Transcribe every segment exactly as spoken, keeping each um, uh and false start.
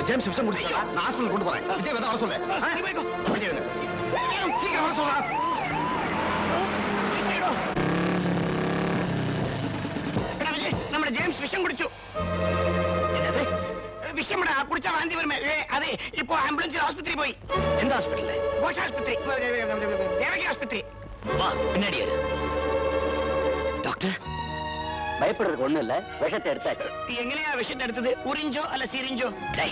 James விஷம் குடிச்சிட்டா நான் hospital கொண்டு போறேன். விஜய் வந்தா வர சொல்லு. விஜய் எடுங்க. சீக்கிரம் வர சொல்றா. நம்ம ஜேம்ஸ் விஷம் குடிச்சு. என்னது விஷம்டா குடிச்சா வாந்தி வருமே. அது இப்போ ஆம்புலன்ஸ் ஆஸ்பத்திரி போய். எந்த ஹாஸ்பிடல்ல? கோஷ் ஆஸ்பத்திரி, தேவகி ஆஸ்பத்திரி. வா பின்னாடி ஏறு. டாக்டர் பயப்படுறதுக்கு ஒண்ணும் இல்ல, விஷத்தை எடுத்தாச்சு. எங்களையா விஷத்தை எடுத்தது? உறிஞ்சோ அல்ல சிரிஞ்சோ? டேய்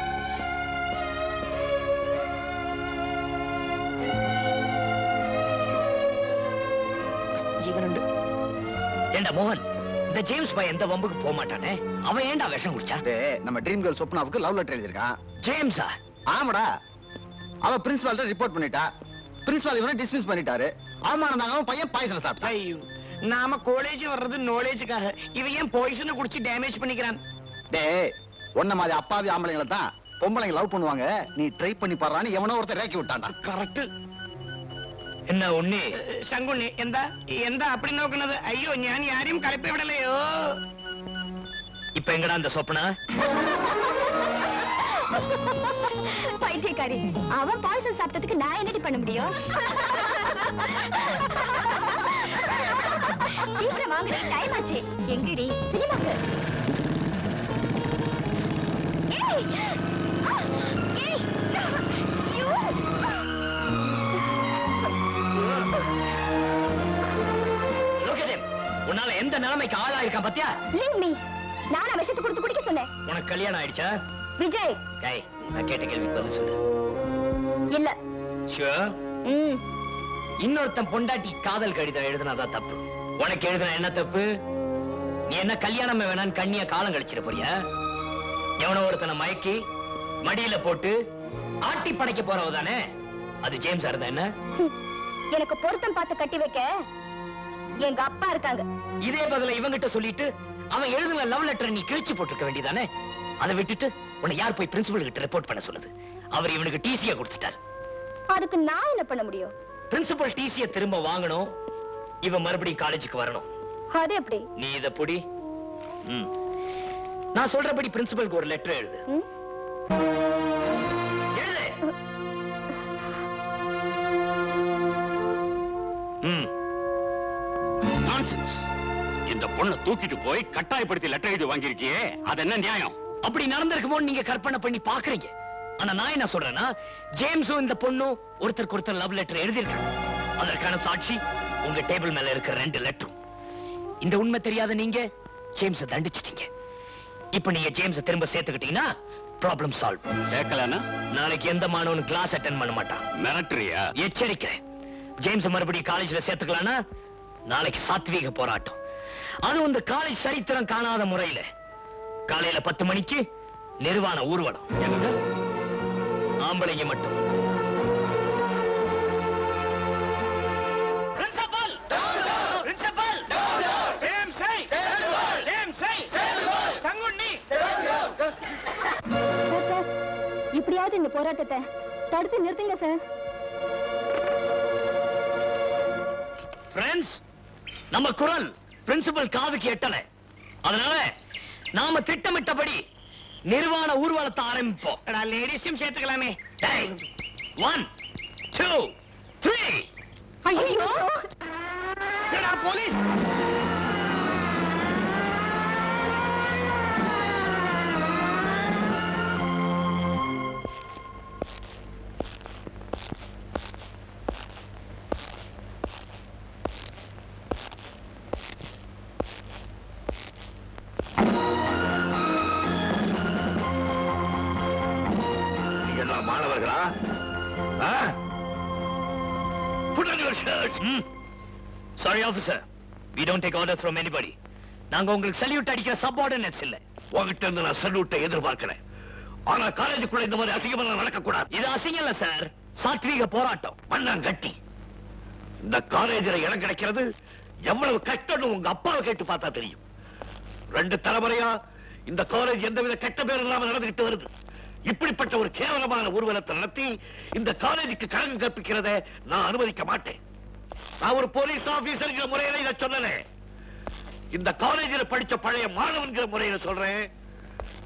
ஜீவனுண்டு. ஏண்டா மோகன், இந்த ஜேம்ஸ் பாய் எந்த வம்புக்கு போக மாட்டானே, அவன் ஏண்டா விஷம் குடிச்சா? நம்ம ட்ரீம் கேர்ள் சொப்னாவுக்கு லவ் லெட்டர் எழுதிருக்கான். ஜேம்ஸா? ஆமாடா, அவ பிரின்சிபால்ட்ட ரிப்போர்ட் பண்ணிட்டா. பிரின்சிபால் இவனை டிஸ்மிஸ் பண்ணிட்டாரு. அவமானதாங்க பையன் பாய்சன் சாப்பிட்டான். ஐயோ, நாம காலேஜ் வர்றது நாலேஜுக்காக, இவன் ஏன் பாய்சனை குடிச்சு டேமேஜ் பண்ணிக்கிறான்? டேய், ஒன்ன மாதிரி அப்பாவி ஆம்பளைங்களை தான் பொம்பளைங்க லவ் பண்ணுவாங்க. நீ ட்ரை பண்ணி பாறான்னு எவனோ ஒருத்தர் ரேக்கி விட்டான்டா. கரெக்ட். என்ன உன்னி சங்குண்ணி എന്താ എന്താ அப்படி നോക്കുന്നത്? ஐயோ, ഞാൻ யாரையும் கலப்பி விடலையோ. இப்ப எங்கடா அந்த சொப்பனா? பைத்தியக்காரி, அவன் பாய்சன் சாப்பிட்டதுக்கு நான் என்னடி பண்ண முடியும்? சீக்கிரம் வாங்க, டைம் ஆச்சு. எங்கடி சினிமாக்கு? ஏய் ஏய் யூ உன்னால எந்த நிலைமைக்கு ஆளாயிருக்கான் பாத்தியா? Leave me. நான் விஷத்தை கொடுத்து குடிக்க சொன்னேன். உனக்கு கல்யாணம் ஆயிடுச்சா? விஜய், டேய், நான் கேட்ட கேள்விக்கு பதில் சொல்லு. இல்ல. ஷூர்? ம். இன்னொருத்தன் பொண்டாட்டி காதல் கடிதம் எழுதுனாதான் தப்பு. உனக்கு எழுதுன என்ன தப்பு? நீ என்ன கல்யாணம் வேணான்னு கண்ணிய காலம் கழிச்சிட போறியா? எவனோ ஒருத்தனை மயக்கி மடியில போட்டு ஆட்டி படைக்க போறவ தானே? அது ஜேம்ஸ் இருந்தா என்ன? எனக்கு பொருத்தம் பார்த்து கட்டி வைக்க எங்க அப்பா இருக்காங்க. இதே பதில இவங்கிட்ட சொல்லிட்டு அவன் எழுதுன லவ் லெட்டர் நீ கிழிச்சு போட்டுக்க வேண்டியதானே? அதை விட்டுட்டு உன்னை யார் போய் பிரின்சிபல் கிட்ட ரிப்போர்ட் பண்ண சொல்லுது? அவர் இவனுக்கு டிசியை கொடுத்துட்டாரு. அதுக்கு நான் என்ன பண்ண முடியும்? பிரின்சிபல் டிசியை திரும்ப வாங்கணும். இவன் மறுபடியும் காலேஜுக்கு வரணும். அது எப்படி? நீ இத புடி. ம். நான் சொல்றபடி பிரின்சிபலுக்கு ஒரு லெட்டர் எழுது. எழுது. ம். நான்சென்ஸ். இந்த பொண்ணை தூக்கிட்டு போய் கட்டாயப்படுத்தி லெட்டர் எழுதி வாங்கியிருக்கியே, அது என்ன நியாயம்? அப்படி நடந்திருக்குமோ நீங்க கற்பனை பண்ணி பாக்குறீங்க. ஆனா நான் என்ன சொல்றேன்னா, ஜேம்ஸும் இந்த பொண்ணும் ஒருத்தருக்கு ஒருத்தர் லவ் லெட்டர் எழுதியிருக்காங்க. அதற்கான சாட்சி உங்க டேபிள் மேல இருக்கிற ரெண்டு லெட்டரும். இந்த உண்மை தெரியாத நீங்க ஜேம்ஸ தண்டிச்சிட்டீங்க. இப்ப நீங்க ஜேம்ஸ திரும்ப சேர்த்துக்கிட்டீங்கன்னா ப்ராப்ளம் சால்வ். சேர்க்கலனா நாளைக்கு எந்த மாணவனும் கிளாஸ் அட்டெண்ட் பண்ண மாட்டான். மிரட்டறியா? எச்சரிக்கிறேன். ஜேம்ஸ் மறுபடியும் காலேஜ்ல சேர்த்துக்கலாம்னா நாளைக்கு சாத்வீக போராட்டம். அதுவும் இந்த காலேஜ் சரித்திரம் காணாத முறையில காலையில பத்து மணிக்கு நிர்வாண ஊர்வலம். ஆம்பளைங்க மட்டும். பிரின்சிபல்! பிரின்சிபல்! ஜேம்ஸை! ஜேம்ஸை! சங்குண்ணி! சார், சார், இப்படியாவது இந்த போராட்டத்தை தடுத்து நிறுத்துங்க சார். ஃப்ரெண்ட்ஸ், நம்ம குரல் பிரின்சிபல் காதுக்கு எட்டல. அதனால நாம திட்டமிட்டபடி நிர்வாண ஊர்வலத்தை ஆரம்பிப்போம். லேடிஸையும் சேர்த்துக்கலாமே. One two three. ஐயோ, போலீஸ்! மாணவர்களா? Put on your shirts. Hmm. Sorry officer, we don't take orders from anybody. நாங்க உங்களுக்கு சல்யூட் அடிக்கிற சப்பார்டினேட்ஸ் இல்ல. உங்ககிட்ட இருந்து நான் சல்யூட்டை எதிர்பார்க்கிறேன். ஆனா காலேஜுக்குள்ள இந்த மாதிரி அசிங்கமெல்லாம் நடக்க கூடாது. இது அசிங்கம் இல்ல சார், சாத்வீக போராட்டம். மண்ணாங்கட்டி. இந்த காலேஜில் இடம் கிடைக்கிறது எவ்வளவு கஷ்டம்னு உங்க அப்பாவை கேட்டு பார்த்தா தெரியும். ரெண்டு தலைமுறையா இந்த காலேஜ் எந்தவித கெட்ட பேர் இல்லாம நடந்துகிட்டு வருது. இப்படிப்பட்ட ஒரு கேவலமான ஊர்வலத்தை நடத்தி இந்த காலேஜுக்கு கணக்கு கற்பிக்கிறத நான் அனுமதிக்க மாட்டேன். நான் ஒரு போலீஸ் ஆபீசர் முறையில இதை சொல்லல, இந்த காலேஜில் படிச்ச பழைய மாணவன்கிற முறையில சொல்றேன்.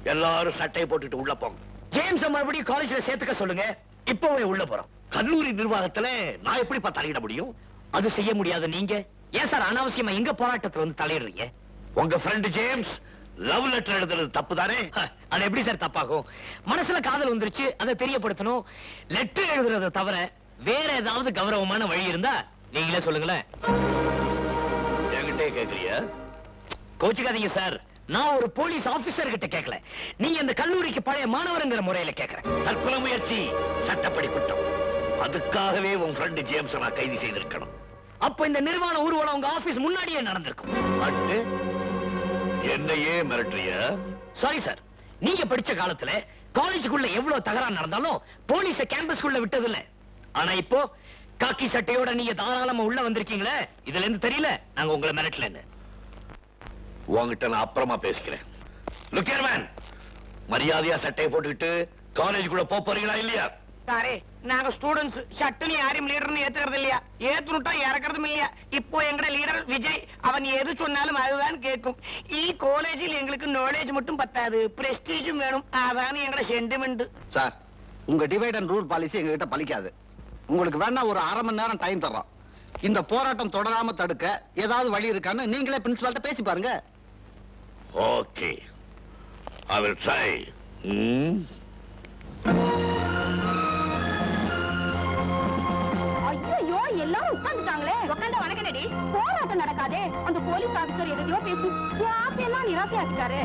எல்லாரும் சட்டையை போட்டுட்டு உள்ள போங்க. ஜேம்ஸ் மறுபடியும் காலேஜ்ல சேர்த்துக்க சொல்லுங்க. இப்பவே உள்ள போறோம். கல்லூரி நிர்வாகத்துல நான் எப்படி தலையிட முடியும்? அது செய்ய முடியாது. நீங்க ஏன் சார் அனாவசியமா எங்க போராட்டத்துல வந்து தலையிடுறீங்க? உங்க ஃப்ரெண்ட் ஜேம்ஸ் லவ் லெட்டர் எழுதுறது தப்பு தானே? அது எப்படி சார் தப்பாகும்? மனசுல காதல் வந்துருச்சு, அதை தெரியப்படுத்தணும். லெட்டர் எழுதுறத தவிர வேற ஏதாவது கௌரவமான வழி இருந்தா நீங்களே சொல்லுங்களேன். என்கிட்டே கேக்குறியா? கோச்சுக்காதீங்க சார், நான் ஒரு போலீஸ் ஆபீசர் கிட்ட கேட்கல, நீங்க இந்த கல்லூரிக்கு பழைய மாணவருங்கிற முறையில கேட்கிறேன். தற்கொலை முயற்சி சட்டப்படி குற்றம். அதுக்காகவே உன் ஃப்ரெண்ட் ஜேம்ஸ் நான் கைது செய்திருக்கணும். அப்ப இந்த நிர்வாண ஊர்வலம் உங்க ஆபீஸ் முன்னாடியே நடந்திருக்கும். அட்டு என்னையே மிரட்டுறிய? சாரி சார், நீங்க படிச்ச காலத்துல காலேஜுக்குள்ள எவ்வளவு தகராறு நடந்தாலும் போலீஸ கேம்பஸ்க்குள்ள விட்டது இல்ல. ஆனா இப்போ காக்கி சட்டையோட நீங்க தாராளமா உள்ள வந்திருக்கீங்களே, இதுல இருந்து தெரியல நாங்க உங்களை மிரட்டலன்னு. உங்ககிட்ட நான் அப்புறமா பேசிக்கிறேன். லுக் ஹியர் மேன், மரியாதையா சட்டையை போட்டுக்கிட்டு காலேஜுக்குள்ள போப் போறீங்களா இல்லையா? சாரே, நாங்க ஸ்டூடெண்ட்ஸ் சட்டுன்னு யாரையும் லீடர்னு ஏத்துக்கிறது இல்லையா, ஏத்துனுட்டா இறக்குறதும் இல்லையா. இப்போ எங்கட லீடர் விஜய், அவன் எது சொன்னாலும் அதுதான் கேட்கும். ஈ காலேஜில் எங்களுக்கு நாலேஜ் மட்டும் பத்தாது, பிரஸ்டீஜும் வேணும். அதான் எங்கட சென்டிமெண்ட். சார், உங்க டிவைட் அண்ட் ரூல் பாலிசி எங்ககிட்ட பலிக்காது. உங்களுக்கு வேணா ஒரு அரை மணி நேரம் டைம் தர்றோம். இந்த போராட்டம் தொடராம தடுக்க ஏதாவது வழி இருக்கான்னு நீங்களே பிரின்சிபால்ட்ட பேசி பாருங்க. Okay, I will try. ம் ஐயோ, எல்லாரும் உட்கார்ந்துட்டாங்களே. உட்கார்ந்தா வணக்கனடி. போராட்டம் நடக்காதே. அந்த போலீஸ் ஆபீசர் எதையோ பேசி ஆசையெல்லாம் நிராசையாக்கிட்டாரு.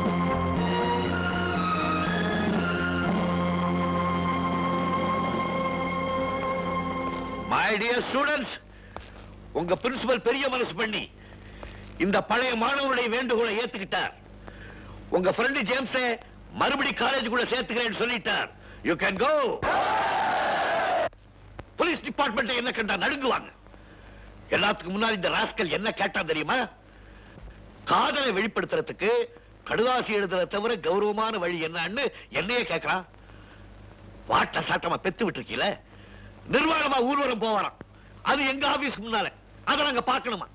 My dear students, உங்க பிரின்சிபல் பெரிய மனசு பண்ணி இந்த பழைய மாணவருடைய வேண்டுகோளை ஏத்துக்கிட்டார். உங்க ஃப்ரெண்ட் ஜேம்ஸ் மறுபடி காலேஜுக்குள்ள சேர்த்துக்கிறேன்னு சொல்லிட்டார். You can go. Police department என்ன கண்டா நடுங்குவாங்க. எல்லாத்துக்கும் முன்னாடி இந்த ராஸ்கல் என்ன கேட்டா தெரியுமா? காதலை வெளிப்படுத்துறதுக்கு கடுதாசி எழுதுறத தவிர கௌரவமான வழி என்னன்னு என்னையே கேட்கறான். வாட்ட சாட்டமா பெத்து விட்டுருக்கீல, நிர்வாணமா ஊர்வலம் போவாராம். அது எங்க ஆபீஸ் முன்னால, அதை நாங்க பார்க்கணுமா?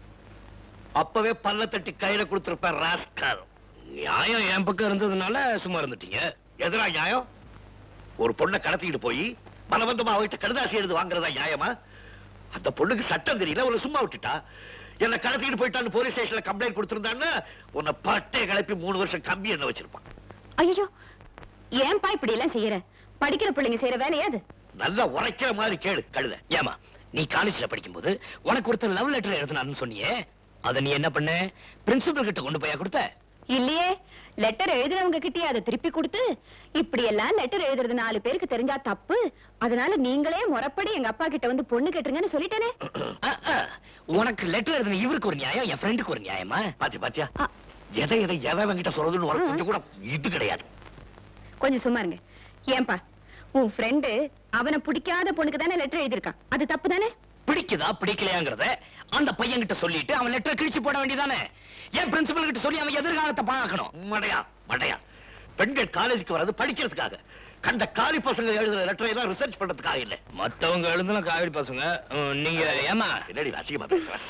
அப்பவே பல்ல தட்டி கையில கொடுத்திருப்பார் ராஸ்கல். நியாயம் என் பக்கம் இருந்ததுனால சும்மா இருந்துட்டீங்க. எதிரா நியாயம்? ஒரு பொண்ணை கடத்திட்டு போய் பலவந்தமா அவகிட்ட கடுதாசி எழுது வாங்குறதா நியாயமா? அந்த பொண்ணுக்கு சட்டம் தெரியல, உன்னை சும்மா விட்டுட்டா. என்ன கடத்திட்டு போயிட்டான்னு போலீஸ் ஸ்டேஷன்ல கம்ப்ளைண்ட் கொடுத்திருந்தான்னு உன்னை பட்டை கிளப்பி மூணு வருஷம் கம்பி என்ன வச்சிருப்பான். ஐயோ, ஏன்பா இப்படி எல்லாம் செய்யற? படிக்கிற பிள்ளைங்க செய்யற வேலையா அது? நல்லா உரைக்கிற மாதிரி கேளு கழுத. ஏமா, நீ காலேஜ்ல படிக்கும்போது உனக்கு ஒருத்தர் லவ் லெட்டர் எழுதினான்னு சொன்னியே, அத நீ என்ன பண்ண? பிரின்சிபல் கிட்ட கொண்டு போயா கொடுத்த? இல்லையே, லெட்டர் எழுதுறவங்க கிட்டே அதை திருப்பி கொடுத்து, இப்படி எல்லாம் லெட்டர் எழுதுறது நாலு பேருக்கு தெரிஞ்சா தப்பு, அதனால நீங்களே முறைப்படி எங்க அப்பா கிட்ட வந்து பொண்ணு கேட்டுருங்கன்னு சொல்லிட்டேனே. உனக்கு லெட்டர் எழுதின இவருக்கு ஒரு நியாயம், என் ஃப்ரெண்டுக்கு ஒரு நியாயமா? பாத்தி பாத்தியா, எதை எதை எவன் கிட்ட சொல்றதுன்னு உனக்கு கொஞ்சம் கூட இது கிடையாது. கொஞ்சம் சும்மா இருங்க. ஏன்பா, உன் ஃப்ரெண்டு அவனை பிடிக்காத பொண்ணுக்கு தானே லெட்டர் எழுதிருக்கான், அது தப்பு தானே? பிடிக்குதா பிடிக்கலையாங்கிறத அந்த பையன் கிட்ட சொல்லிட்டு அவன் லெட்டர் கிழிச்சு போட வேண்டியதானே? ஏன் பிரின்சிபல் கிட்ட சொல்லி அவன் எதிர்காலத்தை பாழாக்கணும்? மடையா மடையா, பெண்கள் காலேஜுக்கு வர்றது படிக்கிறதுக்காக. கண்ட காலி பசங்க எழுதுற லெட்டரை எல்லாம் ரிசர்ச் பண்றதுக்காக இல்ல. மத்தவங்க எழுதுன காவிரி பசங்க, நீங்க ஏமா என்னடி அசிங்கமா பேசுற?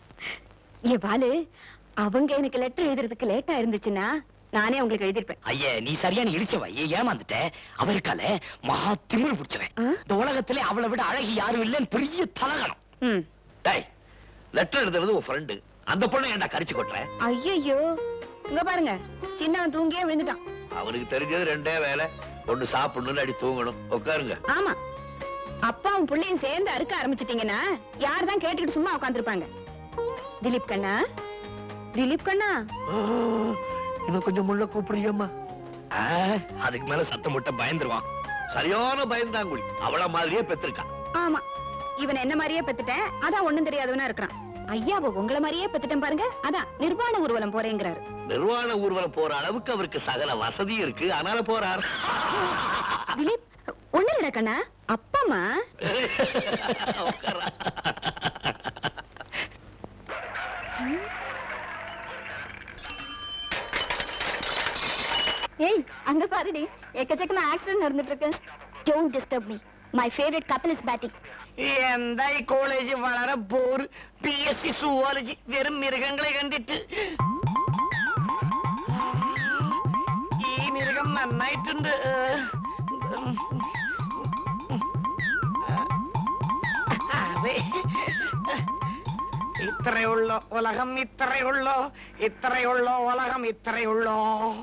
ஏ பாலு, அவங்க எனக்கு லெட்டர் எழுதுறதுக்கு லேட்டா இருந்துச்சுன்னா நானே உங்களுக்கு எழுதிருப்பேன். ஐயே, நீ சரியான இழிச்சவ. ஏமாந்துட்ட. அவருக்கால மகா திமிரு பிடிச்சவன். இந்த உலகத்திலே அவளை விட அழகி யாரும் இல்லைன்னு பெரிய தலகணம். டேய், லெட்டர் எழுதுறது உன் ஃப்ரெண்டு, அந்த பொண்ணை ஏன்டா கரிச்சு கொட்டுற? ஐயோ, இங்க பாருங்க, சின்னவன் தூங்கியே விழுந்துட்டான். அவனுக்கு தெரிஞ்சது ரெண்டே வேலை, ஒண்ணு சாப்பிடணும், அடி தூங்கணும். உட்காருங்க. ஆமா, அப்பாவும் பிள்ளையும் சேர்ந்து அறுக்க ஆரம்பிச்சிட்டீங்கன்னா யார் தான் கேட்டுக்கிட்டு சும்மா உட்காந்துருப்பாங்க? திலீப் கண்ணா, திலீப் கண்ணா, இன்னும் கொஞ்சம் முள்ள கூப்பிடுறியம்மா. அதுக்கு மேல சத்தம் போட்ட பயந்துருவான். சரியான பயந்தாங்குடி, அவள மாதிரியே பெற்றிருக்கான். ஆமா, இவன் என்ன மாதிரியே பெத்துட்டேன், அதான் ஒண்ணும் தெரியாதவனா இருக்கிறான். ஐயாவோ உங்களை மாதிரியே பெத்துட்டேன் பாருங்க, அதான் நிர்வாண ஊர்வலம் போறேங்கிறாரு. நிர்வாண ஊர்வலம் போற அளவுக்கு அவருக்கு சகல வசதி இருக்கு, அதனால போறார். திலீப், ஒண்ணு இல்ல கண்ணா, அப்பம்மா. ஏய், அங்க பாருடி, எக்கச்சக்கமா ஆக்சிடென்ட் நடந்துட்டு இருக்கு. Don't disturb me. My favorite couple is batting. എന്താ ഈ കോളേജ് വളരെ bore. P S C zoology വെറും മൃഗങ്ങളെ കണ്ടിട്ട്. ഈ നന്നായിട്ടുണ്ട്. അതെ, ഇത്രയുള്ളോ ഉലകം, ഇത്രയുള്ളോ, ഇത്രയുള്ളോ ഉലകം, ഇത്രയുള്ളോ.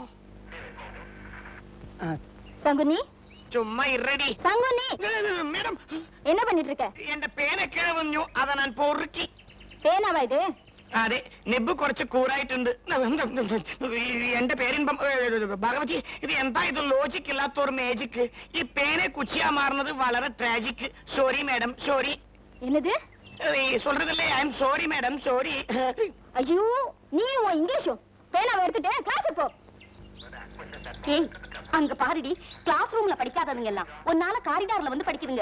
சங்குனி, ചുമ്മാ ഇറടി. சங்குனி, മേഡം, என்ன பண்ணிட்டு இருக்க? എന്റെ പേന കിഴവഞ്ഞു, അതാ ഞാൻ പൊറുക്കി. பேனாவா இது? അതെ, നെബ് കുറച്ച് കൂറായിട്ടുണ്ട്. എന്റെ പേരിൻപം ഭഗവതി, ഇത് എന്താ ഇത് ലോജിക് ഇല്ലാത്ത ഒരു മേജിക്. ഈ പേനെ കുച്ചിയാ മാറുന്നത് വളരെ ട്രാജിക്. Sorry madam, sorry. என்னது? சொல்றதில்ல, I am sorry madam, sorry. ஐயோ, நீ உன் இங்கிலீஷும் பேனாவை எடுத்துட்டு கிளாஸ் போ. ஏய், அங்க பாருடி, கிளாஸ் ரூம்ல படிக்காதவங்க எல்லாம் ஒன்னால காரிடார்ல வந்து படிக்குதுங்க.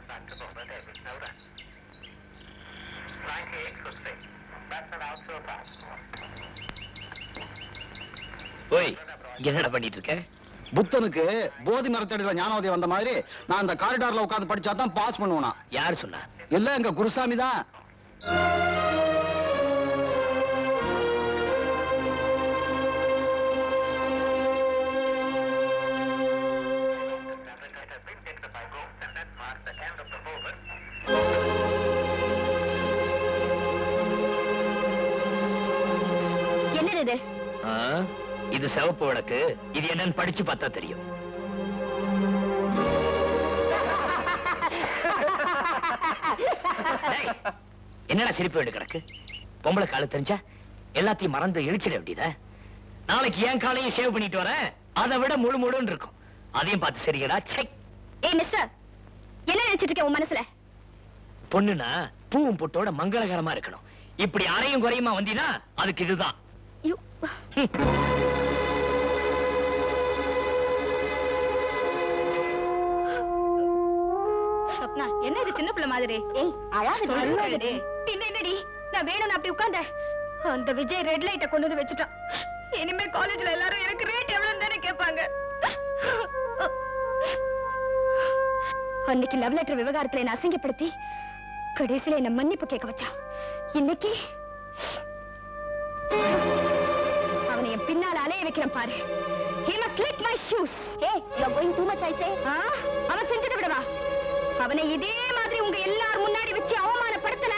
ஓய், என்னடா பண்ணிட்டு இருக்க? புத்தனுக்கு போதி மரத்தடியில ஞானோதயம் வந்த மாதிரி நான் அந்த காரிடார்ல உட்கார்ந்து படிச்சா தான் பாஸ் பண்ணுவேனா? யார் சொன்னா? இல்ல, எங்க குருசாமி தான். என்னது இது? ஆ, இது சிவப்பு விளக்கு. இது என்னன்னு படிச்சு பார்த்தா தெரியும். டேய், என்னடா சிரிப்பு வேண்டு கிடக்கு? பொம்பளை கால தெரிஞ்சா எல்லாத்தையும் மறந்து இழிச்சிட வேண்டியதா? நாளைக்கு என் காலையும் சேவ் பண்ணிட்டு வரேன், அதை விட முழு முழுன்னு இருக்கும். அதையும் பார்த்து சரிங்கடா. செக். ஏய் மிஸ்டர், என்ன நினைச்சிட்டு இருக்க உன் மனசுல? பொண்ணுனா பூவும் பொட்டோட மங்களகரமா இருக்கணும். இப்படி அரையும் குறையுமா வந்தீனா அதுக்கு இதுதான். யூ. சொப்னா, என்ன இது சின்ன பிள்ளை மாதிரி? ஏய், அழாதடி. பின்ன என்னடி, நான் வேணும்னு அப்படி உட்கார்ந்தேன். அந்த விஜய் ரெட் லைட்ட கொண்டு வந்து வச்சுட்டான். இனிமே காலேஜ்ல எல்லாரும் எனக்கு ரேட் எவ்வளவு தானே கேட்பாங்க. அன்னைக்கு லவ் லெட்டர் விவகாரத்துல என்ன அசிங்கப்படுத்தி கடைசியில என்ன மன்னிப்பு கேட்க வச்சா. இன்னைக்கு அவனை என் பின்னால அலைய வைக்கிறேன் பாரு. He must lick my shoes. Hey, you are going too much, I say. ஆ, அவன் செஞ்சதை விடவா? அவனை இதே மாதிரி உங்க எல்லார் முன்னாடி வச்சு அவமானப்படுத்தல.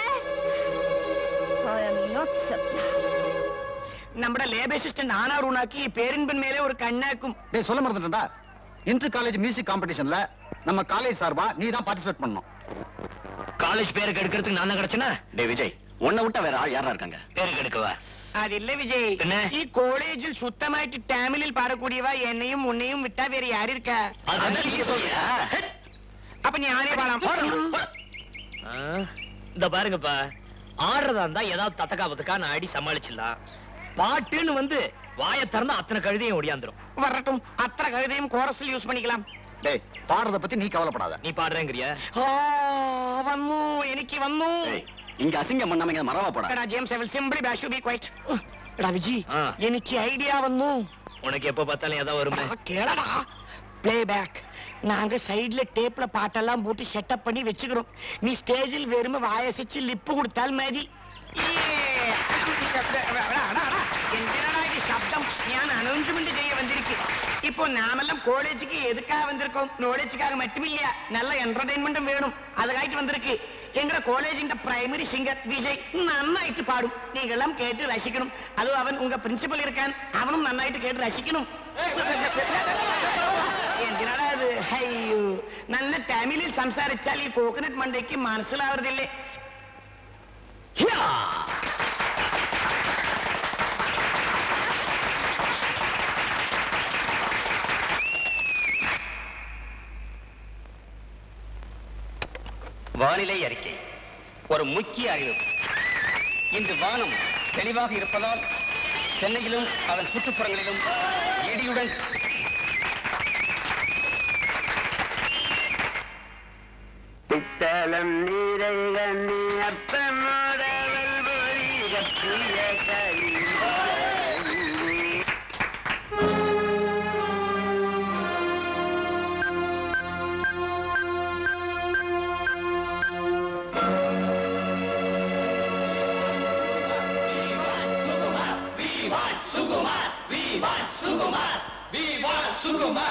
I am not Sapna. നമ്മുടെ ലേബ് അസിസ്റ്റന്റ് ആനാറൂണാക്കി പേരിൻപൻ മേലെ ഒരു കണ്ണാക്കും. டேய், சொல்ல மறந்துட்டேன்டா. இன்டர் காலேஜ் மியூசிக் காம்படிஷன்ல நம்ம காலேஜ் சார்பா நீ தான் பார்ட்டிசிபேட் பண்ணணும். காலேஜ் பேருக்கு எடுக்கிறதுக்கு நான் தான் கிடைச்சனா? டேய் விஜய், உன்னை விட்டா வேற ஆள் யாரா இருக்காங்க? பேருக்கு எடுக்கவா? അതില്ല വിജയ്, പിന്നെ? ഈ കോളേജിൽ സുത്തമായിട്ട് ടാമിലിൽ പാടக்கூடிയവ എന്നെയും ഉന്നെയും വിട്ടാ വേറെ ആരിക്കാ? அதான் நீ சொல்றியா? അപ്പൊ ഞാനേ പാടാം. ஆ, இந்த பாருங்கப்பா, ஆடுறதா இருந்தா ஏதாவது தத்தக்கா பத்தக்கா நான் ஆடி சமாளிச்சிடலாம். பாட்டுன்னு வந்து வாயை திறந்தா அத்தனை கழுதையும் ஓடியாந்துரும். வரட்டும், അത്ര കവിതയും കോറസിൽ യൂസ് பண்ணிக்கலாம். டேய், பாடுறத பத்தி நீ கவலைப்படாத. நீ பாடுறேங்கறியா? ആ, വന്നു, എനിക്ക് വന്നു. இங்க அசிங்கம் பண்ணாம இங்க மரவா போடா. എടാ James, I will simply bash you be quiet. എടാ വിജി, ആ. എനിക്ക് ഐഡിയ വന്നു. உனக்கு எப்ப பார்த்தாலும் ஏதாவது வருமே. கேளடா, பிளே பேக். நாங்க சைடுல டேப்ல பாட்டெல்லாம் போட்டு செட்டப் பண்ணி வச்சுக்கிறோம். நீ ஸ்டேஜில் வெறும வாயசிச்சு லிப்பு கொடுத்தால் மதி. എന്തിനാണ് ഈ ശബ്ദം? ഞാൻ അനൗൺസ്മെന്റ് ചെയ്യ വന്നിരിക്കും. இப்போ நாமெல்லாம் காலேஜுக்கு எதுக்காக வந்திருக்கோம்? நாலேஜுக்காக மட்டுமில்ல, நல்ல என்டர்டெயின்மெண்ட்டும் வேணும். அதுக்காக வந்திருக்கு. எங்க காலேஜிന്റെ பிரைமரி சிங்கர் விஜய் நன்னாயிட்டு பாடும். நீங்கெல்லாம் கேட்டு ரசிக்கணும். அது அவன் உங்க பிரின்சிபல் இருக்கான், அவனும் நன்னாயிட்டு கேட்டு ரசிக்கணும். എന്തിനാണ് അത്? അയ്യോ, നല്ല തമിഴിൽ സംസാരിച്ചാൽ ഈ കോക്കനട്ട് മണ്ടയ്ക്ക് മനസ്സിലാവരുതില്ലേ? வானிலை அறிக்கை. ஒரு முக்கிய அறிவிப்பு. இன்று வானம் தெளிவாக இருப்பதால் சென்னையிலும் அதன் சுற்றுப்புறங்களிலும் இடியுடன் பித்தளம் நீரை கண்ணி அர்த்தமாடவள் பொழிய கை சுகுமார்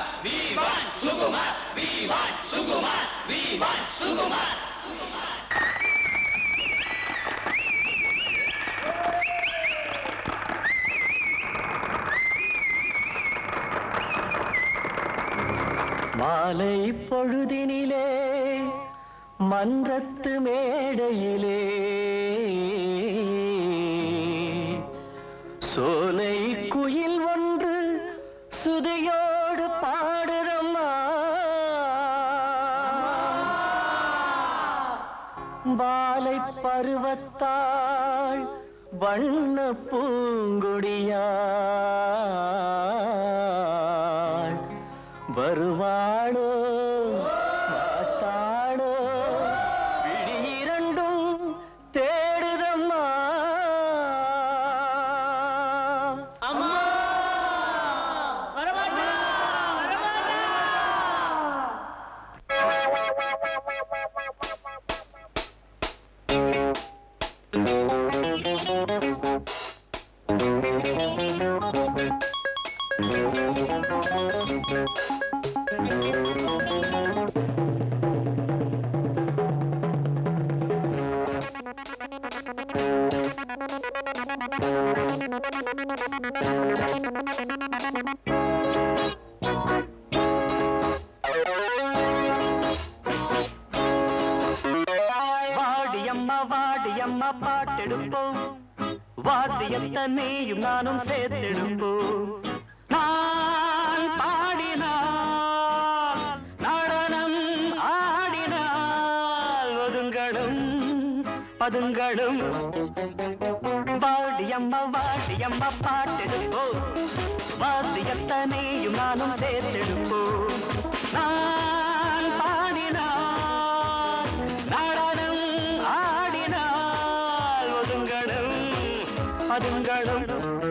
மாலை பொழுதினிலே மன்றத்து மேடையிலே சோலை குயில் ஒன்று சுதையோடு பாடுறம்மா பாலை பருவத்தாள் வண்ண பூங்கொடியாள் வருவாளோ மாட்டாளோ விழி இரண்டும் தேடுதம்மா அம்மா வாடியம்மா வாடியம்மா பாட்டெடுப்போம் வாத்தியத்தன்னையும் நானும் சேர்த்தெடுப்போம் நான் பாடினால் நடனம் ஆடினால் ஒதுங்களும் பதுங்களும் வாடியம்மா வாடியம்மா பாட்டெடுப்போம் வாத்தியத்தனையும் நானும் சேர்த்தெடுப்போம் நான் பாடினால் நடனம் ஆடினால் ஒதுங்களும் பதுங்களும்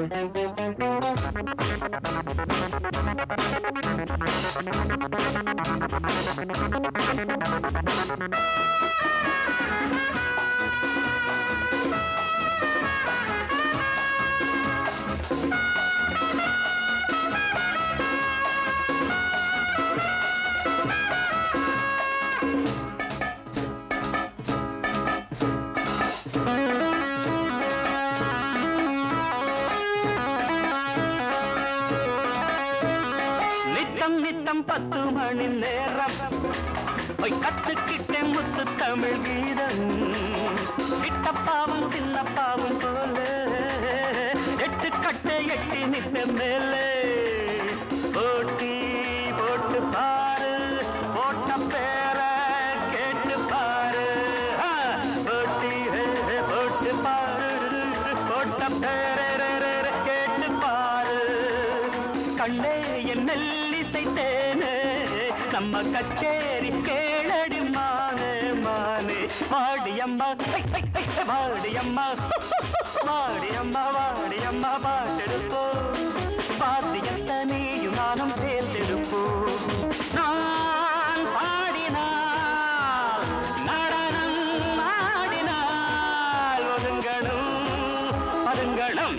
நித்தம் நித்தம் பத்து மணி நேரம் போய் கத்துக்கிட்டே முத்து தமிழ் கீதம் கிட்டப்பாவும் சின்னப்பாவும் போல எட்டு கட்டை எட்டி நித்த மேலே போட்டி போட்டு பாரு போட்ட பேர கேட்டு பாரு போட்டி போட்டு பாரு போட்ட பேர கேட்டு பாரு கண்ணே என் நெல்லிசைத்தேனே நம்ம கச்சேரி கேளடி மானே மானே வாடியம்மா வாடியம்மா வாடியம்மா வாடியம்மா பாட்டெடுப்போம் வாத்தியத்தனையும் நானும் சேர்த்தெடுப்போம் நான் பாடினால் நடனம் ஆடினால் ஒதுங்களும் பதுங்களும்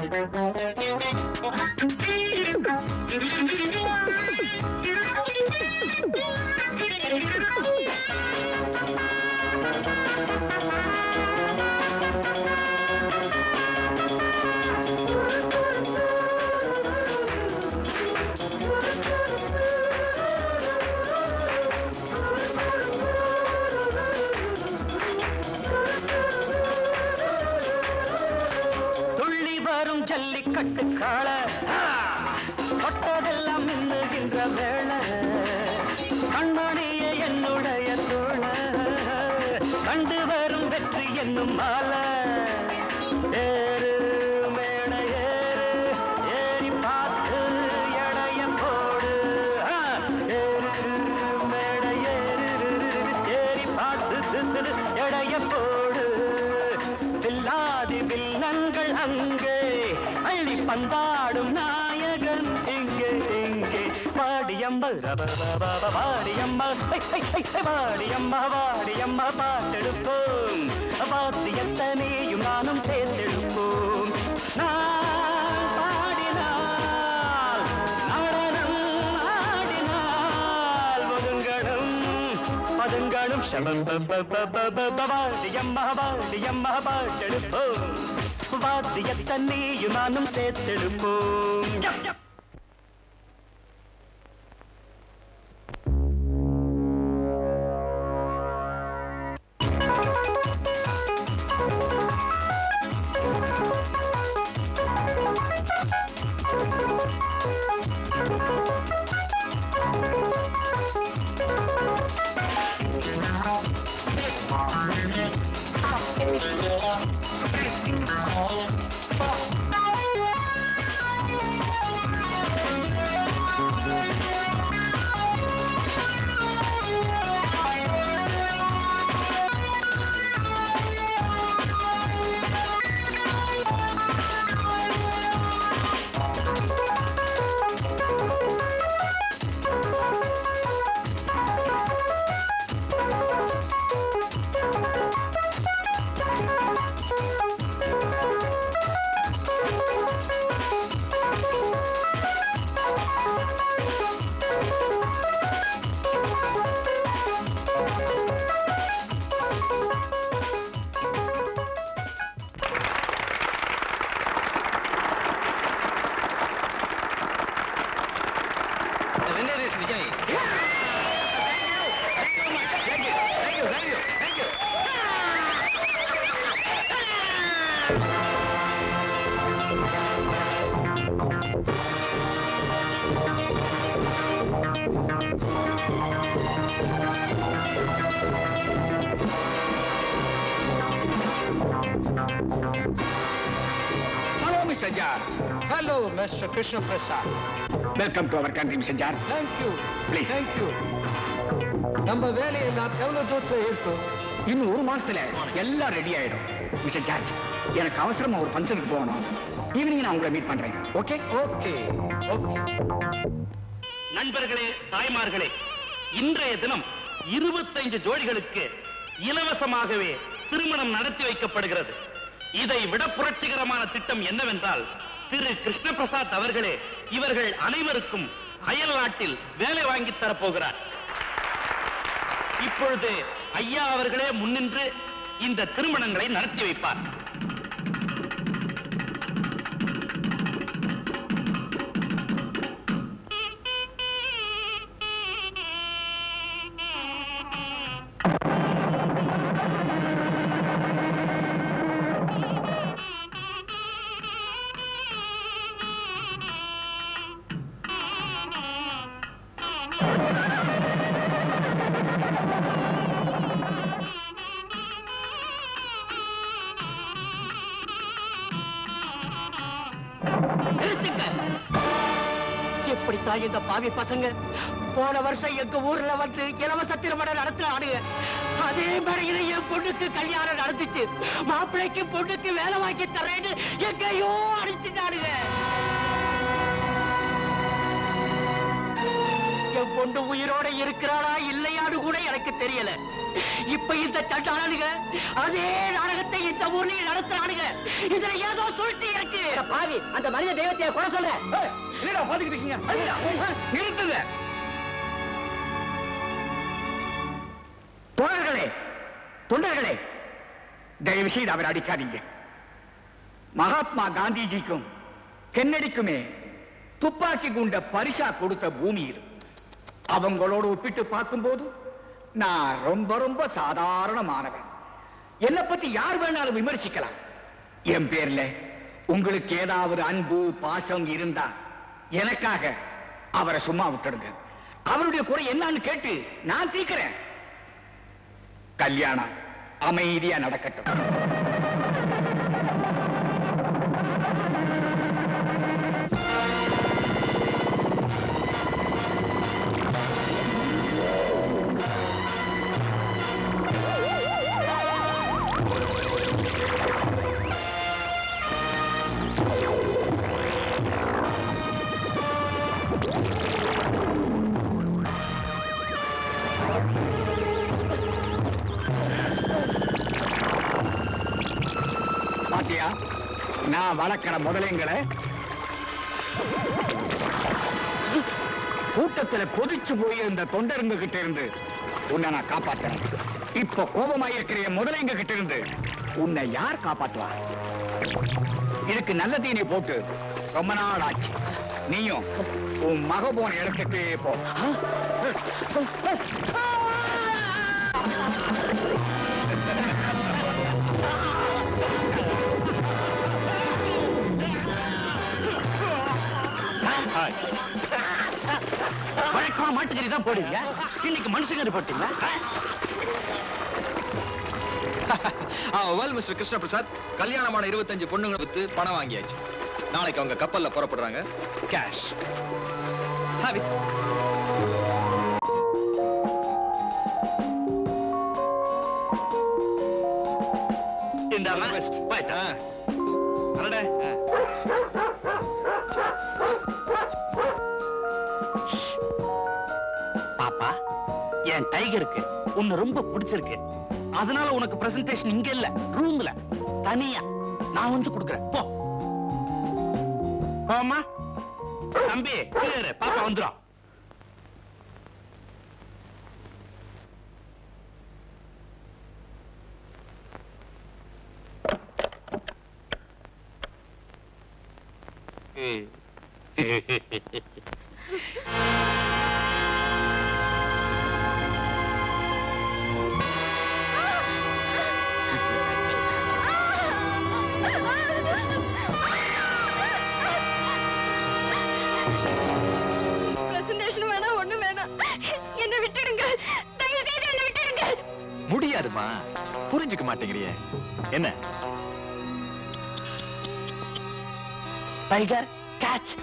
துள்ளி வரும் ஜல்லிக்கட்டு காள தொட்டதெல்லாம் மின்னுகின்ற வேளை கண்மணியே என்னுடைய தோழ கண்டு வரும் வெற்றி என்னும் மாலை ஏறு மேட ஏறு ஏறி பார்த்து எடைய போடு ஏறு மேட ஏறு ஏறி பார்த்து எடைய போடு வில்லாதி வில்லன்கள் அங்கே அள்ளி பந்தாடும் நாயகன் இங்கே இங்கே வாடியம்மா வாடியம்மா வாடியம்மா வாடியம்மா பாட்டெடுப்போம் வாத்தியத்தனையும் நானும் சேர்த்தெடுப்போம் நான் பாடினால் நடனம் ஆடினால் ஒதுங்களும் பதுங்களும் வாடியம்மா வாடியம்மா பாட்டெடுப்போம் வாத்தியத்தனையும் நானும் சேர்த்தெடுப்போம் Hello, Mister Krishna Prasad. Welcome to our country, Mister Jar. Thank you. Please. Thank you. நம்ம வேலையெல்லாம் எவ்வளவு தூரத்துல இருக்கும்? இன்னும் ஒரு மாசத்துல எல்லாம் ரெடி ஆயிடும். மிஸ்டர் ஜார்ஜ், எனக்கு அவசரமா ஒரு ஃபங்க்ஷனுக்கு போகணும். ஈவினிங் நான் உங்களை மீட் பண்றேன். ஓகே? ஓகே. ஓகே. நண்பர்களே, தாய்மார்களே, இன்றைய தினம் இருபத்தைந்து ஜோடிகளுக்கு இலவசமாகவே திருமணம் நடத்தி வைக்கப்படுகிறது. இதை விட புரட்சிகரமான திட்டம் என்னவென்றால், திரு கிருஷ்ண பிரசாத் அவர்களே இவர்கள் அனைவருக்கும் அயல் நாட்டில் வேலை வாங்கி தரப்போகிறார். இப்பொழுது ஐயா அவர்களே முன்னின்று இந்த திருமணங்களை நடத்தி வைப்பார். எப்படித்தான் இந்த பாவி பசங்க போன வருஷம் எங்க ஊர்ல வந்து இலவச திருமணம் நடத்துறானுங்க. அதே மாதிரி என் பொண்ணுக்கு கல்யாணம் நடந்துச்சு. மாப்பிள்ளைக்கு பொண்ணுக்கு வேலை வாங்கி தரேன்னு எங்கேயோ அனுப்பிச்சுட்டானுங்க. என் பொண்ணு உயிரோட இருக்கிறாளா இல்லையான்னு கூட எனக்கு தெரியல. இப்ப இந்த சட்டானுங்க அதே நாடகத்தை இந்த ஊர்லயும் நடத்துறானுங்க. இதுல ஏதோ சூழ்ச்சி இருக்கு. பாவி, அந்த மனித தெய்வத்தை கொலை சொல்ற என்னடா பாத்துக்கிட்டு இருக்கீங்க? நிறுத்துங்க. தோழர்களே, தொண்டர்களே, தயவு செய்து அவர் அடிக்காதீங்க. மகாத்மா காந்திஜிக்கும் கென்னடிக்குமே துப்பாக்கி குண்ட பரிசா கொடுத்த பூமி இது. அவங்களோடு ஒப்பிட்டு பார்க்கும்போது நான் ரொம்ப ரொம்ப சாதாரணமானவன். என்னை பத்தி யார் வேணாலும் விமர்சிக்கலாம். என் பேர்ல உங்களுக்கு ஏதாவது அன்பு பாசம் இருந்தா எனக்காக அவரை சும்மா விட்டுடுங்க. அவருடைய குறை என்னன்னு கேட்டு நான் தீர்க்கிறேன். கல்யாணம் அமைதியா நடக்கட்டும். பாத்தியா, நான் வளர்க்கிற முதலைங்களை கூட்டத்தில் கொதிச்சு போய் இந்த தொண்டருங்க கிட்ட இருந்து உன்னை நான் காப்பாத்துறேன். இப்ப கோபமாயிருக்கிற முதலைங்க கிட்ட இருந்து உன்னை யார் காப்பாற்றுவா? இதுக்கு நல்ல தீனி போட்டு ரொம்ப நாள் ஆச்சு. நீயும் உன் மக போன இடத்துக்கு போ. வழக்கமா மாட்டுக்கறி தான் போடுவீங்க, இன்னைக்கு மனுஷங்கறி போட்டீங்க. வெல் மிஸ்டர் கிருஷ்ண பிரசாத், கல்யாணமான இருபத்தஞ்சு பொண்ணுங்களை வித்து பணம் வாங்கியாச்சு. நாளைக்கு அவங்க கப்பல்ல புறப்படுறாங்க. Cash have it. இந்தாமா போய்ட்டா அடடே. பாப்பா, என் டைகருக்கு உன்னை ரொம்ப பிடிச்சிருக்கு. அதனால உனக்கு பிரசன்டேஷன் இங்க இல்ல, ரூம்ல தனியா நான் வந்து கொடுக்கறேன். போ போமா தம்பி, கீழே பாப்பா வந்துடும். பிரசன்டேஷன் வேணாம், ஒண்ணு வேணாம். என்ன விட்டுடுங்க, தயவு செய்து என்ன விட்டுடுங்க. முடியாதுமா, புரிஞ்சுக்க மாட்டேங்கிறியே. என்ன tiger catch.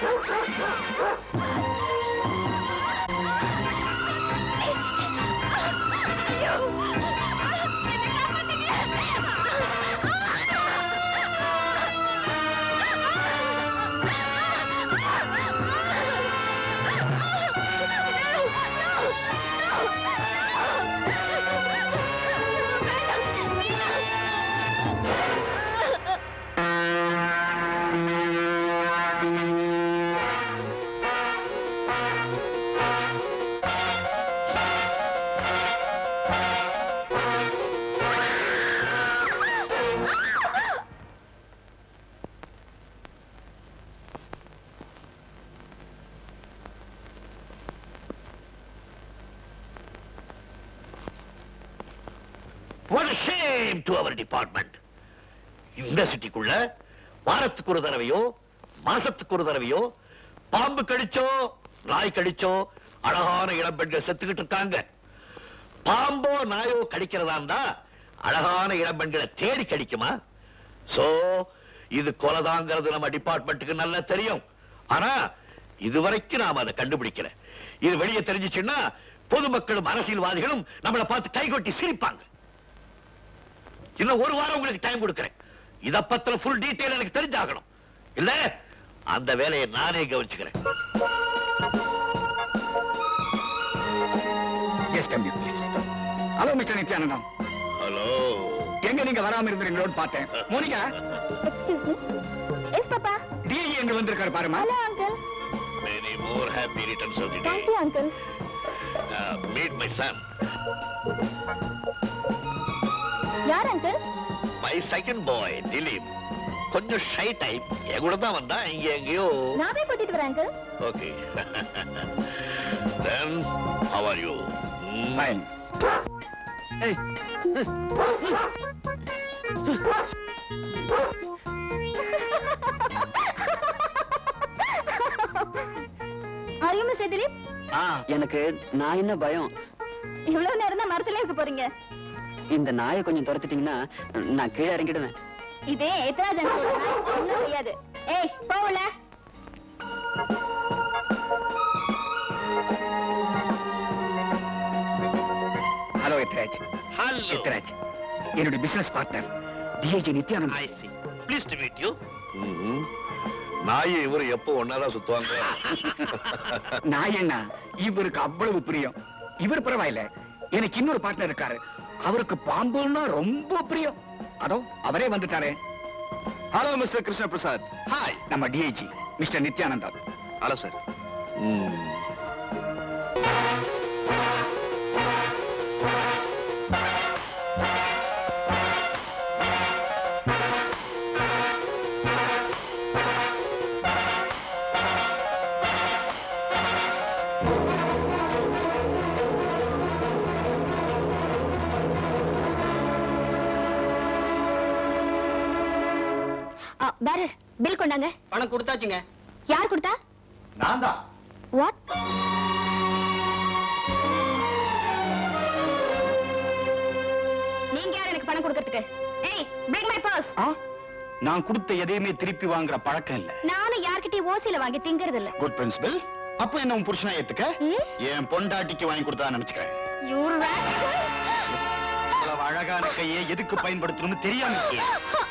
What a shame to our department. இந்த சிட்டிக்குள்ள வாரத்துக்கு ஒரு தடவையோ மாசத்துக்கு ஒரு தடவையோ பாம்பு கடிச்சோ நாய் கடிச்சோ அழகான இளம் பெண்கள் செத்துக்கிட்டு இருக்காங்க. பாம்போ நாயோ கடிக்கிறதா இருந்தா அழகான இளம் பெண்களை தேடி கடிக்குமா? சோ இது கொலைதாங்கிறது நம்ம டிபார்ட்மெண்ட்டுக்கு நல்லா தெரியும். ஆனா இதுவரைக்கும் நாம அதை கண்டுபிடிக்கல. இது வெளியே தெரிஞ்சிச்சுன்னா பொதுமக்களும் அரசியல்வாதிகளும் நம்மளை பார்த்து கைகொட்டி சிரிப்பாங்க. இன்னும் ஒரு வாரம் உங்களுக்கு டைம் கொடுக்கிறேன். இத பத்திர ஃபுல் டீடைல் எனக்கு தெரிஞ்சாகணும். இல்ல அந்த வேலையை நானே கவனிச்சுக்கிறேன். Hello mister Nithyanandam. ஹலோ. எங்க நீங்க வராம இருந்தீங்களோன்னு பார்த்தேன். மோனிகா. Excuse me. எஸ் பாப்பா. டிஐஜி எங்க வந்திருக்காரு பாருமா. Hello uncle. Many more happy returns of the day. Thank you uncle. Uh, meet my son. யார் uncle? My second boy, Dilip. கொஞ்சம் ஷை டைப். என் கூட தான் வந்தா, இங்க எங்கேயோ. நான் போய் கூட்டிட்டு வரேன் uncle. Okay. Then, how are you? Fine. Hey. Are you Mister Dilip? எனக்கு நான் என்ன பயம், இவ்வளவு நேரம் தான் மரத்துல இருக்க போறீங்க. இந்த நாயை கொஞ்சம் துரத்திட்டீங்கன்னா நான் கீழே இறங்கிடுவேன். இதே எத்ராஜ் அங்கிள் ஒண்ணும் செய்யாது. ஏய் போவல. ஹலோ எத்ராஜ். Hello. எத்ராஜ் என்னுடைய business partner DIG Nithyanand. I see. Pleased to meet you. நாய் இவரு எப்போ ஒன்னாதான் சுத்துவாங்க. நான் என்ன இவருக்கு அவ்வளவு பிரியம். இவர் பரவாயில்ல, எனக்கு இன்னொரு பார்ட்னர் இருக்காரு, அவருக்கு பாம்புன்னா ரொம்ப பிரியம். அதோ அவரே வந்துட்டாரே. Hello mister Krishna Prasad. Hi, நம்ம DIG mister Nithyanandam. Hello sir. Bearer bill கொண்டாங்க. பணம் கொடுத்தாச்சுங்க. யார் கொடுத்தா? நான் தான். வாட்? நீங்க யார் எனக்கு உனக்கு பணம் கொடுக்கிறதுக்கு. ஏய், bring my purse. நான் கொடுத்த எதையுமே திருப்பி வாங்குற பழக்கம் இல்ல. நானும் யார்கிட்டயும் ஓசில வாங்கி திங்கிறது இல்ல. Good principal. அப்ப என்ன உன் புருஷனா ஏத்துக்க? என் பொண்டாட்டிக்கு வாங்கி கொடுத்தா நினைச்சுக்கிறேன். You rascal. இவ்வளவு அழகான கையை எதுக்கு பயன்படுத்தணும்னு தெரியாம இருக்கியே.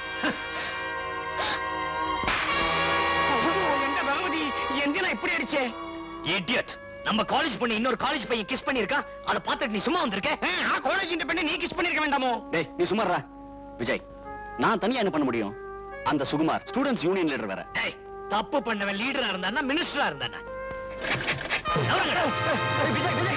எந்த பகவதி எங்க நான் இப்படி அடிச்சே? இடியட். நம்ம காலேஜ் பொண்ணு இன்னொரு காலேஜ் பையன் கிஸ் பண்ணிருக்கா. அத பார்த்துட்டு நீ சும்மா வந்திருக்க? ஆ, காலேஜ் இந்த பெண்ணை நீ கிஸ் பண்ணிருக்க வேண்டாமோ? டேய் நீ சும்மாறா. விஜய், நான் தனியா என்ன பண்ண முடியும்? அந்த சுகுமார் ஸ்டூடண்ட்ஸ் யூனியன் லீடர் வேற. டேய், தப்பு பண்ணவன் லீடரா இருந்தானா மினிஸ்டரா இருந்தானா? விஜய் விஜய்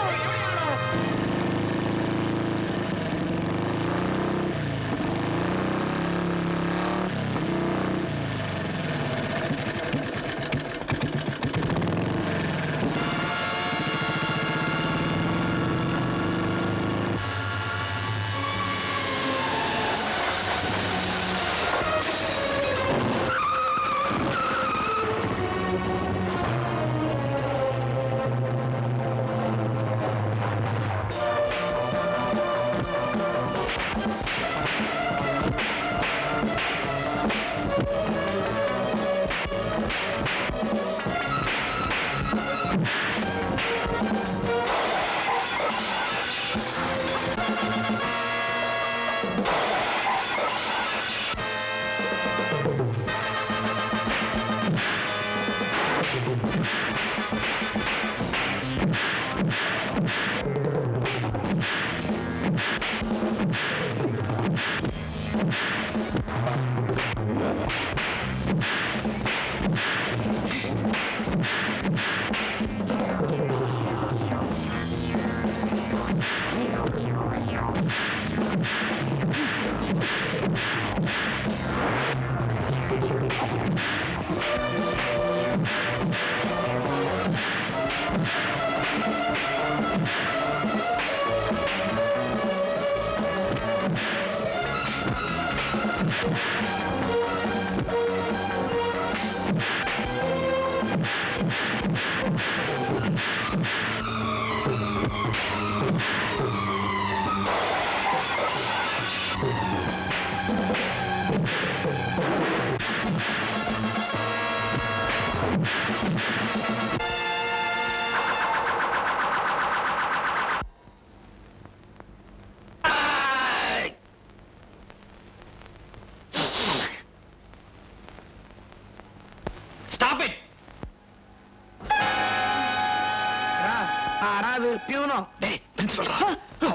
பியூனோ. டேய் பிரின்சிபல் ரா.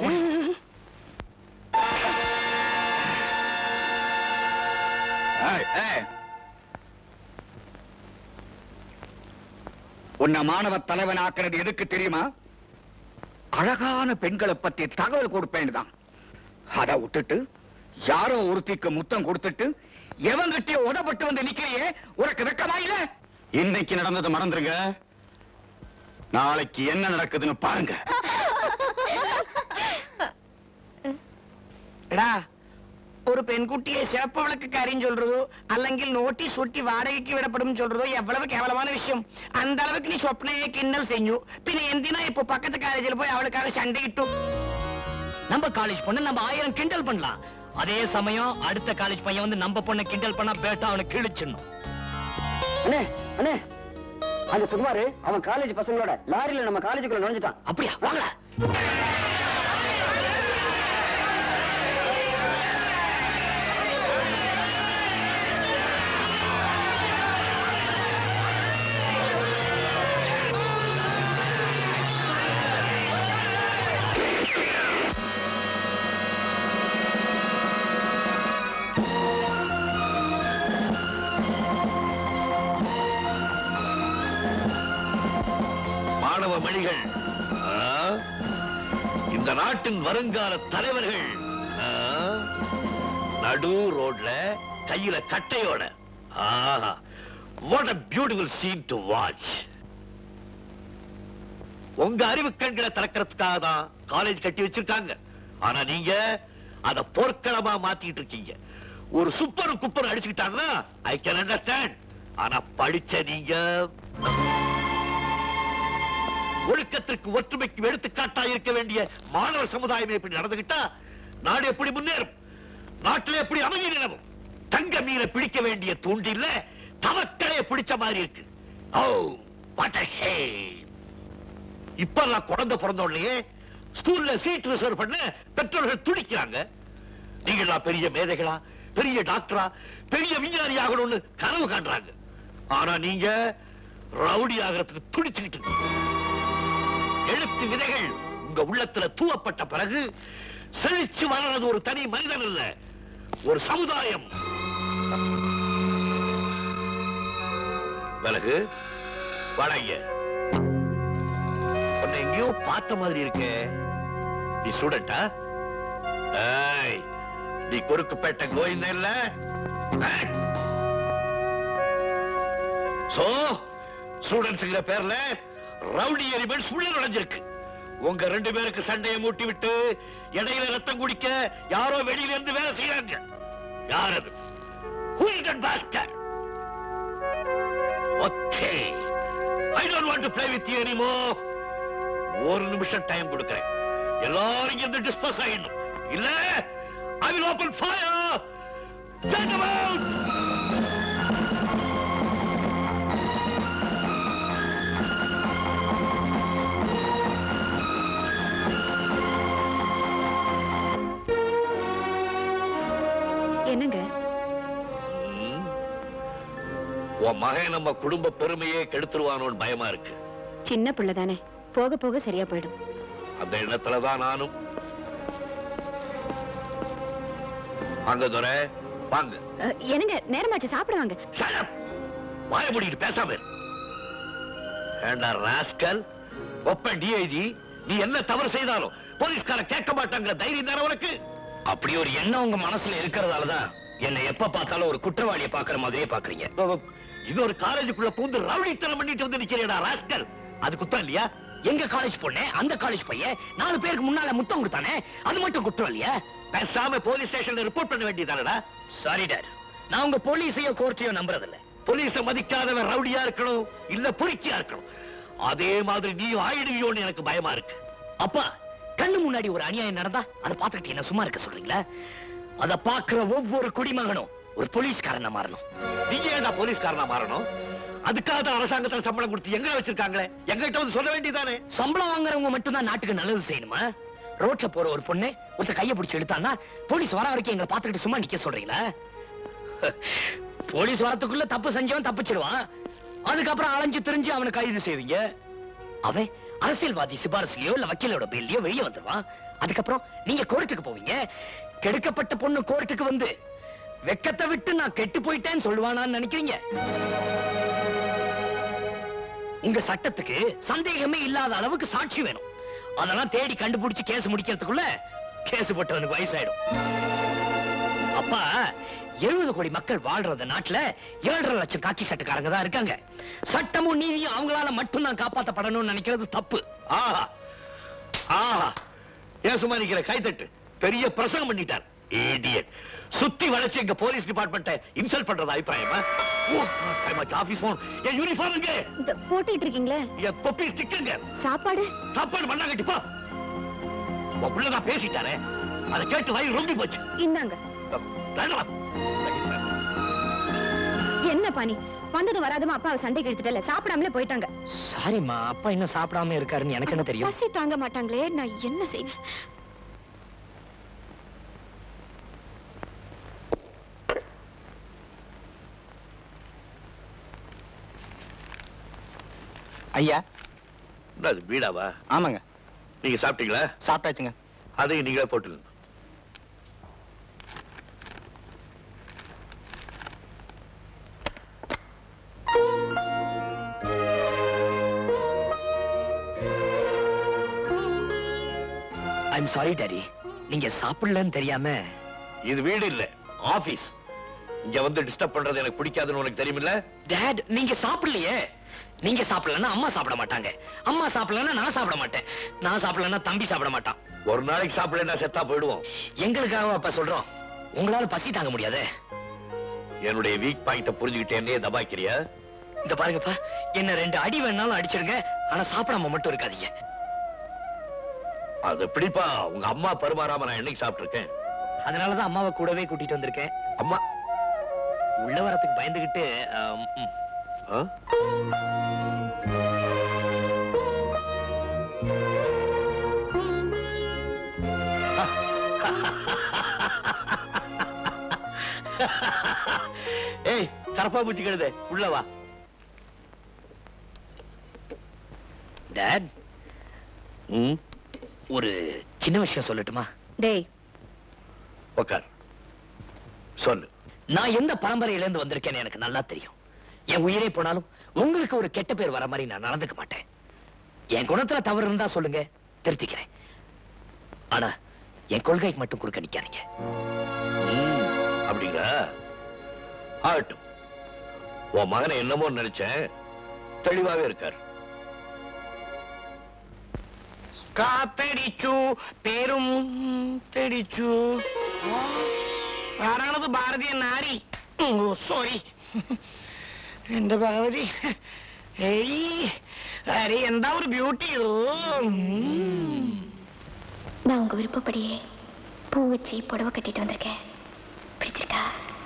ஏய் ஏய். உன்னை மாணவ தலைவன் ஆக்குறது எதுக்கு தெரியுமா? அழகான பெண்களை பத்தி தகவல் கொடுப்பேன் தான். அதை விட்டுட்டு யாரோ ஒருத்திக்கு முத்தம் கொடுத்துட்டு எவன்கிட்டயே உதப்பட்டு வந்து நிக்கிறியே, உனக்கு வெக்கமா இல்ல? இன்னைக்கு நடந்தது மறந்துருங்க, நாளைக்கு என்ன நடக்குதுன்னு பாருங்க. ஒரு பெண்குட்டியை சிறப்பு விளக்கு கறின்னு சொல்றதோ அல்லங்கில் நோட்டீஸ் ஒட்டி வாடகைக்கு விடப்படும் சொல்றதோ எவ்வளவு கேவலமான விஷயம். அந்த அளவுக்கு நீ சொப்னையை கிண்டல் செய்யும். பின்ன எந்தினா இப்போ பக்கத்து காலேஜில் போய் அவளுக்காக சண்டையிட்டும். நம்ம காலேஜ் பொண்ணு நம்ம ஆயிரம் கிண்டல் பண்ணலாம். அதே சமயம் அடுத்த காலேஜ் பையன் வந்து நம்ம பொண்ணை கிண்டல் பண்ணா பேட்டா அவனை கிழிச்சிடணும். அண்ணே அண்ணே, அந்த சுகுமாரு அவன் காலேஜ் பசங்களோட லாரியில நம்ம காலேஜுக்குள்ள நுழைஞ்சிட்டான். அப்படியா? வாங்க. மாணவ மணிகள், இந்த நாட்டின் வருங்கால தலைவர்கள் நடு ரோட்ல கையில கட்டையோட. ஆஹா, what a beautiful scene to watch. உங்க அறிவு கண்களை திறக்கிறதுக்காக தான் காலேஜ் கட்டி வச்சிருக்காங்க. ஆனா நீங்க அத போர்க்களமா மாத்திட்டு இருக்கீங்க. ஒரு சூப்பர் குப்பர் அடிச்சுக்கிட்டாங்கன்னா ஐ கேன் அண்டர்ஸ்டாண்ட். ஆனா படிச்ச நீங்க ஒழுக்கத்திற்கு ஒற்றுமைக்கு எடுத்துக்காட்டா இருக்க வேண்டிய மாணவர் சமுதாயம் இப்படி நடந்துகிட்டா நாடு எப்படி முன்னேறும்? நாட்டில் எப்படி அமைதி நிலவும்? தங்க மீனை பிடிக்க வேண்டிய தூண்டில்ல தவக்கலையை பிடிச்ச மாதிரி இருக்கு. Oh what a shame. இப்ப நான் குழந்தை பிறந்த உடனே ஸ்கூல்ல சீட் ரிசர்வ் பண்ண பெற்றோர்கள் துடிக்கிறாங்க. நீங்களா பெரிய மேதைகளா, பெரிய டாக்டரா, பெரிய விஞ்ஞானி ஆகணும்னு கனவு காண்றாங்க. ஆனா நீங்க ரவுடி ஆகிறதுக்கு துடிச்சுக்கிட்டு. எழுத்து விதைகள் உங்க உள்ளத்துல தூவப்பட்ட பிறகு செழிச்சு வளர்றது ஒரு தனி மனிதன் இல்ல, ஒரு சமுதாயம். விலகு வளைய உன்னை எங்கேயோ பார்த்த மாதிரி இருக்கே. நீ ஸ்டூடெண்டா? ஏய், நீ குறுக்குப்பேட்டை கோவிந்தன் இல்ல? சோ ஸ்டூடெண்ட்ஸ்ங்கிற பேர்ல ரவுடி எலிமெண்ட்ஸ் உள்ள நுழைஞ்சிருக்கு. உங்க ரெண்டு பேருக்கு சண்டையை மூட்டி விட்டு இடையில ரத்தம் குடிக்க யாரோ வெளியில இருந்து வேலை செய்யறாங்க. யார் அது? Who is that bastard? Okay, I don't want to play with you anymore. ஒரு நிமிஷம் டைம் கொடுக்கிறேன். எல்லாரும் இங்க டிஸ்போஸ் ஆயிடணும். இல்ல I will open fire. Send them out. என்னங்க? உன் மகன் நம்ம குடும்ப பெருமையே கெடுத்துருவானோன்னு பயமா இருக்கு. சின்ன பிள்ளை தானே, போக போக சரியா போயிடும். அந்த எண்ணத்துலதான் நானும். வாங்க துரை, வாங்க. என்னங்க நேரமாச்சு, சாப்பிடுவாங்க. வாய மூடிட்டு பேசாம இரு. ஏண்டா ராஸ்கல், ஒப்ப டிஐஜி, நீ என்ன தவறு செய்தாலும் போலீஸ்கார கேட்க மாட்டாங்க தைரியம் தானே உனக்கு? அப்படி ஒரு எண்ணம் உங்க மனசுல இருக்கிறதாலதான் என்னை எப்ப பார்த்தாலும் ஒரு குற்றவாளியை பாக்குற மாதிரியே பாக்குறீங்க. இன்னொரு காலேஜுக்குள்ள பூந்து ரவுடித்தனம் பண்ணிட்டு வந்து நிக்கிறேடா ராஸ்கல். அது குத்தம் இல்லையா? எங்க காலேஜ் பொண்ணு, அந்த காலேஜ் பையன் நாலு பேருக்கு முன்னால முத்தம் கொடுத்தானே, அது மட்டும் குற்றம் இல்லையா? பேசாம போலீஸ் ஸ்டேஷன்ல ரிப்போர்ட் பண்ண வேண்டியதானடா. சாரி டாட், நான் உங்க போலீஸையோ கோர்ட்டையோ நம்புறதில்ல. போலீஸ மதிக்காதவன் ரவுடியா இருக்கணும், இல்ல பொறுக்கியா இருக்கணும். அதே மாதிரி நீ ஆயிடுவியோன்னு எனக்கு பயமா இருக்கு. அப்பா, கண்ணு முன்னாடி ஒரு அநியாயம் நடந்தா அதை பார்த்துட்டு என்ன சும்மா இருக்க சொல்றீங்களா? அதை பார்க்கிற ஒவ்வொரு குடிமகனும் ஒரு போலீஸ்காரனா மாறணும். நீங்க ஏன்டா போலீஸ்காரனா மாறணும்? அதுக்காக தான் அரசாங்கத்துல சம்பளம் கொடுத்து எங்க வச்சிருக்காங்களே, எங்கிட்ட வந்து சொல்ல வேண்டியதானே. சம்பளம் வாங்குறவங்க மட்டும் தான் நாட்டுக்கு நல்லது செய்யணுமா? ரோட்ல போற ஒரு பொண்ணு ஒருத்த கைய பிடிச்சு இழுத்தான்னா போலீஸ் வர வரைக்கும் எங்களை பார்த்துக்கிட்டு சும்மா நிக்க சொல்றீங்களா? போலீஸ் வரத்துக்குள்ள தப்பு செஞ்சவன் தப்பிச்சிடுவான், அதுக்கப்புறம் அலைஞ்சு திரிஞ்சு அவனை கைது செய்வீங்க. அவன் அரசியல்வாதி சிபாரிசுலயோ இல்ல வக்கீலோட பேர்லயோ வெளியே வந்துடுவான். அதுக்கப்புறம் நீங்க கோர்ட்டுக்கு போவீங்க. கெடுக்கப்பட்ட பொண்ணு கோர்ட்டுக்கு வந்து வெக்கத்தை விட்டு நான் கெட்டு போயிட்டேன்னு சொல்லுவானான்னு நினைக்கிறீங்க? உங்க சட்டத்துக்கு சந்தேகமே இல்லாத அளவுக்கு சாட்சி வேணும். அதெல்லாம் தேடி கண்டுபிடிச்சு கேஸ் முடிக்கிறதுக்குள்ள கேஸ் போட்டவனுக்கு வயசாயிடும். அப்பா, எழுபது கோடி மக்கள் வாழ்ற நாட்டுல ஏழரை லட்சம் காக்கி சட்டக்காரங்க தான் இருக்காங்க. சட்டமும் நீதியும் அவங்களால மட்டும்தான் காப்பாற்றப்படணும்னு நினைக்கிறது தப்பு. ஆஹா ஆஹா, ஏன் சும்மா நிக்கிற? கைத்தட்டு. பெரிய பிரசங்கம் பண்ணிட்டார். இடியட். சுத்தி வளைச்சு எங்க போலீஸ் டிபார்ட்மெண்ட்டை இன்சல்ட் பண்றது அபிப்பிராயமா? Office phone. என் யூனிஃபார்ம் எங்க? போட்டுட்டு இருக்கீங்களே. என் தொப்பி ஸ்டிக்கருங்க. சாப்பாடு சாப்பாடு மண்ணா கட்டிப்பா. உன் பிள்ளைதான் பேசிட்டாரே, அதை கேட்டு வாய் ரொம்பி போச்சு. இந்தாங்க. என்ன பாணி, வந்தது வராதமா அப்பாவை சண்டைக்கு எடுத்துட்டல, சாப்பிடாமலே போயிட்டாங்க. சாரிம்மா, அப்பா இன்னும் சாப்பிடாம இருக்காருன்னு எனக்கு என்ன தெரியும்? பசி தாங்க மாட்டாங்களே, நான் என்ன செய்வேன்? ஐயா. அது வீடாவா? ஆமாங்க. நீங்க சாப்பிட்டீங்களா? சாப்பிட்டாச்சுங்க. அதையும் நீங்களே போட்டுங்க. ஐம் சாரி டாடி, நீங்க சாப்பிடலன்னு தெரியாம. இது வீடு இல்ல, ஆபீஸ். இங்க வந்து டிஸ்டர்ப் பண்றது எனக்கு பிடிக்காதுன்னு உனக்கு தெரியுமில்ல? டாட், நீங்க சாப்பிடலையே. நீங்க சாப்பிடலன்னா அம்மா சாப்பிட மாட்டாங்க, அம்மா சாப்பிடலன்னா நான் சாப்பிட மாட்டேன், நான் சாப்பிடலன்னா தம்பி சாப்பிட மாட்டான். ஒரு நாளைக்கு சாப்பிடலன்னா செத்தா போயிடுவோம். எங்களுக்காக அப்ப சொல்றோம், உங்களால பசி தாங்க முடியாது. என்னுடைய வீக் பாயிண்ட புரிஞ்சுக்கிட்டே தபாய்க்கிறியா? இந்த பாருங்கப்பா, என்ன ரெண்டு அடி வேணாலும் அடிச்சிருங்க, ஆனா சாப்பிடாம மட்டும் இருக்காதீங்க. அது எப்படிப்பா உங்க அம்மா பருமாறாம நான் என்னைக்கு சாப்பிட்டிருக்கேன்? அதனாலதான் அம்மாவை கூடவே கூட்டிட்டு வந்திருக்கேன். அம்மா உள்ள வரத்துக்கு பயந்துகிட்டு ஆம், ம். ஆ? ஏய் கரப்பா பூச்சி கழுதே உள்ள வா. டாட், ம், ஒரு சின்ன விஷயம் சொல்லட்டுமா? டேய், உட்கார், சொல்லு. நான் எந்த பரம்பரையில இருந்து வந்திருக்கேன்னு எனக்கு நல்லா தெரியும். என் உயிரே போனாலும் உங்களுக்கு ஒரு கெட்ட பேர் வர மாதிரி நான் நடந்துக்க மாட்டேன். என் குணத்துல தவறு இருந்தா சொல்லுங்க, திருத்திக்கிறேன். ஆனா என் கொள்கைக்கு மட்டும் குறுக்க நிக்காதீங்க. ம், அப்படிங்க ஆகட்டும். உன் மகனை என்னமோ நினைச்சேன், தெளிவாவே இருக்கார். കാത്തടിച്ചു പേരും തെടിച്ചു ആരാണത്? ഭാരതീയ നാരി. സോറി എന്റെ ഭഗവതി. ഏയ് അരെ എന്താ ഒരു ബ്യൂട്ടി. நான் உங்க விருப்பப்படியே பூ வச்சு புடவை கட்டிட்டு வந்திருக்கேன். பிடிச்சிருக்கா?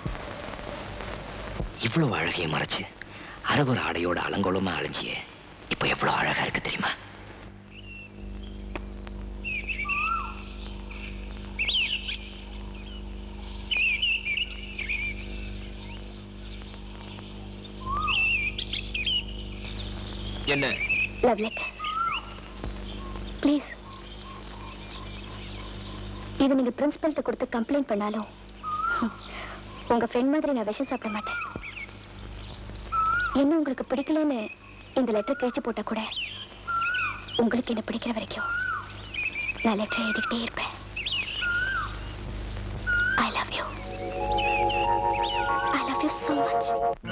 இவ்வளவு அழகையை மறைச்சு அரகுர ஆடையோட அலங்கோலமா அழிஞ்சியே இப்ப எவ்வளவு அழகா இருக்கு தெரியுமா? என்ன? Love letter please. இது நீங்க பிரின்சிபல்கிட்ட கொடுத்து கம்ப்ளைண்ட் பண்ணாலும் உங்க ஃப்ரெண்ட் மாதிரி நான் விஷம் சாப்பிட மாட்டேன். என்ன உங்களுக்கு பிடிக்கலன்னு இந்த லெட்டர் கிழிச்சு போட்டா கூட உங்களுக்கு என்ன பிடிக்கிற வரைக்கும் நான் லெட்டர் எழுதிக்கிட்டே இருப்பேன். I love you. I love you so much.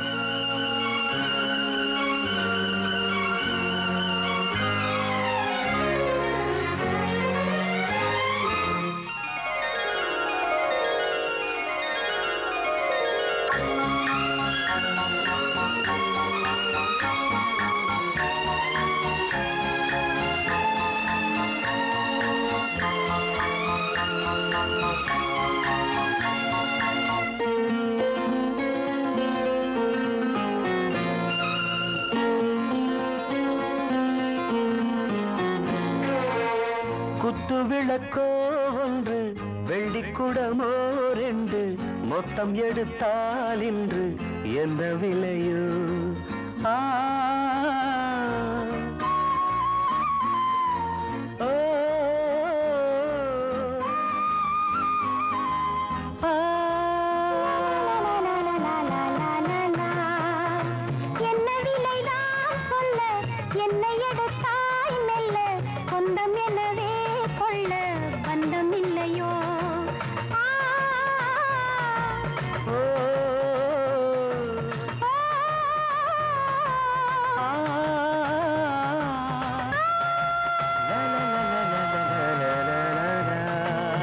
குத்து விளக்கோ ஒன்று, வெள்ளிக்குடமோ ரெண்டு, மொத்தம் எடுத்தால் இன்று என்ன விலையோ? ஆ ஓ, ஆ. என்ன விலைதான் சொல்ல, என்னை எடுத்தாய் மெல்ல, சொந்தம் எனவே கொள்ள பந்தம் இல்லையோ? ஓ, ஆ. லா, லா, லா, லா, லா, லா, லா, லா, லா.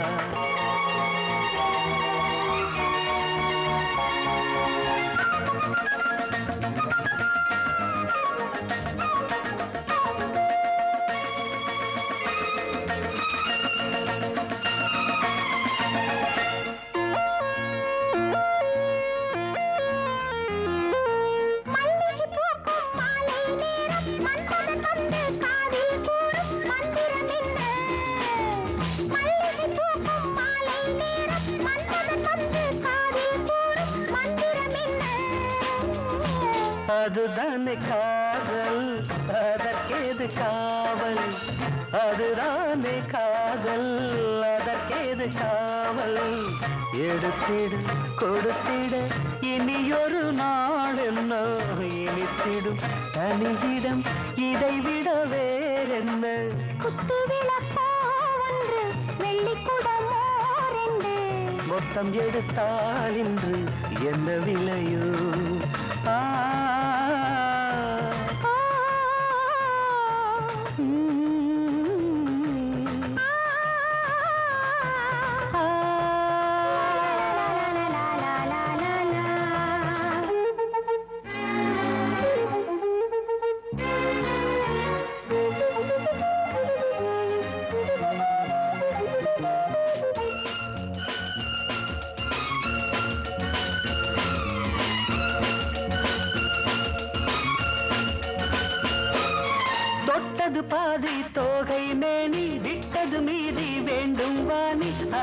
அதுதானே காதல், அதற்கேது காவல். அதுதானே காதல், அதற்கேது காவல். எடுத்திடு கொடுத்திட இனியொரு நாள் என்ன இனித்திடும் தனியிடம் இதைவிட வேறென்ன? குத்து விளக்கோ ஒன்று, வெள்ளிக்குடமோ ரெண்டு, மொத்தம் எடுத்தால் இன்று என்ன விலையோ? ஆ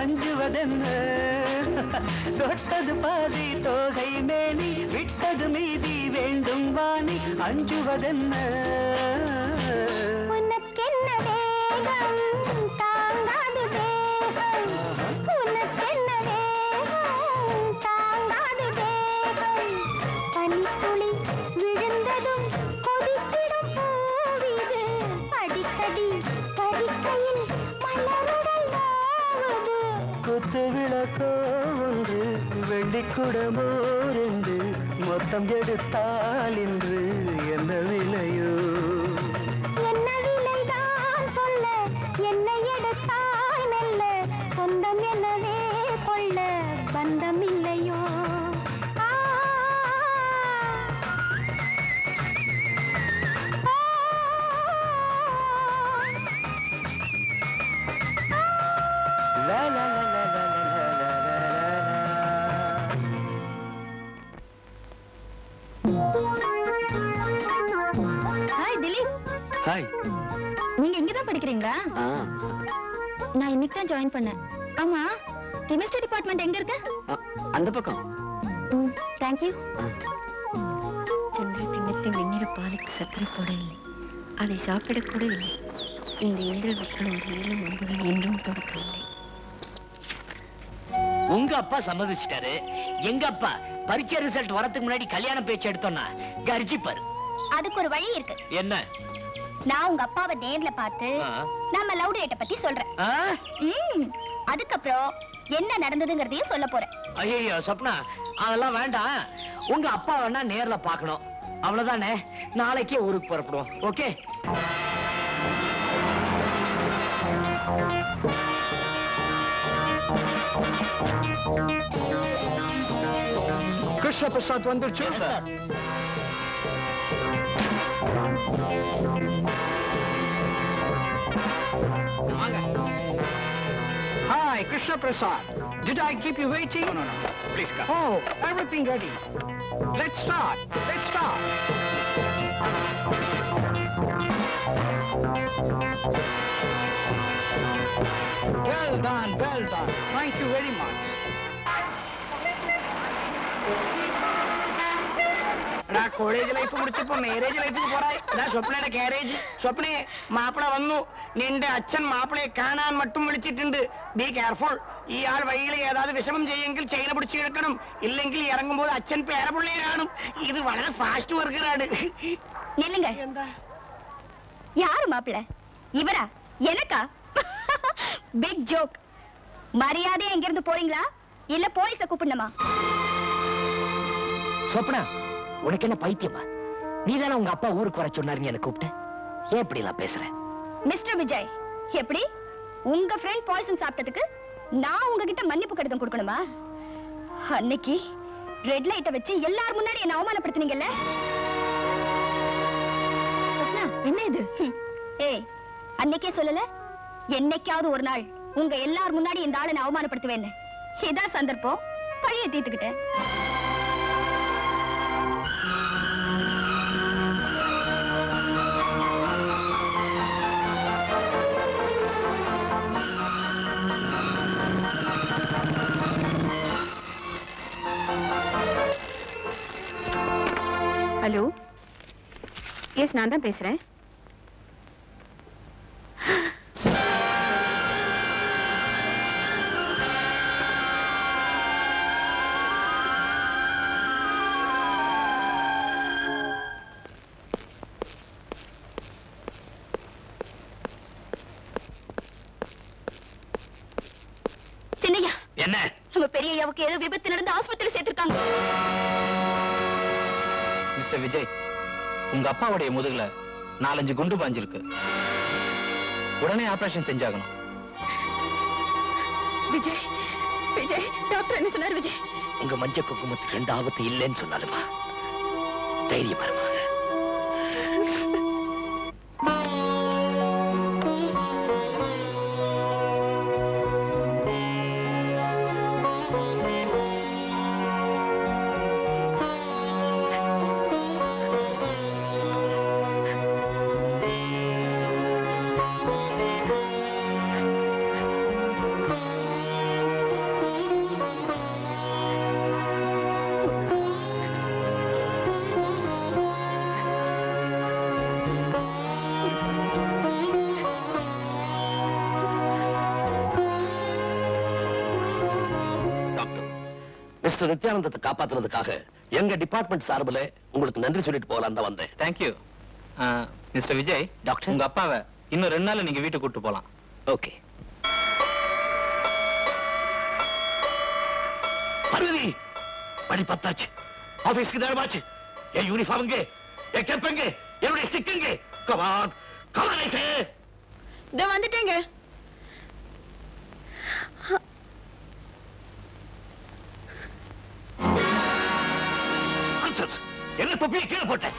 அஞ்சுவதென்ன தொட்டது பாதி தோகை மேனி விட்டது மீதி வேண்டும் வாணி அஞ்சுவதென்ன உனக்கென்ன வேகம் தாங்காது வேகம் உனக்கென்ன வேகம் தாங்காது வேகம் பனித்துளி விழுந்ததும் கொதித்திடும் பூவிது அடிக்கடி பறிக்கையில் மலருடல் ஆவது குத்து விளக்கோ ஒன்று வெள்ளிக்குடமோ ரெண்டு மொத்தம் எடுத்தால் இன்று என்ன விலையோ என்ன விலைதான் சொல்ல என்னை எடுத்தாய் மெல்ல சொந்தம் என்னவே கொள்ள பந்தம் இல்லையோ ஆ, லா லா லா லா லா லா லா ஹாய் திலீப். ஹாய். நீங்க இங்கதான் படிக்கிறீங்களா? நான் இன்னைக்கு தான் ஜாயின் பண்ணேன். ஆமா, கெமிஸ்ட்ரி டிபார்ட்மெண்ட் எங்க இருக்கு? அந்த பக்கம். Thank you. சந்திர கிண்ணத்தை வெந்நீர் பாலுக்கு சர்க்கரை போடவில்லை, அதை சாப்பிடக்கூடவில்லை. இந்த இந்திர விற்களும் ஏழும் ஒன்பதும் என்றும் தொடக்கவில்லை. உங்க அப்பா சம்மதிச்சிட்டாரு. எங்க அப்பா பரீட்சை ரிசல்ட் வரதுக்கு முன்னாடி கல்யாண பேச்சு எடுத்தோம்னா கர்ஜிப்பாரு. அதுக்கு ஒரு வழி இருக்கு. என்ன? நான் உங்க அப்பாவை நேர்ல பார்த்து நம்ம லவ் டேட்ட பத்தி சொல்றேன். ம், அதுக்கப்புறம் என்ன நடந்ததுங்கறதையும் சொல்ல போறேன். ஐயோ சப்னா, அதெல்லாம் வேண்டாம். உங்க அப்பா வேணா நேர்ல பார்க்கணும், அவ்வளவுதானே. நாளைக்கே ஊருக்கு புறப்படுவோம். ஓகே? கிருஷ்ண பிரசாத் வந்துருச்சு. Hi, Krishna Prasad. Did I keep you waiting? No, no, no. Please come. Oh, everything ready. Let's start. Let's start. Well done, well done. Thank you very much. நான் കോളേജ് ലൈഫ് മുടിച്ചപ്പോ marriage ലൈഫിൽ പോറായി. സ്വപ്നയുടെ carriage. സ്വപ്നെ, Mappila വന്നു. നിന്റെ അച്ഛൻ മാപ്പിളയെ കാണാൻ മട്ടും വിളിച്ചിട്ടുണ്ട്. Be careful. ഈ ആൾ വഴിയിൽ ഏതാത് വിഷമം ചെയ്യെങ്കിൽ ചെയിന പിടിച്ച് കിടക്കണം, ഇല്ലെങ്കിൽ ഇറങ്ങുമ്പോൾ അച്ഛൻ പേരപിള്ളയെ കാണും. ഇത് വളരെ ഫാസ്റ്റ് വർക്കറാണ്. நில்லுங்க. யாரு மாப்பிள்ள? இவரா? எனக்கா? Big joke. மரியாதை எங்க இருந்து போறீங்களா இல்ல போலீஸ கூப்பிடணுமா? சொப்னா, உனக்கு என்ன பைத்தியமா? நீதானே உங்க அப்பா ஊருக்கு வர சொன்னாருன்னு என்ன கூப்பிட்ட. ஏன் இப்படி எல்லாம் பேசுற? மிஸ்டர் விஜய், எப்படி உங்க ஃப்ரெண்ட் பாய்சன் சாப்பிட்டதுக்கு நான் உங்ககிட்ட மன்னிப்பு கடிதம் கொடுக்கணுமா? அன்னைக்கு ரெட் லைட்ட வச்சு எல்லார் முன்னாடி என்ன அவமானப்படுத்தினீங்கல்ல. என்ன இது? ஏய், அன்னைக்கே சொல்லல என்னைக்காவது ஒரு நாள் உங்க எல்லார் முன்னாடி இந்த ஆளை நான் அவமானப்படுத்துவேன்னு. இதான் சந்தர்ப்பம், பழிய தீர்த்துக்கிட்டேன். ஹலோ, எஸ், நான் தான் பேசுறேன். சின்னையா, என்ன? நம்ம பெரிய ஐயாவுக்கு ஏதோ விபத்து நடந்து ஆஸ்பத்திரியில் சேர்த்திருக்காங்க. மிஸ்டர் விஜய், உங்க அப்பாவுடைய முதுகுல நாலஞ்சு குண்டு பாஞ்சிருக்கு. உடனே ஆபரேஷன் செஞ்சாகணும். விஜய், விஜய், டாக்டர் என்ன சொன்னார்? விஜய், உங்க மஞ்ச குங்குமத்துக்கு எந்த ஆபத்து இல்லைன்னு சொன்னாலுமா தைரியமா இருமா. மிஸ்டர் நித்யானந்தத்தை காப்பாத்துறதுக்காக எங்க டிபார்ட்மெண்ட் சார்பில் உங்களுக்கு நன்றி சொல்லிட்டு போகலாம் தான் வந்தேன். தேங்க்யூ. மிஸ்டர் விஜய், டாக்டர் உங்க அப்பாவை இன்னும் ரெண்டு நாள் நீங்க வீட்டுக்கு கூட்டு போலாம். ஓகே. பார்வதி, மணி பத்தாச்சு, ஆபீஸ்க்கு நேரமாச்சு. என் யூனிஃபார்ம் எங்கே, என் கேப் எங்கே, என்னுடைய ஸ்டிக் எங்கே? Come on come on I say. இதோ வந்துட்டேங்க. என்ன தொப்பியை கீழே போட்டேன்.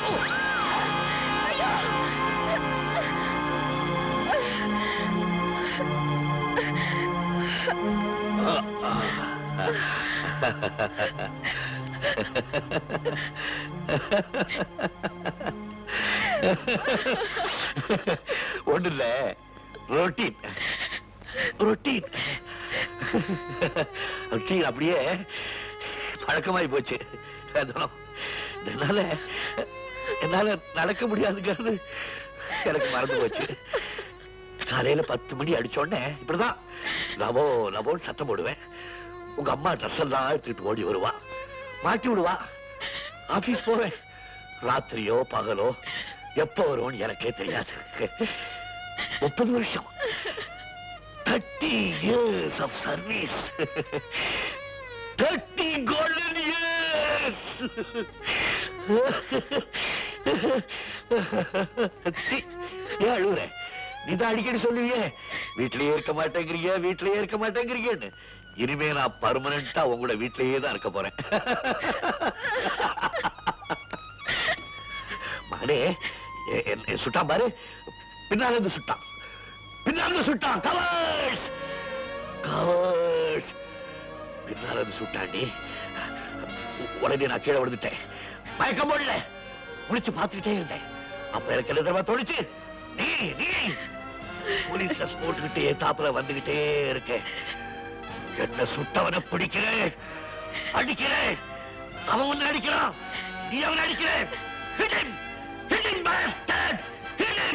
ஒண்ணு இல்ல, ரொட்டீன் ரொட்டீன் ரொட்டீன் அப்படியே பழக்கமாய் போச்சு. என்னால என்னால நடக்க முடியாதுங்கிறது எனக்கு மறந்து போச்சு. காலையில பத்து மணி அடிச்சோடனே இப்படிதான் லவோ லவோன்னு சத்தம் போடுவேன். உங்க அம்மா ட்ரெஸ் எல்லாம் எடுத்துட்டு ஓடி வருவா, மாட்டி விடுவா. ஆபீஸ் போவேன். ராத்திரியோ பகலோ எப்ப வருவோன்னு எனக்கே தெரியாது. முப்பது வருஷம், thirty years of service, thirty golden years. ஏன் அழுகுற? நீதான் அடிக்கடி சொல்லுவியே, வீட்லயே இருக்க மாட்டேங்கிறீங்க, வீட்லயே இருக்க மாட்டேங்கிறீங்கன்னு. இனிமே நான் பர்மனண்டா உங்களோட வீட்லயே தான் இருக்க போறேன். மகனே, சுட்டான் பாரு, பின்னால இருந்து சுட்டான், பின்னால இருந்து சுட்டான். கவர்ஸ் கவர்ஸ் பின்னால இருந்து சுட்டாண்டி. உடனே நான் கீழே விழுந்துட்டேன். மயக்கம் போடல, முடிச்சு பார்த்துக்கிட்டே இருந்தேன். அப்ப எனக்கு என்ன தெரியுமா தோணுச்சு? நீ நீ போலீஸ் ட்ரெஸ் போட்டுக்கிட்டே தாப்புல வந்துகிட்டே இருக்கேன். என்ன சுட்டவனை பிடிக்கிறேன், அடிக்கிறேன். அவன் ஒண்ணு அடிக்கிறான், நீ அவன் அடிக்கிறேன். Hit him! Hit him, bastard! Hit him!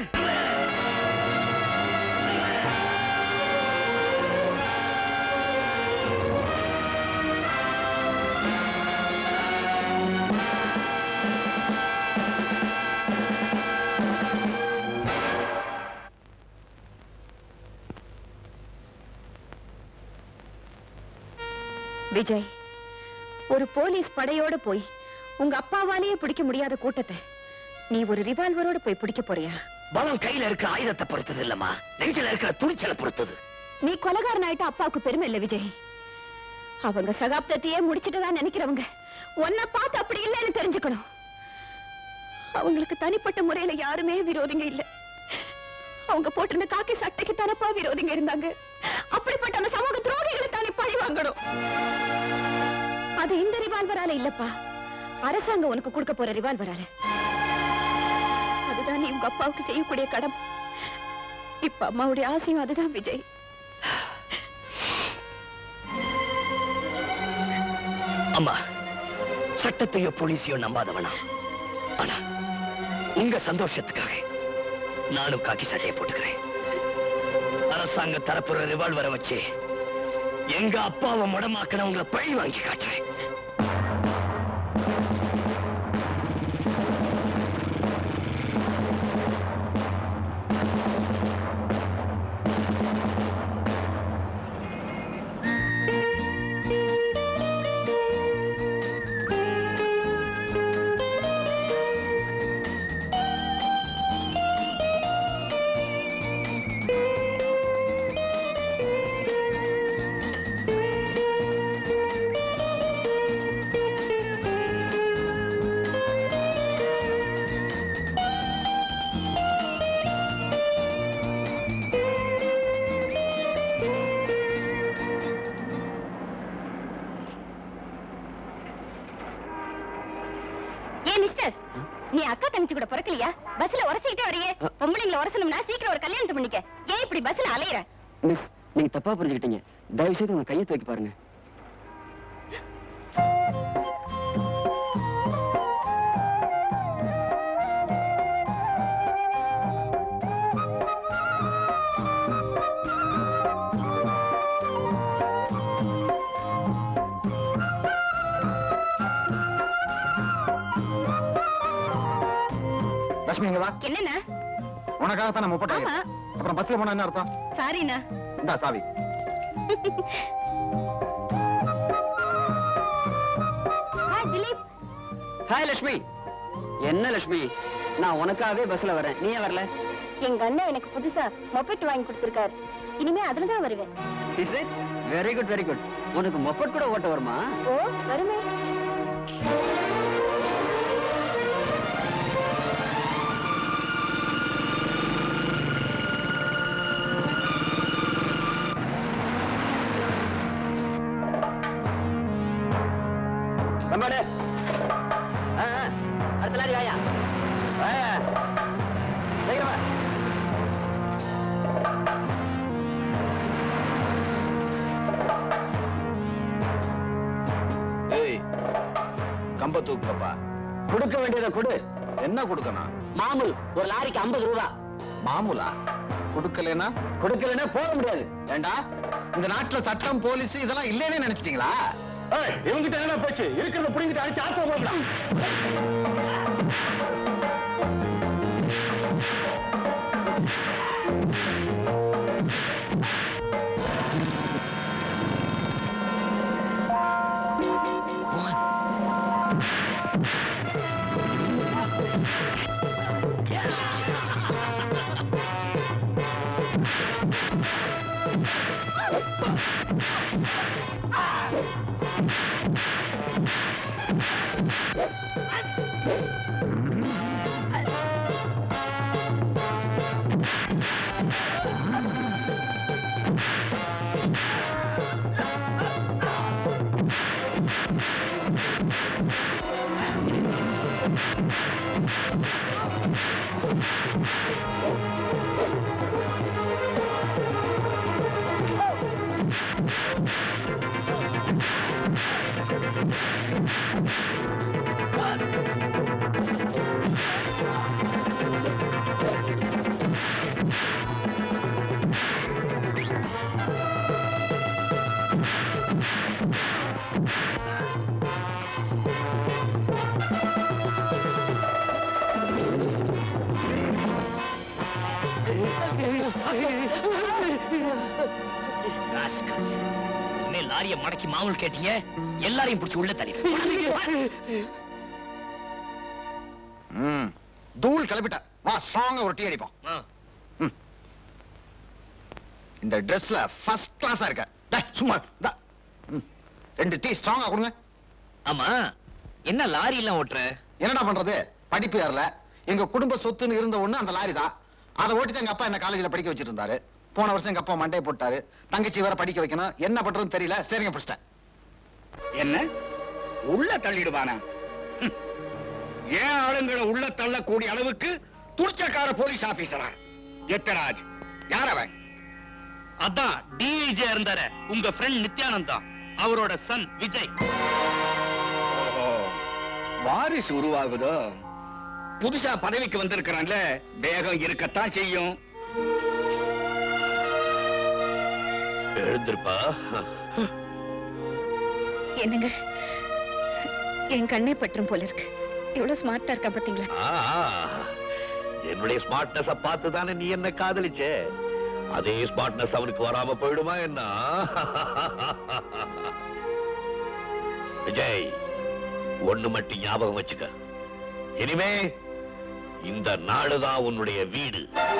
Vijay, ஒரு போலீஸ் படையோட போய் உங்க அப்பாவாலேயே பிடிக்க முடியாத கூட்டத்தை நீ ஒரு ரிவால்வரோட போய் பிடிக்க போறியா? பலம் கையில இருக்கிற ஆயுதத்தை பொறுத்தது இல்லம்மா, நெஞ்சில இருக்கிற துணிச்சலை பொறுத்தது. நீ கொலைகாரன் ஆயிட்ட அப்பாவுக்கு பெருமை இல்ல விஜய். அவங்க சகாப்தத்தையே முடிச்சுட்டுதான் நினைக்கிறவங்க உன்னை பார்த்து அப்படி இல்லைன்னு தெரிஞ்சுக்கணும். அவங்களுக்கு தனிப்பட்ட முறையில யாருமே விரோதிங்க இல்ல. அவங்க போட்டிருந்த காக்கி சட்டைக்கு தனப்பா விரோதிங்க இருந்தாங்க. அப்படிப்பட்ட அந்த சமூக துரோகிகளை தானே பழி வாங்கணும். அது இந்த ரிவால்வரால இல்லப்பா, அரசாங்கம் உனக்கு கொடுக்க போற ரிவால்வரால. அதுதான் நீ உங்க அப்பாவுக்கு செய்யக்கூடிய கடம். இப்ப அம்மாவுடைய ஆசையும் அதுதான் விஜய். அம்மா, சட்டத்தையோ போலீஸையோ நம்பாதவனா, ஆனா உங்க சந்தோஷத்துக்காக நானும் காக்கி சட்டையை போட்டுக்கிறேன். அரசாங்க தரப்புற ரிவால்வரை வச்சு எங்க அப்பாவை முடமாக்கினவங்களை பழி வாங்கி காட்டுறேன். நீ அக்கா தங்கச்சி கூட பிறக்கலையா? பஸ்ல உரசிக்கிட்டே வரையே. பொம்பளைங்களை உரசணும்னா சீக்கிரம் ஒரு கல்யாணத்தை பண்ணிக்க. ஏன் இப்படி பஸ்ல அலையற? மிஸ், நீங்க தப்பா புரிஞ்சுக்கிட்டீங்க. தயவு செய்து உங்க கையை தூக்கி பாருங்க. லட்சுமி இங்க வா. என்னண்ணா? உனக்காகத்தான் நம்ம போட்டோம். ஆமா. அப்புறம் பஸ்ல போனா என்ன அர்த்தம்? சாரிண்ணா. இந்தா சாவி. ஹாய் திலீப். ஹாய் லட்சுமி. என்ன லட்சுமி, நான் உனக்காகவே பஸ்ல வரேன், நீ ஏன் வரல? எங்க அண்ணன் எனக்கு புதுசா மொபைல் வாங்கி கொடுத்திருக்காரு. இனிமே அதுல தான் வருவேன். Is it? Very good very good. உனக்கு மொபைல் கூட ஓட்ட வருமா? ஓ வருமே. கம்பாடு. அடுத்த லாரி வாயா. வாயா. சீக்கிரமா. ஏய், கம்ப தூக்குங்கப்பா. கொடுக்க வேண்டியதை கொடு. என்ன கொடுக்கணும்? மாமூல் ஒரு லாரிக்கு ஐம்பது ரூபா. மாமூலா? கொடுக்கலனா? கொடுக்கலன்னா போட முடியாது. ஏண்டா, இந்த நாட்டுல சட்டம் போலீஸ் இதெல்லாம் இல்லைன்னு நினைச்சிட்டீங்களா? இவங்கிட்ட என்ன போச்சு? இருக்கிறத புடிங்கிட்டு அடிச்சு ஆத்த போகலாம். லாரிய மடக்கி மாமூல் கேட்டீங்க, எல்லாரையும் பிடிச்சு உள்ள தள்ளி தூள் கிளப்பிட்ட. வா, ஸ்ட்ராங்கா ஒரு டீ அடிப்போம். இந்த ட்ரெஸ்ல ஃபர்ஸ்ட் கிளாஸா இருக்க. டேய், சும்மா டா. ரெண்டு டீ ஸ்ட்ராங்கா கொடுங்க. ஆமா, என்ன லாரி எல்லாம் ஓட்டுற? என்னடா பண்றது? படிப்பு ஏறல. எங்க குடும்ப சொத்துன்னு இருந்த ஒண்ணு அந்த லாரி தான். அதை ஓட்டிட்டு எங்க அப்பா என்ன காலேஜ்ல படிக்க வச்சிட்டு இருந்தாரு. போன வருஷம் எங்க அப்பா மண்டையை போட்டாரு. தங்கச்சி வேற படிக்க வைக்கணும். என்ன பண்றதுன்னு தெரியல. சரிங்க, பிடிச்சிட்டேன். என்ன உள்ள தள்ளிடுவானா? ஏன் ஆளுங்களை உள்ள தள்ளக்கூடிய அளவுக்கு துணிச்சக்கார போலீஸ் ஆபீசரா? எத்தராஜ் யார் அவன்? அதான் டிஐஜி இருந்தாரு உங்க ஃப்ரெண்ட் நித்யானந்தா, அவரோட சன் விஜய். வாரிசு உருவாகுதோ? புதுசா பதவிக்கு வந்திருக்கிறான்ல, வேகம் இருக்கத்தான் செய்யும். எழுந்திருப்பா. என்னங்க, என் கண்ணே பற்றும் போல இருக்கு. எவ்வளவு ஸ்மார்ட்டா இருக்கா பாத்தீங்களா? என்னுடைய ஸ்மார்ட்னஸ் பார்த்து தானே நீ என்ன காதலிச்ச. அதே ஸ்மார்ட்னஸ் அவனுக்கு வராம போயிடுமா என்ன? விஜய், ஒண்ணு மட்டும் ஞாபகம் வச்சுக்க. இனிமே இந்த நாடுதான் உன்னுடைய வீடு.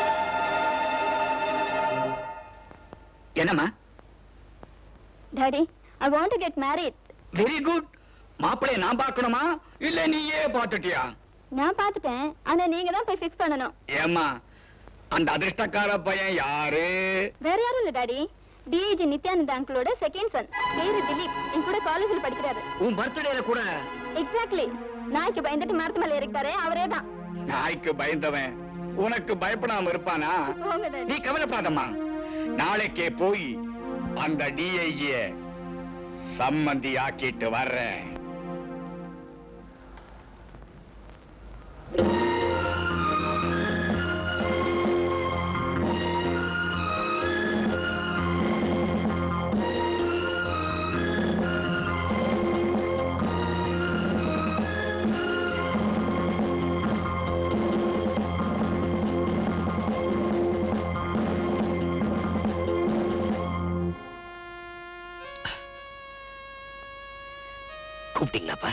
என்னம்மா? Daddy, I want to get married. Very good. மாப்பிளைய நான் பார்க்கணுமா இல்ல நீயே பார்த்துட்டியா? நான் பார்த்துட்டேன், ஆனா நீங்க தான் போய் ஃபிக்ஸ் பண்ணணும். ஏம்மா, அந்த அதிர்ஷ்டக்கார பையன் யாரு? வேற யாரும் இல்ல டாடி, டிஐஜி நித்யானந்த அங்கிளோட செகண்ட் சன், பேரு திலீப். என் கூட காலேஜ்ல படிக்கிறாரு. உன் பர்த்டேல கூட? எக்ஸாக்ட்லி. நாய்க்கு பயந்துட்டு மரத்து மேல இருக்காரே, அவரே தான். நாய்க்கு பயந்தவன் உனக்கு பயப்படாம இருப்பானா? போங்க டாடி. நீ கவலைப்படாதம்மா. நாளைக்கே போய் அந்த டிஐஜிய சம்மந்தி ஆக்கிட்டு வர்றேன். கூப்பிட்டீங்களாப்பா?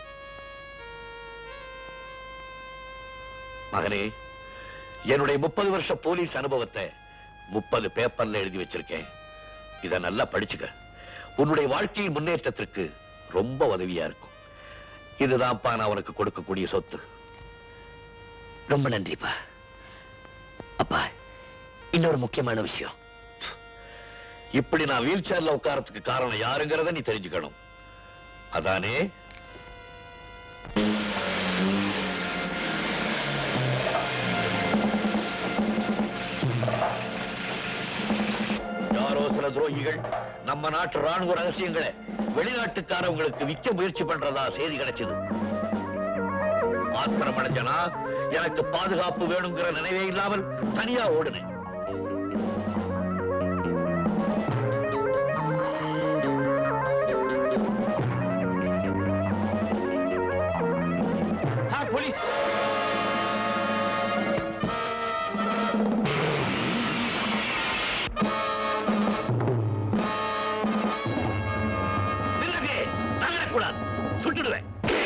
மகனே, என்னுடைய முப்பது வருஷ போலீஸ் அனுபவத்தை முப்பது பேப்பர்ல எழுதி வச்சிருக்கேன். இத நல்லா படிச்சுக்க. உன்னுடைய வாழ்க்கையின் முன்னேற்றத்திற்கு ரொம்ப உதவியா இருக்கும். இதுதான்ப்பா நான் உனக்கு கொடுக்கக்கூடிய சொத்து. ரொம்ப நன்றிப்பா. அப்பா, இன்னொரு முக்கியமான விஷயம். இப்படி நான் வீல் சேர்ல உட்காரத்துக்கு காரணம் யாருங்கிறத நீ தெரிஞ்சுக்கணும். அதானே? யாரோ சில துரோகிகள் நம்ம நாட்டு ராணுவ ரகசியங்களை வெளிநாட்டுக்காரவங்களுக்கு விற்க முயற்சி பண்றதா செய்தி கிடைச்சது. ஆத்திரமடைஞ்சனா எனக்கு பாதுகாப்பு வேணுங்கிற நினைவே இல்லாமல் தனியா ஓடுனேன். Sir, police! நகரக்கூடாது, சுட்டுடுவேன்.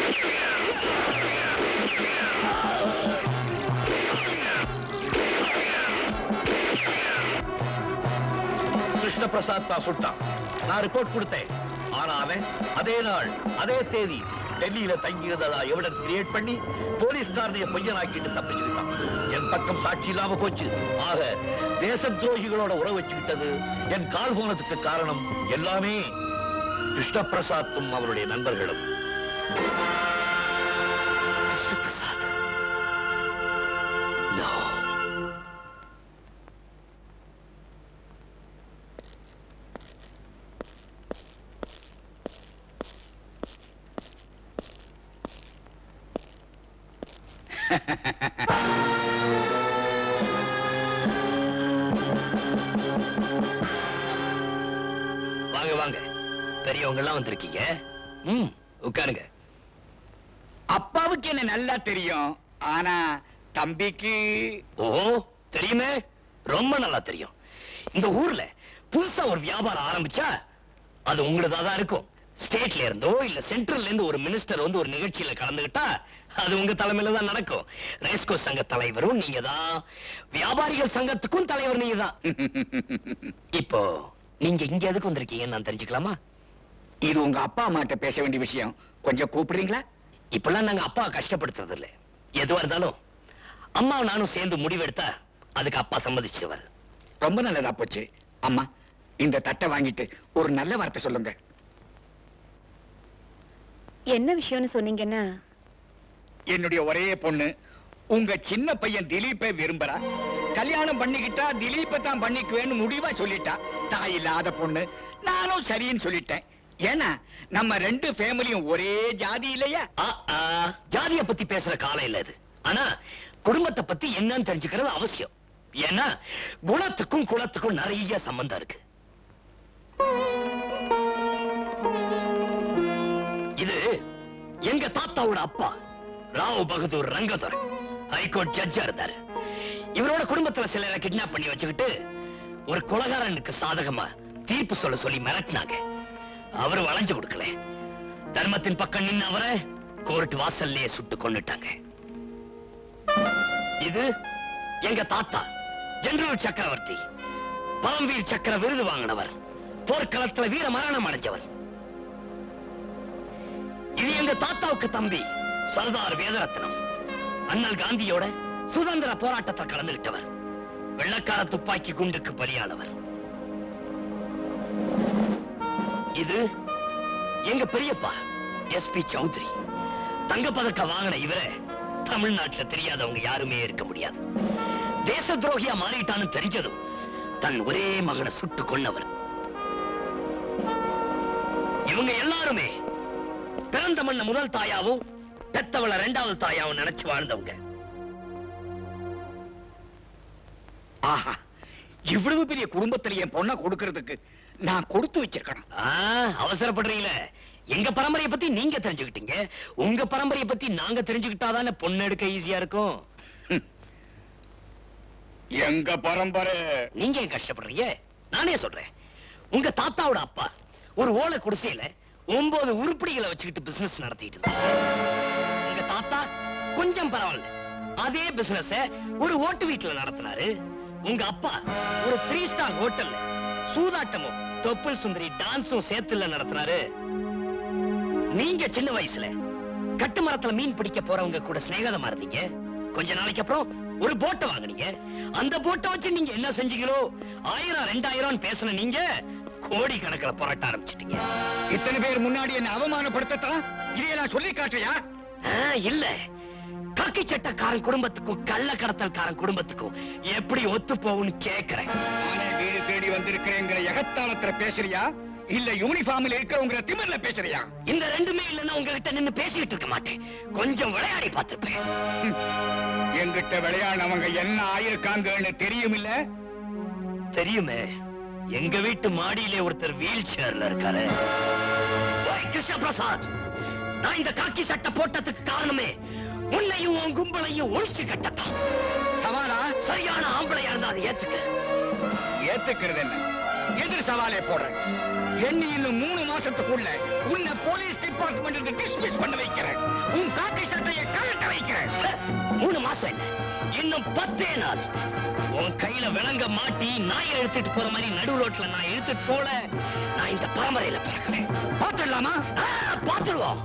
கிருஷ்ண பிரசாத் தான் சுட்டான். நான் ரிப்போர்ட் கொடுத்தேன். ஆனா அவன் அதே நாள் அதே தேதி டெல்லியில தங்கியிருந்ததா எவிடன்ஸ் கிரியேட் பண்ணி போலீஸ்காரனைய பொய்யனாக்கிட்டு தப்பிச்சுக்கிட்டான். என் பக்கம் சாட்சி இல்லாம போச்சு. ஆக தேச துரோகிகளோட உறவு வச்சுக்கிட்டது என் கால் போனதுக்கு காரணம் எல்லாமே கிருஷ்ண பிரசாத்தும் அவருடைய நண்பர்களும். கிருஷ்ண பிரசாத், நோ. வாங்க வாங்க, பெரியவங்க எல்லாம் வந்திருக்கீங்க. ம், உட்காருங்க. அப்பாவுக்கு என்ன நல்லா தெரியும், ஆனா தம்பிக்கு... ஓ, தெரியுமே, ரொம்ப நல்லா தெரியும். இந்த ஊர்ல புதுசா ஒரு வியாபாரம் ஆரம்பிச்சா அது உங்களதா தான் இருக்கும். ஸ்டேட்ல இருந்தோ இல்ல சென்ட்ரல்ல இருந்து ஒரு மினிஸ்டர் வந்து ஒரு நிகழ்ச்சியில கலந்துகிட்டா அது உங்க தலைமையில தான் நடக்கும். ரேஸ்கோ சங்க தலைவரும் நீங்க தான், வியாபாரிகள் சங்கத்துக்கும் தலைவர் நீங்க தான். இப்போ நீங்க இங்க எதுக்கு வந்திருக்கீங்கன்னு நான் தெரிஞ்சுக்கலாமா? இது உங்க அப்பா அம்மாட்ட பேச வேண்டிய விஷயம், கொஞ்சம் கூப்பிடுறீங்களா? இப்பெல்லாம் நாங்க அப்பா கஷ்டப்படுத்துறது இல்ல. எதுவா இருந்தாலும் அம்மா நானும் சேர்ந்து முடிவெடுத்தா அதுக்கு அப்பா சம்மதிச்சவர். ரொம்ப நல்லதா போச்சு. அம்மா, இந்த தட்டை வாங்கிட்டு ஒரு நல்ல வார்த்தை சொல்லுங்க. என்ன விஷயம்னு சொன்னீங்கன்னா? என்னுடைய ஒரே பொண்ணு உங்க சின்ன பையன் திலீப்பை விரும்புறா. கல்யாணம் பண்ணிக்கிட்டா திலீப்பை தான் பண்ணிக்குவேன்னு முடிவா சொல்லிட்டா. தாய் இல்லாத பொண்ணு. நானும் சரின்னு சொல்லிட்டேன். ஏன்னா நம்ம ரெண்டு ஃபேமிலியும் ஒரே ஜாதி இல்லையா? ஜாதிய பத்தி பேசுற காலம் இல்ல இது. ஆனா குடும்பத்தை பத்தி என்னன்னு தெரிஞ்சுக்கிறது அவசியம். ஏன்னா குணத்துக்கும் குலத்துக்கும் நிறைய சம்பந்தம் இருக்கு. இது எங்க தாத்தாவோட அப்பா ராவ் பகதூர் ரங்கதுரை ஹைகோர்ட் ஜட்ஜா இருந்தாரு. இவரோட குடும்பத்துல சிலரை கிட்னாப் பண்ணி வச்சுக்கிட்டு ஒரு கொலைகாரனுக்கு சாதகமா தீர்ப்பு சொல்ல சொல்லி மிரட்டினாங்க. அவரு வளைஞ்சு கொடுக்கல. தர்மத்தின் பக்கம் நின்று அவரை கோர்ட் வாசல்லையே சுட்டு கொன்னுட்டாங்க. இது எங்க தாத்தா ஜெனரல் சக்கரவர்த்தி, பரம்வீர் சக்கர விருது வாங்கினவர், போர்க்களத்துல வீர மரணம் அடைஞ்சவர். இது எங்க தாத்தாவுக்கு தம்பி சர்தார் வேதரத்னம், அண்ணல் காந்தியோட சுதந்திர போராட்டத்தை கலந்துகிட்டவர், வெள்ளக்கார துப்பாக்கி குண்டுக்கு பலியானவர். இது எங்க பெரியப்பா எஸ் பி சௌத்ரி, தங்கப்பதக்க வாங்கின இவரை தமிழ்நாட்டுல தெரியாதவங்க யாருமே இருக்க முடியாது. தேச துரோகியா மாறிட்டான்னு தெரிஞ்சதும் தன் ஒரே மகனை சுட்டு கொன்னவர். இவங்க எல்லாருமே பிறந்த மண்ண முதல் தாயாவும் பெத்தவள இரண்டாவது தாயாவும் நினைச்சு வாழ்ந்தவங்க. ஆஹா, இவ்வளவு பெரிய குடும்பத்துல என் பொண்ணை கொடுக்கறதுக்கு நான் கொடுத்து வச்சிருக்கணும். அவசரப்படுறீங்களே. எங்க பரம்பரையை பத்தி நீங்க தெரிஞ்சுக்கிட்டீங்க, உங்க பரம்பரையை பத்தி நாங்க தெரிஞ்சுக்கிட்டாதானே பொண்ணு எடுக்க ஈஸியா இருக்கும். எங்க பரம்பரை நீங்க ஏன் கஷ்டப்படுறீங்க? நானே சொல்றேன். உங்க தாத்தாவோட அப்பா ஒரு ஓலை குடிசையில ஒன்பது உருப்படிகளை வச்சுக்கிட்டு பிசினஸ் நடத்திட்டு இருந்தாரு. உங்க தாத்தா கொஞ்சம் பரவாயில்ல, அதே பிசினஸ் ஒரு ஓட்டு வீட்டுல நடத்தினாரு. உங்க அப்பா ஒரு த்ரீ ஸ்டார் ஹோட்டல்ல சூதாட்டமும் தொப்புள் சுந்தரி டான்ஸும் சேர்த்துல நடத்தினாரு. நீங்க சின்ன வயசுல கட்டு மரத்துல மீன் பிடிக்க போறவங்க கூட சிநேகிதமா இருந்தீங்க. கொஞ்ச நாளைக்கு அப்புறம் ஒரு போட்டை வாங்குனீங்க. அந்த போட்டை வச்சு நீங்க என்ன செஞ்சீங்களோ ஆயிரம் ரெண்டாயிரம் பேசுன நீங்க கோடி கணக்கில் புரட்ட ஆரம்பிச்சிட்டீங்க. இத்தனை பேர் முன்னாடி என்ன அவமானப்படுத்தத்தான் இதைய நான் சொல்லி காட்டுறியா? இல்ல, காக்கி சட்டக்காரன் குடும்பத்துக்கும் கள்ள கடத்தல்காரன் குடும்பத்துக்கும் எப்படி ஒத்து போகும்னு கேக்குறேன். நானே வீடு தேடி வந்திருக்கிறேங்கிற எகத்தாளத்துல பேசுறியா இல்ல யூனிஃபார்ம்ல இருக்கிறவங்க திமிர்ல பேசுறியா? இந்த ரெண்டுமே இல்லன்னா உங்ககிட்ட நின்னு பேசிட்டு இருக்க மாட்டேன். கொஞ்சம் விளையாடி பார்த்திருப்பேன். எங்கிட்ட விளையாடினவங்க என்ன ஆயிருக்காங்கன்னு தெரியும் இல்ல? தெரியுமே. எங்க வீட்டு மாடியிலே ஒருத்தர் வீல் சேர்ல இருக்காரு. கிருஷ்ண பிரசாத், நான் இந்த காக்கி சட்டை போட்டதுக்கு காரணமே உன்னையும் உன் கும்பலையும் ஒழிச்சு கட்டத்தான். சவாலா? சரியான ஆம்பளையா இருந்தா அதை ஏத்துக்க. ஏத்துக்கிறது என்ன? எதிர் சவாலே போடுறேன். எண்ணி இன்னும் மூணு மாசத்துக்குள்ள உன்னை போலீஸ் டிபார்ட்மெண்ட் டிஸ்மிஸ் பண்ண வைக்கிறேன். உன் காக்கி சட்டையை கழட்ட வைக்கிறேன். மூணு மாசம் என்ன, இன்னும் பத்தே நாள். உன் கையில விலங்க மாட்டி நாயை எடுத்துட்டு போற மாதிரி நடு ரோட்ல நான் எடுத்துட்டு போல நான் இந்த பரம்பரையில பிறக்கிறேன். பாத்துடலாமா? பாத்துருவோம்.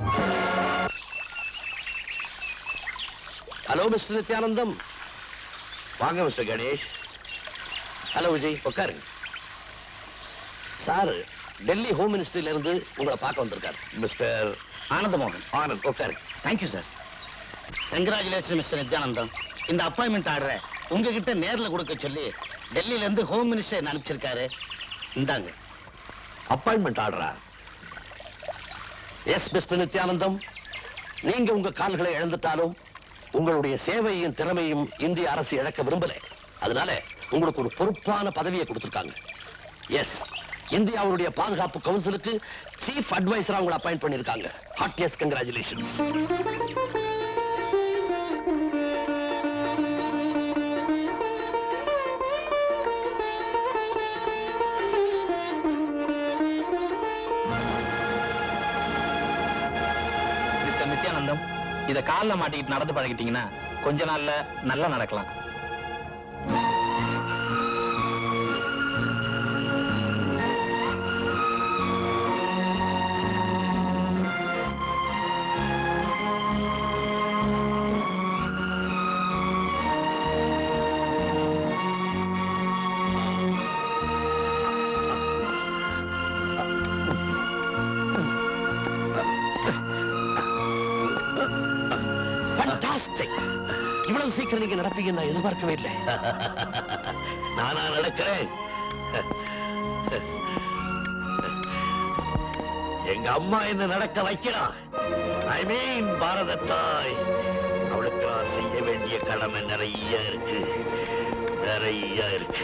Hello mister Nithyanandam. வாங்க மிஸ்டர் கணேஷ். ஹலோ விஜய், உட்காருங்க. சார் டெல்லி ஹோம் மினிஸ்ட்ரியில இருந்து உங்களை பார்க்க வந்திருக்காரு. மிஸ்டர் ஆனந்தமோகன். ஆனந்த், உட்காருங்க. Thank you sir. Congratulation mister Nithyanandam. இந்த அப்பாயின்மெண்ட் ஆர்டரை உங்ககிட்ட நேர்ல கொடுக்க சொல்லி டெல்லியில இருந்து ஹோம் மினிஸ்டர் அனுப்பிச்சிருக்காரு. இந்தாங்க. அப்பாயின்மெண்ட் ஆர்டரா? எஸ் மிஸ்டர் நித்யானந்தம், நீங்க உங்க கால்களை இழந்துட்டாலும் உங்களுடைய சேவையும் திறமையும் இந்திய அரசு இழக்க விரும்பல. அதனால உங்களுக்கு ஒரு பொறுப்பான பதவியை கொடுத்திருக்காங்க. எஸ், இந்தியாவுடைய பாதுகாப்பு கவுன்சிலுக்கு சீஃப் அட்வைசரா உங்களை அப்பாயிண்ட் பண்ணிருக்காங்க. Heartiest congratulations. மிஸ்டர் நித்யானந்தம், இத கால்ல மாட்டிக்கிட்டு நடந்து பழகிட்டீங்கன்னா கொஞ்ச நாள்ல நல்லா நடக்கலாம். இவ்வளவு சீக்கிரம் நீங்க நடப்பீங்க நான் எதிர்பார்க்கவே இல்லை. நானா நடக்கிறேன்? எங்க அம்மா என்ன நடக்க வைக்கிறான். ஐ மீன் பாரத தாய். அவளுக்கு நான் செய்ய வேண்டிய கடமை நிறைய இருக்கு, நிறைய இருக்கு.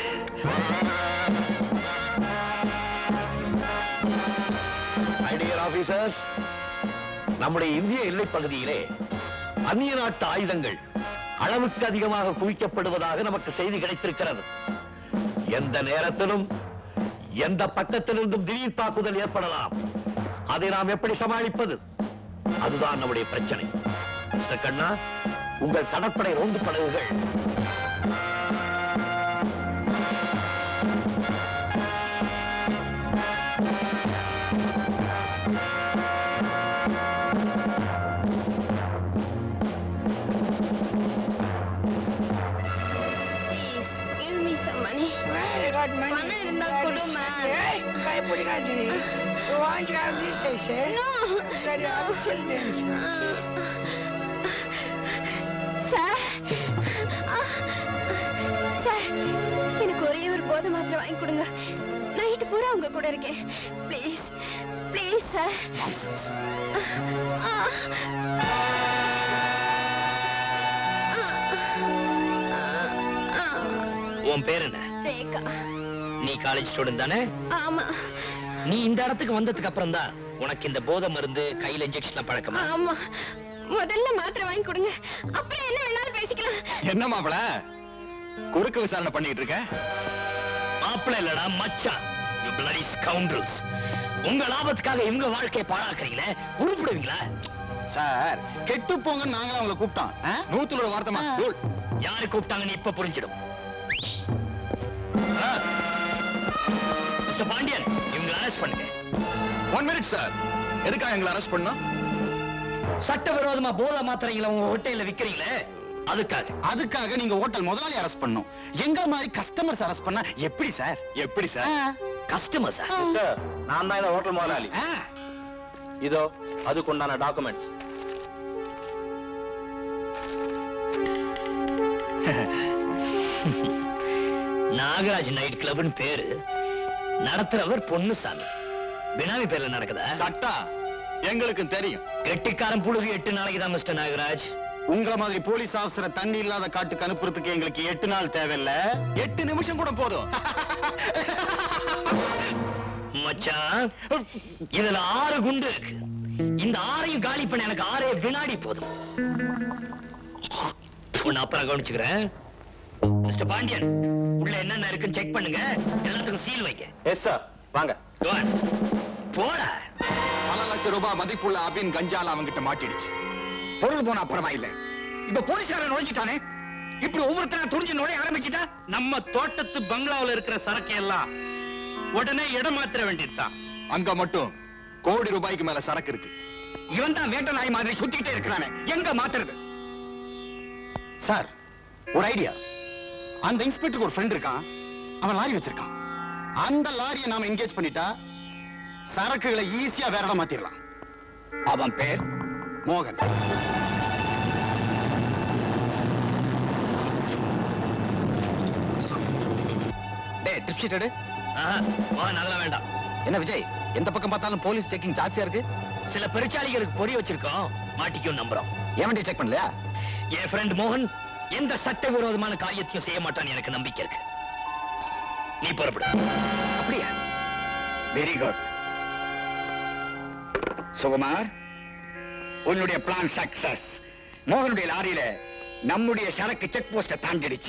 மை டியர் ஆபீசர்ஸ், நம்முடைய இந்திய எல்லைப் பகுதியிலே அந்நிய நாட்டு ஆயுதங்கள் அளவுக்கு அதிகமாக குவிக்கப்படுவதாக நமக்கு செய்தி கிடைத்திருக்கிறது. எந்த நேரத்திலும் எந்த பக்கத்திலிருந்தும் திடீர் தாக்குதல் ஏற்படலாம். அதை நாம் எப்படி சமாளிப்பது? அதுதான் நம்முடைய பிரச்சனை. மிஸ்டர் கண்ணா, உங்கள் கடற்படை ரோந்து படகுகள் பணம் இருந்தா கொடுமா. எனக்கு ஒரே ஒரு போதை மாத்திரை வாங்கி கொடுங்க. நைட்டு பூரா உங்க கூட இருக்கேன். Please please sir. உன் பேர் என்ன? ரேகா. நீ காலேஜ் ஸ்டூடெண்ட் தானே? ஆமா. நீ இந்த இடத்துக்கு வந்ததுக்கு அப்புறம் தான் உனக்கு இந்த போதை மருந்து கையில இன்ஜெக்ஷன் பழக்கமா? ஆமா. முதல்ல மாத்திரை வாங்கி கொடுங்க, அப்புறம் என்ன வேணாலும் பேசிக்கலாம். என்ன மாப்பிள குறுக்கு விசாரணை பண்ணிட்டு இருக்க? மாப்பிள இல்லடா மச்சான். You bloody scoundrels. உங்க லாபத்துக்காக இவங்க வாழ்க்கையை பாழாக்குறீங்களே, உருப்பிடுவீங்களா? சார் கெட்டு போங்க நாங்களும் அவங்களை கூப்பிட்டோம். நூத்துல ஒரு வார்த்தைமா யாரு கூப்பிட்டாங்கன்னு இப்ப புரிஞ்சிடும். மிஸ்டர் பாண்டியன், இவங்களை அரெஸ்ட் பண்ணுங்க. One minute sir. எதுக்காக எங்களை அரெஸ்ட் பண்ணா? சட்டவிரோதமா போதை மாத்திரைங்களை உங்க ஹோட்டல்ல விக்கிறீங்களே, அதுக்காக. அதுக்காக நீங்க ஹோட்டல் முதலாளி அரெஸ்ட் பண்ணும். எங்க மாதிரி கஸ்டமர்ஸ் அரெஸ்ட் பண்ணா எப்படி சார்? எப்படி சார்? கஸ்டமர்ஸ் நான் தான் இந்த ஹோட்டல் முதலாளி. இதோ அதுக்கு உண்டான டாக்குமெண்ட்ஸ். நாகராஜ் நைட் கிளப்னு பேரு, நடத்துறவர் பொன்னுசாமி. பினாமி பேர்ல நடக்குதா? சட்டா எங்களுக்கு தெரியும். கெட்டிக்காரன் புழுகு எட்டு நாளைக்கு தான் மிஸ்டர் நாகராஜ். உங்கள மாதிரி போலீஸ் ஆபீசரை தண்ணி இல்லாத காட்டுக்கு அனுப்புறதுக்கு எங்களுக்கு எட்டு நாள் தேவையில்ல, எட்டு நிமிஷம் கூட போதும். மச்சான், இதுல ஆறு குண்டு இருக்கு. இந்த ஆறையும் காலி பண்ண எனக்கு ஆறே வினாடி போதும். உன்னை அப்புறம் கவனிச்சுக்கிறேன். மிஸ்டர் பாண்டியன், உள்ள என்னென்ன இருக்குன்னு செக் பண்ணுங்க. எல்லாத்துக்கும் சீல் வைக்க. Yes sir. வாங்க. போடா. பல லட்சம் ரூபாய் மதிப்புள்ள அபின் கஞ்சால அவங்கிட்ட மாட்டிடுச்சு. பொருள் போன அப்புறமா இல்ல, இப்ப போலீஸ்காரன் நுழைஞ்சிட்டானே. இப்படி ஒவ்வொருத்தர துணிஞ்சு நுழைய ஆரம்பிச்சுட்டா நம்ம தோட்டத்து பங்களாவில் இருக்கிற சரக்கு எல்லாம் உடனே இடம் மாத்திர வேண்டியதுதான். அங்க மட்டும் கோடி ரூபாய்க்கு மேல சரக்கு இருக்கு. இவன் தான் வேட்ட நாய் மாதிரி சுத்திட்டே இருக்கிறானே, எங்க மாத்துறது? சார் ஒரு ஐடியா. அந்த இன்ஸ்பெக்டருக்கு ஒரு ஃப்ரெண்ட் இருக்கான், அவன் லாரி வச்சிருக்கான். அந்த லாரியை நாம என்கேஜ் பண்ணிட்டா சரக்குகளை ஈஸியா வேற இடம் மாத்திரலாம். அவன் பேர் மோகன். டேய் ட்ரிப் ஷீட் எடு. மோகன் அதெல்லாம் வேண்டாம். என்ன விஜய், எந்த பக்கம் பார்த்தாலும் போலீஸ் செக்கிங் ஜாஸ்தியா இருக்கு. சில பெருச்சாளிகளுக்கு பொறி வச்சிருக்கோம், மாட்டிக்கும் நம்புறோம். ஏன் செக் பண்ணலையா? என் ஃப்ரெண்ட் மோகன் எந்த சட்டவிரோதமான காரியத்தையும் செய்ய மாட்டான்னு எனக்கு நம்பிக்கை இருக்கு. நீ புறப்படு. அப்படியா? வெரி குட் சுகுமார், உன்னுடைய பிளான் சக்சஸ். மோகனுடைய லாரியில நம்முடைய சரக்கு செக் போஸ்ட தாண்டிடுச்சு.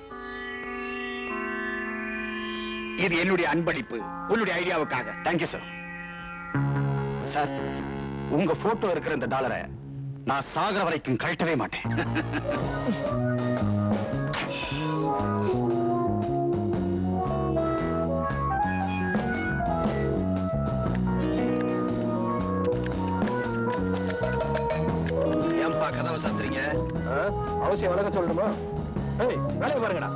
இது என்னுடைய அன்பளிப்பு உன்னுடைய ஐடியாவுக்காக. Thank you sir. சார் உங்க போட்டோ இருக்கிற இந்த டாலரை நான் சாகர வரைக்கும் கழட்டவே மாட்டேன். ஏன்பா கதவை சாத்துறீங்க? அவசியம் வழங்க சொல்லணுமா? ஏய், வேலையை பாருங்கடா.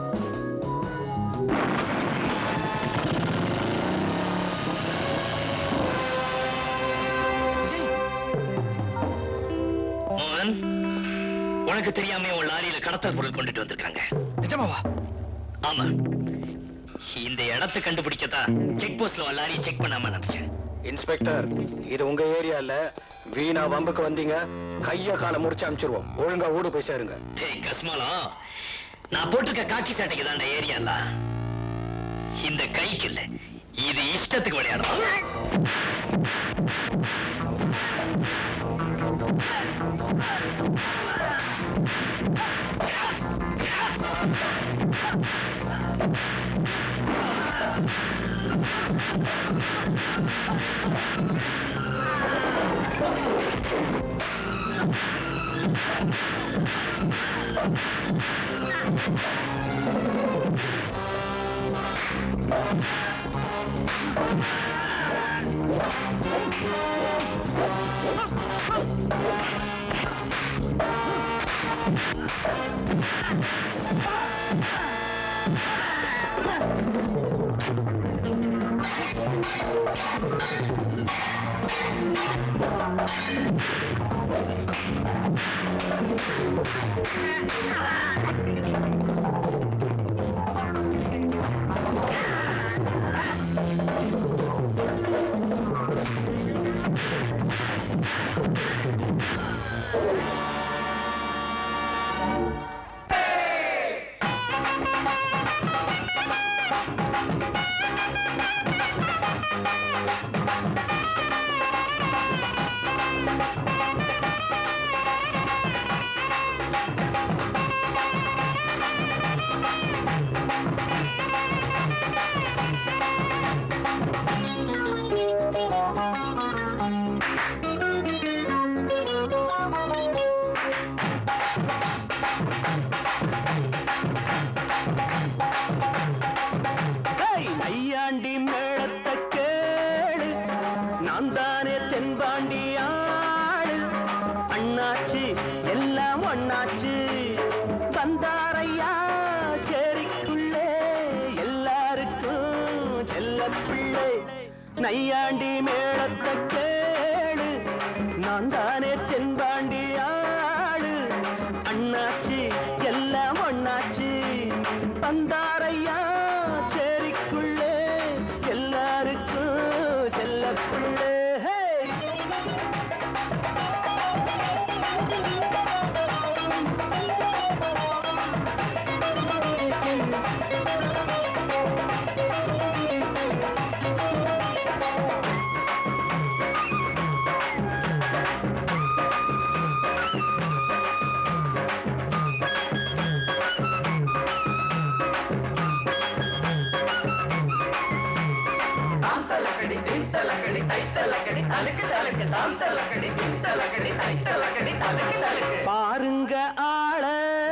மோகன், உனக்கு தெரியாம உன் லாரியில கடத்தல் பொருள் கொண்டுட்டு வந்திருக்காங்க. நிஜமாவா? ஆமா. இந்த இடத்தை கண்டுபிடிக்கத்தான் செக் போஸ்ட்ல உன் லாரியை செக் பண்ணாம நினைச்சேன். இன்ஸ்பெக்டர், இது உங்க ஏரியா இல்ல. வீணா வம்புக்கு வந்தீங்க, கைய கால முடிச்சு அனுப்பிச்சிருவோம். ஒழுங்கா ஊடு போய் சேருங்க. டேய் கஸ்மாலம், நான் போட்டிருக்க காக்கி சட்டைக்கு தான் ஏரியா இல்ல. இந்த கைக்கு இல்ல, இது இஷ்டத்துக்கு விளையாடும். அண்ணாச்சி வந்தாரையா சேரிக்குள்ளே எல்லாருக்கும் செல்ல பிள்ளை நையாண்டி மேளத்தை கேளு நான் தானே தென்பாண்டி ஆளு அண்ணாச்சி எல்லாம் ஒண்ணாச்சி வந்தாரையா சேரிக்குள்ளே எல்லாருக்கும் செல்ல பிள்ளை பாருங்க ஆள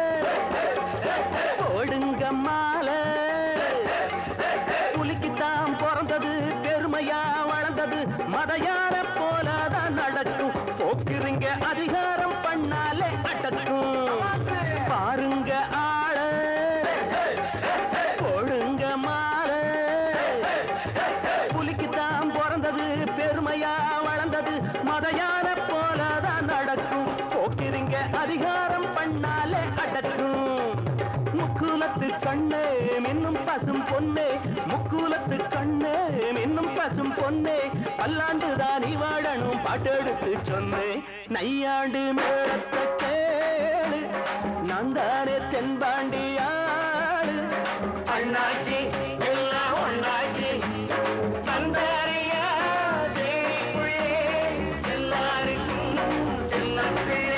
போடுங்க மாலை புலிக்குத்தான் பிறந்தது பெருமையா வளர்ந்தது மதையார போலதான் நடக்கும் போக்குறீங்க அதிகாரம் பண்ணாலே அடக்கும் பாருங்க ஆள போடுங்க மாலை புலிக்குத்தான் பிறந்தது பெருமையா வளர்ந்தது மதையான போலதான் நடக்கும் போக்கிறீங்க அதிகாரம் பண்ணாலே அடக்கும் முக்குலத்து கண்ணே மின்னும் பசும் பொன்னே முக்குலத்து கண்ணே மின்னும் பசும் பொன்னே பல்லாண்டுதான் நீ வாழணும் பாட்டெடுத்து சொன்னேன் நையாண்டு மேளத்தை கேளு நான் தானே தென்பாண்டி ஆளு அண்ணாச்சி எல்லாம் ஒண்ணாச்சி வந்தாரையா சேரிக்குள்ளே எல்லாருக்கும் செல்ல பிள்ளை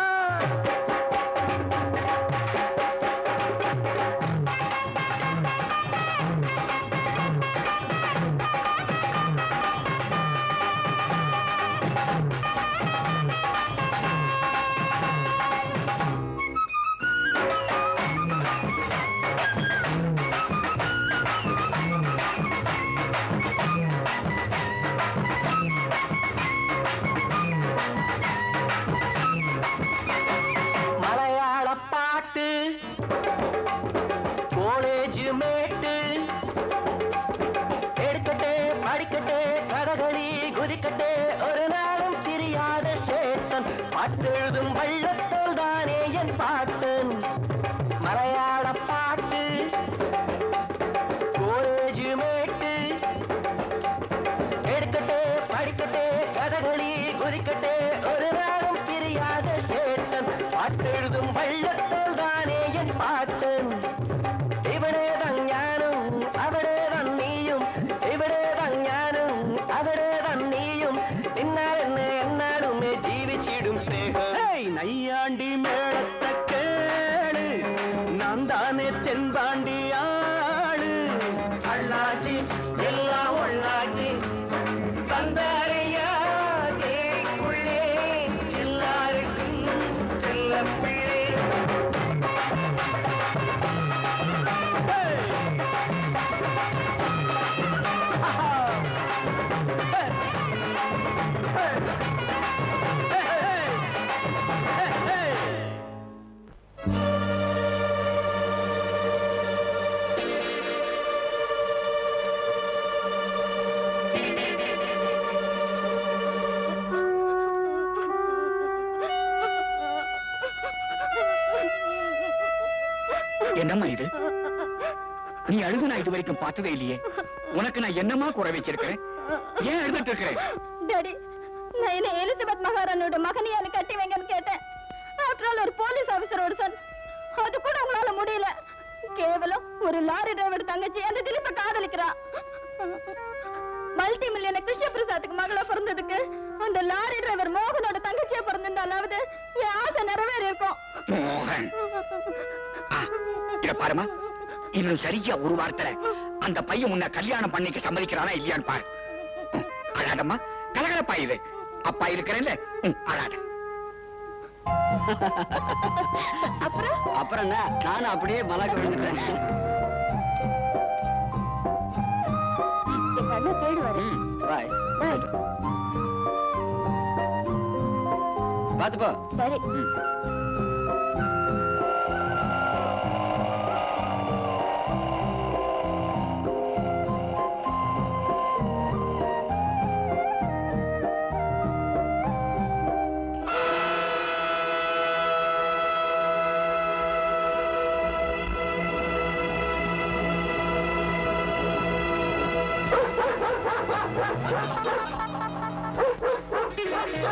மலையாள பாட்டு காலேஜ் மேட்டு எடுக்கட்டே படிக்கட்டே கதகளி குதிக்கட்டே ஒரு நாளும் தெரியாத சேத்தன் பாட்டெழுதும் வள்ளத்தோல் தானே என் பாட்டன் மலையாள பாட்டு காலேஜ் மேட்டு எடுக்கட்டே படிக்கட்டே கதகளி குதிக்கட்டே ஒரு நாளும் தெரியாத சேத்தன் பாட்டெழுதும் வள்ளத்தோல் தானே என் பாட்டன் இவனேதான் ஞானம் அவனேதான் நீயும் இவனேதான் ஞானம் அவனேதான் நீயும் என்னால் என்ன என்னாலுமே ஜீவிச்சிடும் சேகம் நையாண்டி மேளத்தை கேளு நான் தானே தென்பாண்டி ஆளு அண்ணாச்சி எல்லாம் ஒண்ணாச்சி வந்தாரையா சேரிக்குள்ளே எல்லாருக்கும் செல்ல பிள்ளை என்னம்மா இது நீ அழுது நான் இது வரைக்கும் பார்த்ததே இல்லையே உனக்கு நான் என்னமா குறை வச்சிருக்கிறேன் ஏன் அழுதுட்டு இருக்கிறேன் டாடி நான் என்ன எலிசபெத் மகாராணியோட மகனியால கட்டி வைங்கன்னு கேட்டேன் ஆஃப்டர் ஆல் ஒரு போலீஸ் ஆபீசரோட சன் அது கூட உங்களால முடியல கேவலம் ஒரு லாரி டிரைவர் தங்கச்சி அந்த திலீப்ப காதலிக்கிறா மல்டி மில்லியனர் கிருஷ்ண பிரசாத்துக்கு மகளா பிறந்ததுக்கு அந்த லாரி டிரைவர் மோகனோட தங்கச்சியா பிறந்திருந்தாலாவது என் ஆசை நிறைவேறி இருக்கும் மோகன் இத பாருமா இன்னும் சரியா ஒரு வாரத்துல அந்த பையன் உன்னை கல்யாணம் பண்ணிக்க சம்மதிக்கிறானா இல்லையான்னு பாரு அழாதம்மா கலகலப்பா இது அப்பா இருக்கிறேன்ல அழாத அப்புறம் அப்புறம் என்ன நானும் அப்படியே மலாக்க விழுந்துட்டேன் கண்ணு தேடுவாரு பாய் பாத்து போ சரி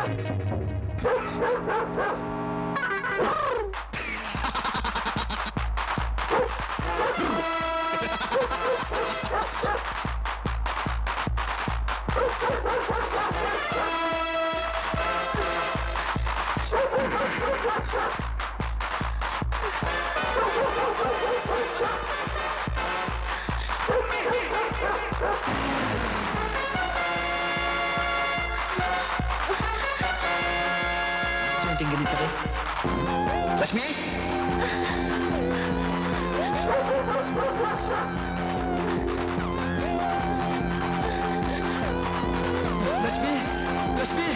லட்சுமி லட்சுமி லட்சுமி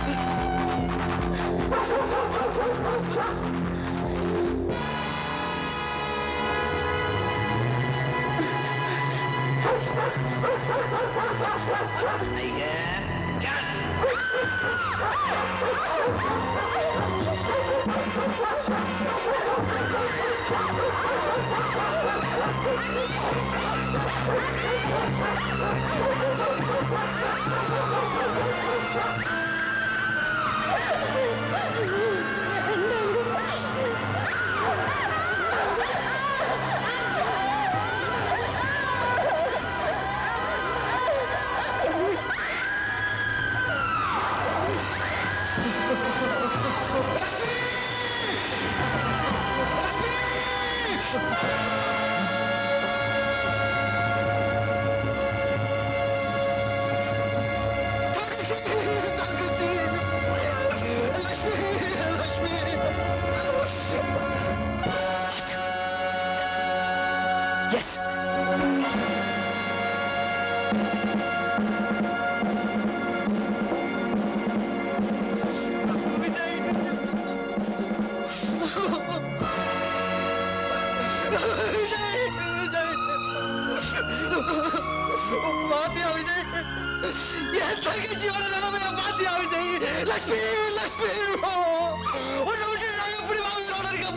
பாத்தியா விஜய், என் தங்கச்சியோட நிலைமைய பாத்தியா விஜய்? லட்சுமி லட்சுமி உன்னை விட்டு நான் எப்படி வாங்கினோட இருக்க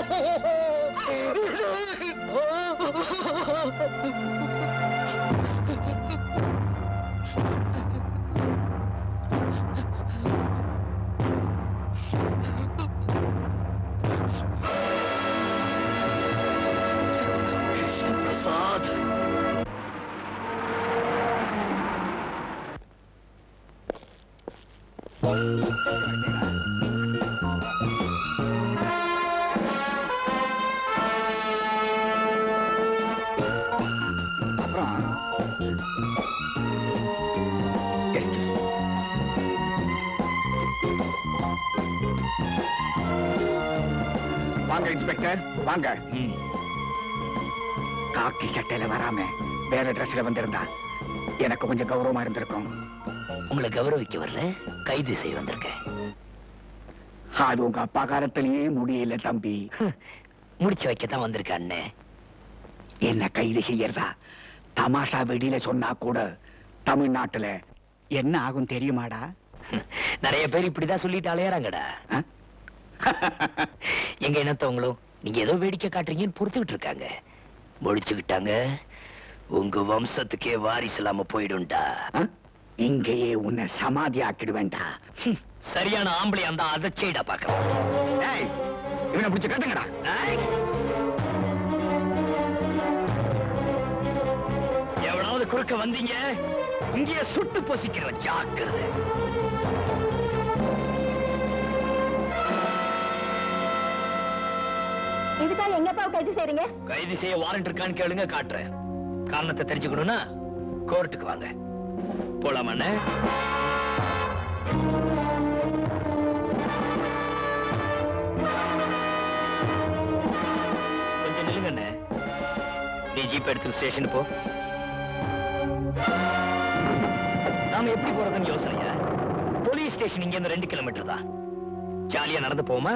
பிரசாத், வாங்க இன்ஸ்பெக்டர், வாங்க. காக்கி சட்டையில வராம வேற ட்ரெஸ்ல வந்திருந்தா எனக்கு கொஞ்சம் கௌரவமா இருந்திருக்கும். உங்களை கௌரவிக்க வரல, கைது செய்ய வந்திருக்கேன். அது உங்க அப்பா காலத்திலேயே முடியல தம்பி. முடிச்சு வைக்கத்தான் வந்திருக்க அண்ணே. என்ன கைது செய்யறதா தமாஷா வெளியில சொன்னா கூட தமிழ்நாட்டுல என்ன ஆகும் தெரியுமாடா? நிறைய பேர் இப்படிதான் சொல்லிட்டு அலையறாங்கடா. எங்க இனத்தவங்களும் நீங்க ஏதோ வேடிக்கை காட்டுறீங்கன்னு பொறுத்துக்கிட்டு இருக்காங்க. முடிச்சுக்கிட்டாங்க, உங்க வம்சத்துக்கே வாரிசு இல்லாம போயிடும்டா. இங்கேயே உன்னை சமாதி ஆக்கிடுவேன்டா. சரியான ஆம்பளை அந்த அதை செய்டா பாக்கலாம். இவனை பிடிச்சு கட்டுங்கடா. எவனாவது குறுக்க வந்தீங்க இங்கேயே சுட்டு பொசிக்கிற ஜாக்கிரதை. இதுக்காக எங்க அப்பாவை கைது செய்றீங்க? கைது செய்ய வாரண்ட் இருக்கான்னு கேளுங்க, காட்டுறேன். காரணத்தை தெரிஞ்சுக்கணும்னா கோர்ட்டுக்கு வாங்க. போலாமா அண்ணே? கொஞ்சம் நில்லுங்க அண்ணே. நீ ஜீப் எடுத்து ஸ்டேஷன் போ. நாம எப்படி போறதுன்னு யோசனையா? போலீஸ் ஸ்டேஷன் இங்க இருந்து ரெண்டு கிலோமீட்டர் தான். ஜாலியா நடந்து போமா?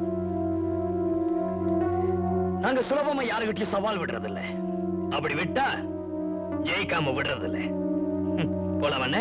நாங்க சுலபமா யாருகிட்டயும் சவால் விடுறது இல்ல. அப்படி விட்டா ஜெயிக்காம விடுறது இல்ல. போலாம் அண்ணே.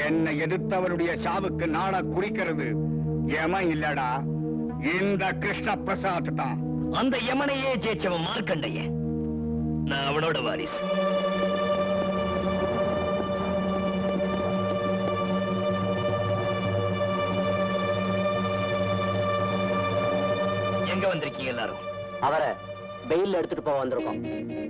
என்னை எதிர்த்தவனுடைய சாவுக்கு நாளை குறிக்கிறது யமன் இல்லடா, இந்த கிருஷ்ண பிரசாத் தான். அந்த யமனையே ஜெயிச்சவன் மார்க்கண்டைய. நான் அவனோட வாரிசு. எங்க வந்திருக்கீங்க எல்லாரும்? அவரை வெயில்ல எடுத்துட்டு போக வந்திருக்கோம்.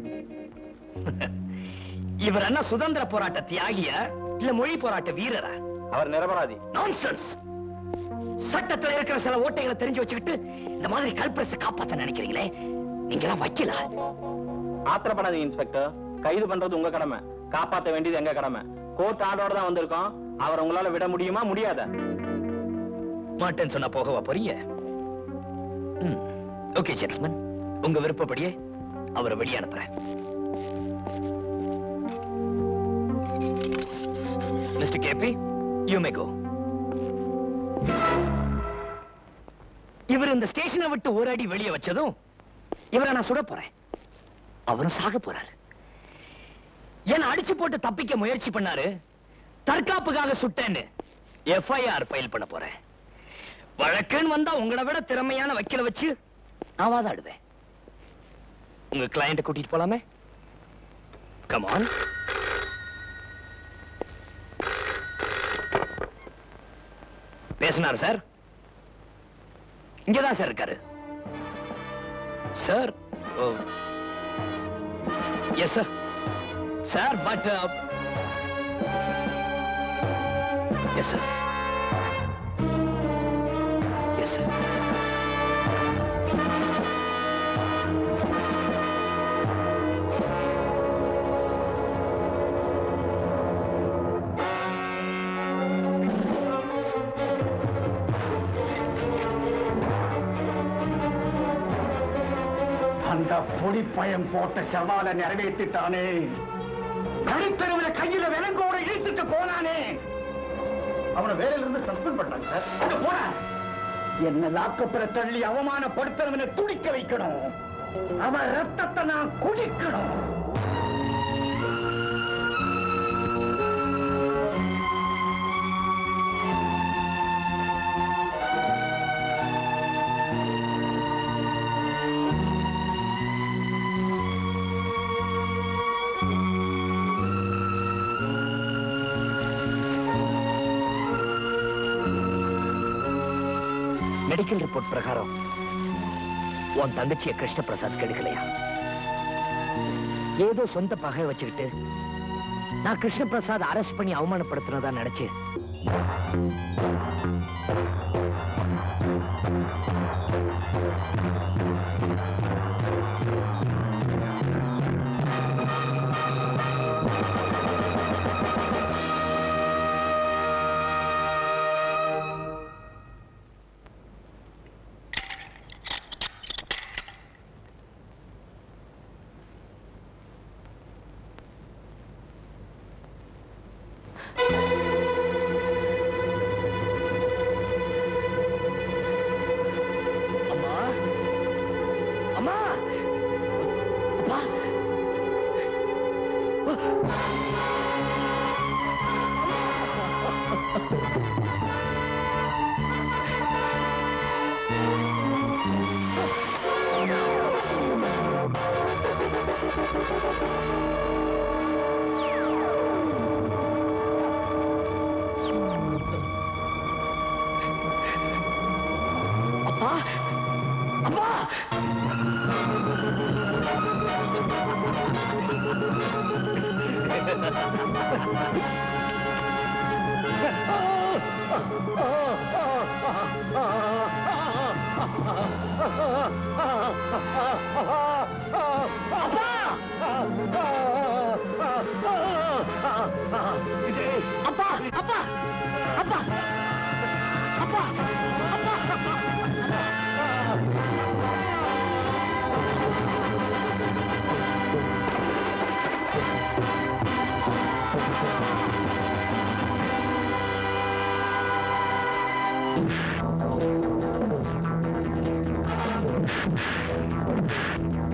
இவர் என்ன சுதந்திர போராட்ட தியாகியா இல்ல மொழி போராட்ட வீரரா? அவர் நிரபராதி. நான்சென்ஸ். சட்டத்துல இருக்கிற சில ஓட்டைகளை தெரிஞ்சு வச்சுக்கிட்டு இந்த மாதிரி கல்பிரஸை காப்பாத்த நினைக்கிறீங்களே, நீங்களாம் வக்கீலா? ஆத்திரப்படாதீங்க இன்ஸ்பெக்டர். கைது பண்றது உங்க கடமை, காப்பாத்த வேண்டியது எங்க கடமை. கோர்ட் ஆர்டரோட தான் வந்திருக்கோம். அவர் உங்களால விட முடியுமா? முடியாத. மாட்டேன்னு சொன்னா போகவா போறீங்க? ஓகே ஜென்டில்மேன், உங்க விருப்பப்படியே அவரை வெளியே அனுப்புறேன். Mister KP, you may go. இவர் இந்த ஸ்டேஷனை விட்டு ஒரு அடி வெளியே வச்சதும் இவரை நான் சுட போறேன். அவரும் சாக போறாரு. என்ன அடிச்சு போட்டு தப்பிக்க முயற்சி பண்ணாரு, தற்காப்புக்காக சுட்டேன்னு எஃப்ஐஆர் ஃபைல் பண்ண போறேன். வழக்குன்னு வந்தா உங்களை விட திறமையான வக்கீல வச்சு நான் வாதாடுவேன். உங்க கிளையண்ட கூட்டிட்டு போலாமே? Come on. பேசினார் சார். இங்கதான் சார் இருக்காரு. Sir yes sir. Sir but yes sir. Yes sir. அந்த பொடிப்பயம் போட்ட சவாலை நிறைவேற்றிட்டானே, நடுத்தருவில் கையில விலங்கோட இழுத்துட்டு போனானே, அவனை வேலையில இருந்து சஸ்பெண்ட் பண்ணாங்க சார். அங்க போன என்ன லாக்கப்புற தள்ளி அவமானப்படுத்துறவனை துடிக்க வைக்கணும். அவன் ரத்தத்தை நான் குடிக்கணும். மெடிக்கல் ரிப்போர்ட் பிரகாரம் உன் தங்கச்சிய கிருஷ்ண பிரசாத் கெடுக்கலையா? ஏதோ சொந்த பகை வச்சுக்கிட்டு நான் கிருஷ்ண பிரசாத் அரெஸ்ட் பண்ணி அவமானப்படுத்தினதா நினைச்சு அப்பா அப்பா அப்பா அப்பா அப்பா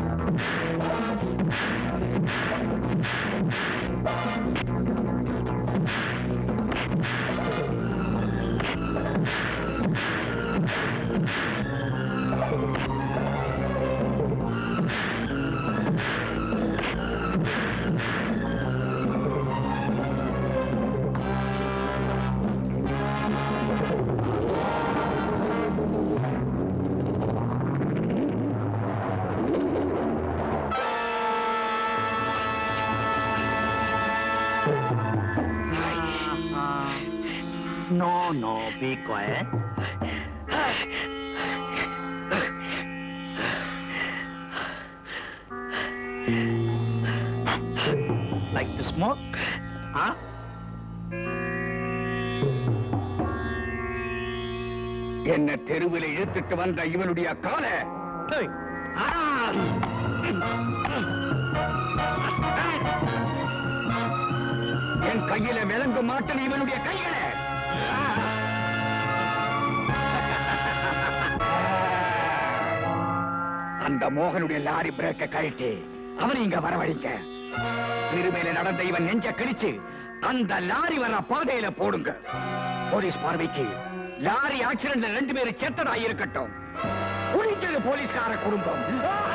no, be quiet. Like to smoke? Huh? என்ன தெருவில் இழுத்துட்டு வந்த இவனுடைய கால என் கையில விளங்க மாட்டேன் இவனுடைய கைகளை. அந்த மோகனுடைய லாரி பிரேக்க கழட்டி அவனை இங்க வரவழைக்க. திருமையில நடந்த இவன் நெஞ்ச கிழிச்சு அந்த லாரி வர பாதையில போடுங்க. போலீஸ் பார்வைக்கு லாரி ஆக்சிடென்ட்ல ரெண்டு பேரும் செத்ததா இருக்கட்டும். குளிச்சது போலீஸ்கார குடும்பம்.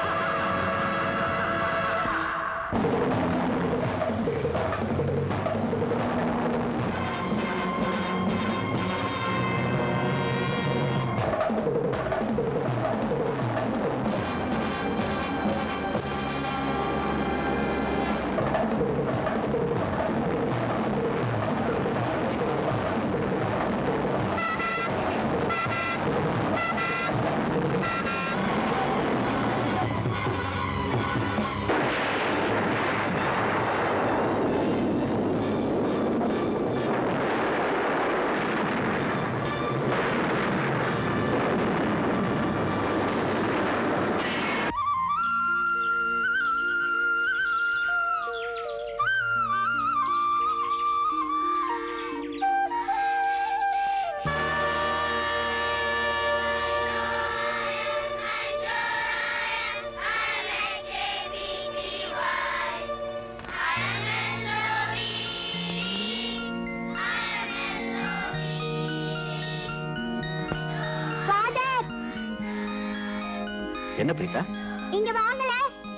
என்ன பிரீதா? இங்க வாங்கல.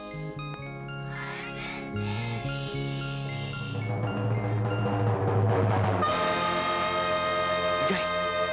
விஜய்,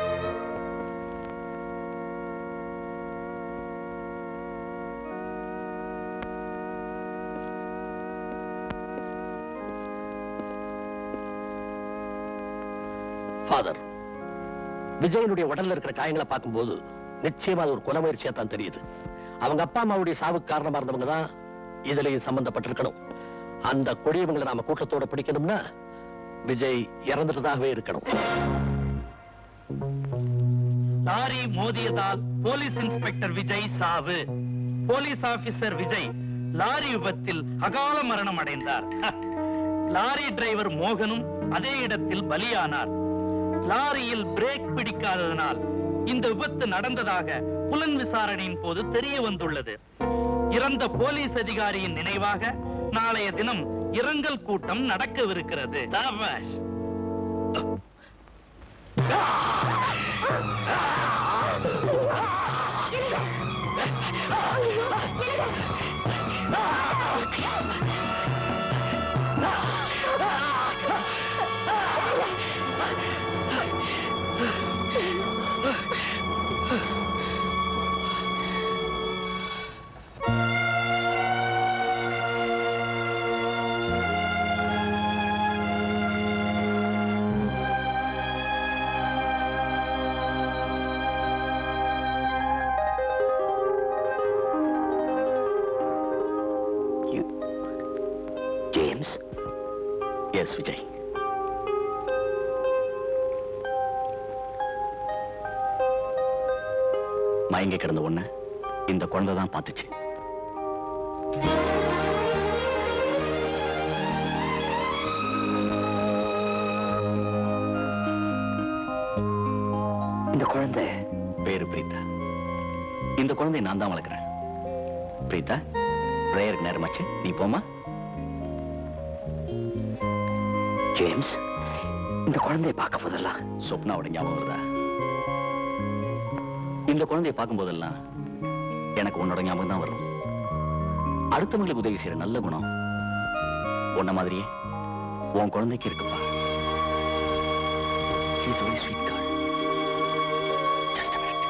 ஃபாதர், விஜயனுடைய உடல்ல இருக்கிற காயங்களை பார்க்கும்போது நிச்சயமா அது ஒரு கொலை முயற்சியா தான் தெரியுது. அவங்க அப்பா அம்மாவுடைய சாவுக்கு காரணமா இருந்தவங்க தான் இதுலயும் சம்பந்தப்பட்டிருக்கணும். அந்த கொடியவங்களை நாம கூட்டத்தோட பிடிக்கணும்னா விஜய் இறந்துட்டதாகவே இருக்கணும். லாரி மோதியதால் போலீஸ் இன்ஸ்பெக்டர் விஜய் சாவு. போலீஸ் ஆபீசர் விஜய் லாரி விபத்தில் அகால மரணம் அடைந்தார். லாரி டிரைவர் மோகனும் அதே இடத்தில் பலியானார். லாரியில் பிரேக் பிடிக்காததனால் இந்த விபத்து நடந்ததாக புலன் விசாரணையின் போது தெரிய வந்துள்ளது. இறந்த போலீஸ் அதிகாரியின் நினைவாக நாளைய தினம் இரங்கல் கூட்டம் நடக்கவிருக்கிறது. ஜேம்ஸ். எஸ் விஜய். மயங்கி கிடந்த ஒண்ணு இந்த குழந்தை தான் பார்த்துச்சு. இந்த குழந்தை பேரு பிரீதா. இந்த குழந்தையை நான் தான் வளர்க்கிறேன். பிரீதா, பிரேயருக்கு நேரமாச்சு, நீ போமா. ஜேம்ஸ், இந்த குழந்தையை பார்க்கும் போதெல்லாம் சொப்னாவோட ஞாபகம் வருதா? இந்த குழந்தையை பார்க்கும் போதெல்லாம் எனக்கு உன்னோட ஞாபகம் தான் வரும். அடுத்தவங்களுக்கு உதவி செய்யற நல்ல குணம் உன்ன மாதிரியே உன் குழந்தைக்கு இருக்குப்பா. She's a very sweet girl. Just a minute.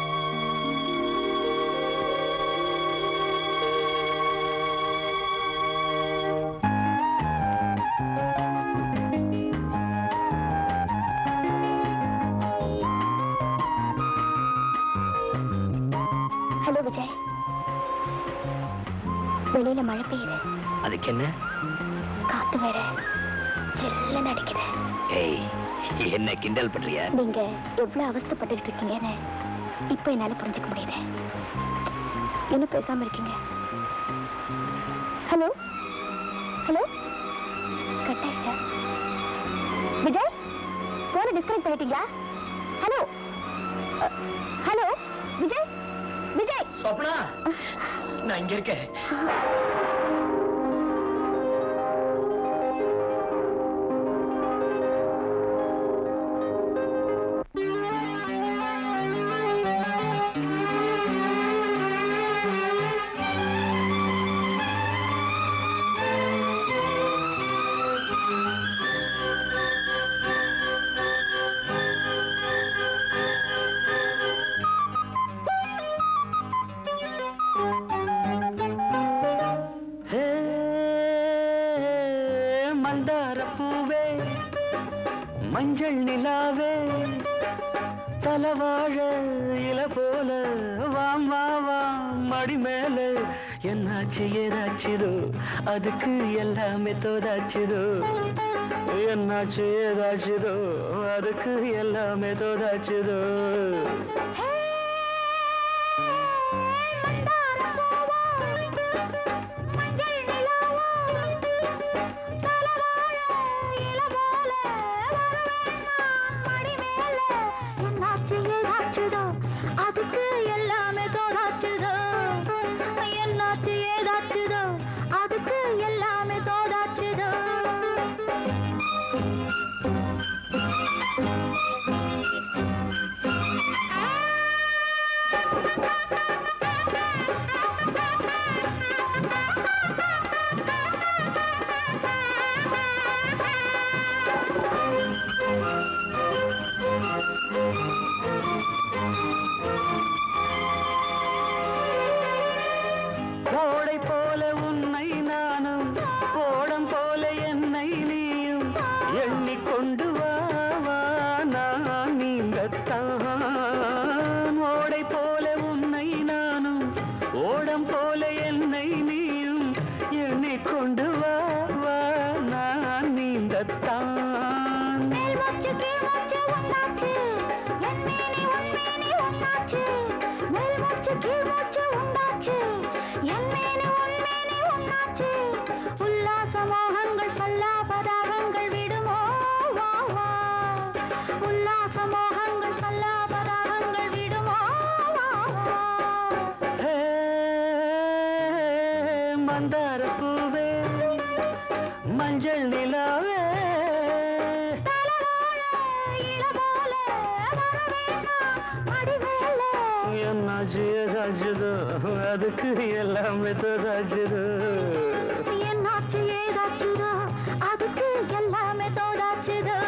வெளியில மழை பெய்யுது. அதுக்கு என்ன? காத்து வேற ஜில்லுன்னு அடிக்குது. ஏய், என்ன கிண்டல் பண்றியா? நீங்க எவ்வளவு அவஸ்தைப்பட்டுக்கிட்டு இருக்கீங்கன்னு இப்ப என்னால புரிஞ்சுக்க முடியுது. என்ன பேசாம இருக்கீங்க? ஹலோ ஹலோ, கட் ஆயிடுச்சா? விஜய், போன டிஸ்கனெக்ட் பண்ணிட்டீங்களா? Hello hello Vijay, Vijay. சொப்னா, நான் இங்க இருக்கேன். மஞ்சள் நிலாவே தலவாழ இல போல வாம் வா வாம் மடி மேல என்னாச்சு ஏதாச்சுதோ அதுக்கு எல்லாமே தோதாச்சுதோ என்னாச்சு ஏதாச்சுதோ அதுக்கு எல்லாமே தோதாச்சுதோ அதுக்கு எல்லாமே தோதாச்சுதோ என்னாச்சு ஏதாச்சுதோ அதுக்கு எல்லாமே தோதாச்சுதோ ஓடை போல உன்னை நானும் ஓடம் போல என்னை நீயும் எண்ணிக்கொண்டு வா வா நான் நீங்கத்தான் ஓடை போல உன்னை நானும் ஓடம் போல என்னை நீயும் எண்ணிக்கொண்டு வா வா நான் நீங்கத்தான் உல்லாசமோகங்கள் சல்லாபதாகங்கள் விடுமோ வா வா உல்லாசமோகங்கள் சல்லாபதாகங்கள் விடுமோ வா வா மந்தார பூவே மஞ்சள் நிலாவே என்னாச்சு ஏதாச்சுதோ அதுக்கு எல்லாமே தோதாச்சுதோ என்னாச்சு ஏதாச்சுதோ அதுக்கு எல்லாமே தோதாச்சுதோ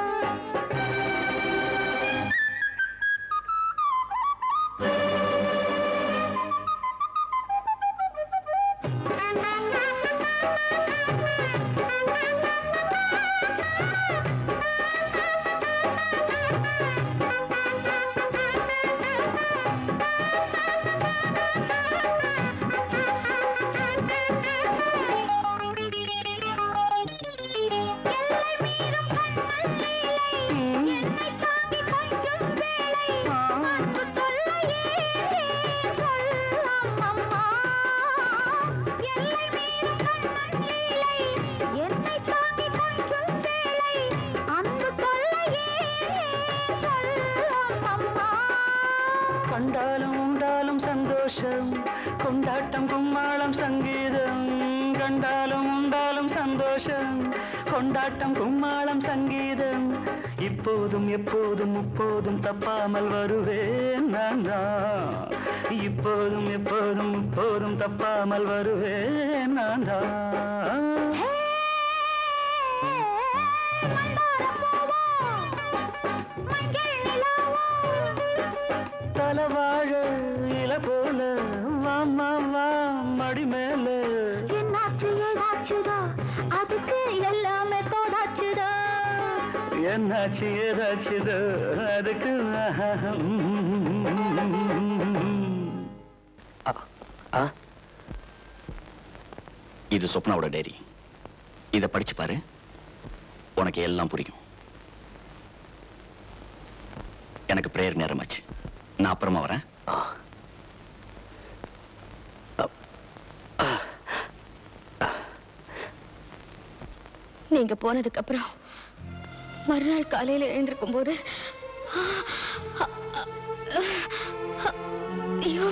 கண்டாலும் உண்டாலும் சந்தோஷம் கொண்டாட்டம் கும்மாளம் சங்கீதம் கண்டாலும் உண்டாலும் சந்தோஷம் கொண்டாட்டம் கும்மாளம் சங்கீதம் இப்போதும் எப்போதும் முப்போதும் தப்பாமல் வருவேன் நான் தான் இப்போதும் எப்போதும் முப்போதும் தப்பாமல் வருவேன் நான் தான் தலவாழ இல போல வாமா வா மடி மேல என்னாச்சு ஏதாச்சுதோ அதுக்கு எல்லாமே தோதாச்சுதோ என்னாச்சு ஏதாச்சுதோ அதுக்கு இது சொப்னாவோட டைரி. இதை படிச்சு பாரு, உனக்கு எல்லாம் புரியும். எனக்கு பிரேயர் நேரமாச்சு, நான் அப்புறமா வரேன். நீங்க போனதுக்கு அப்புறம் மறுநாள் காலையில எழுந்திருக்கும் போது ஐயோ,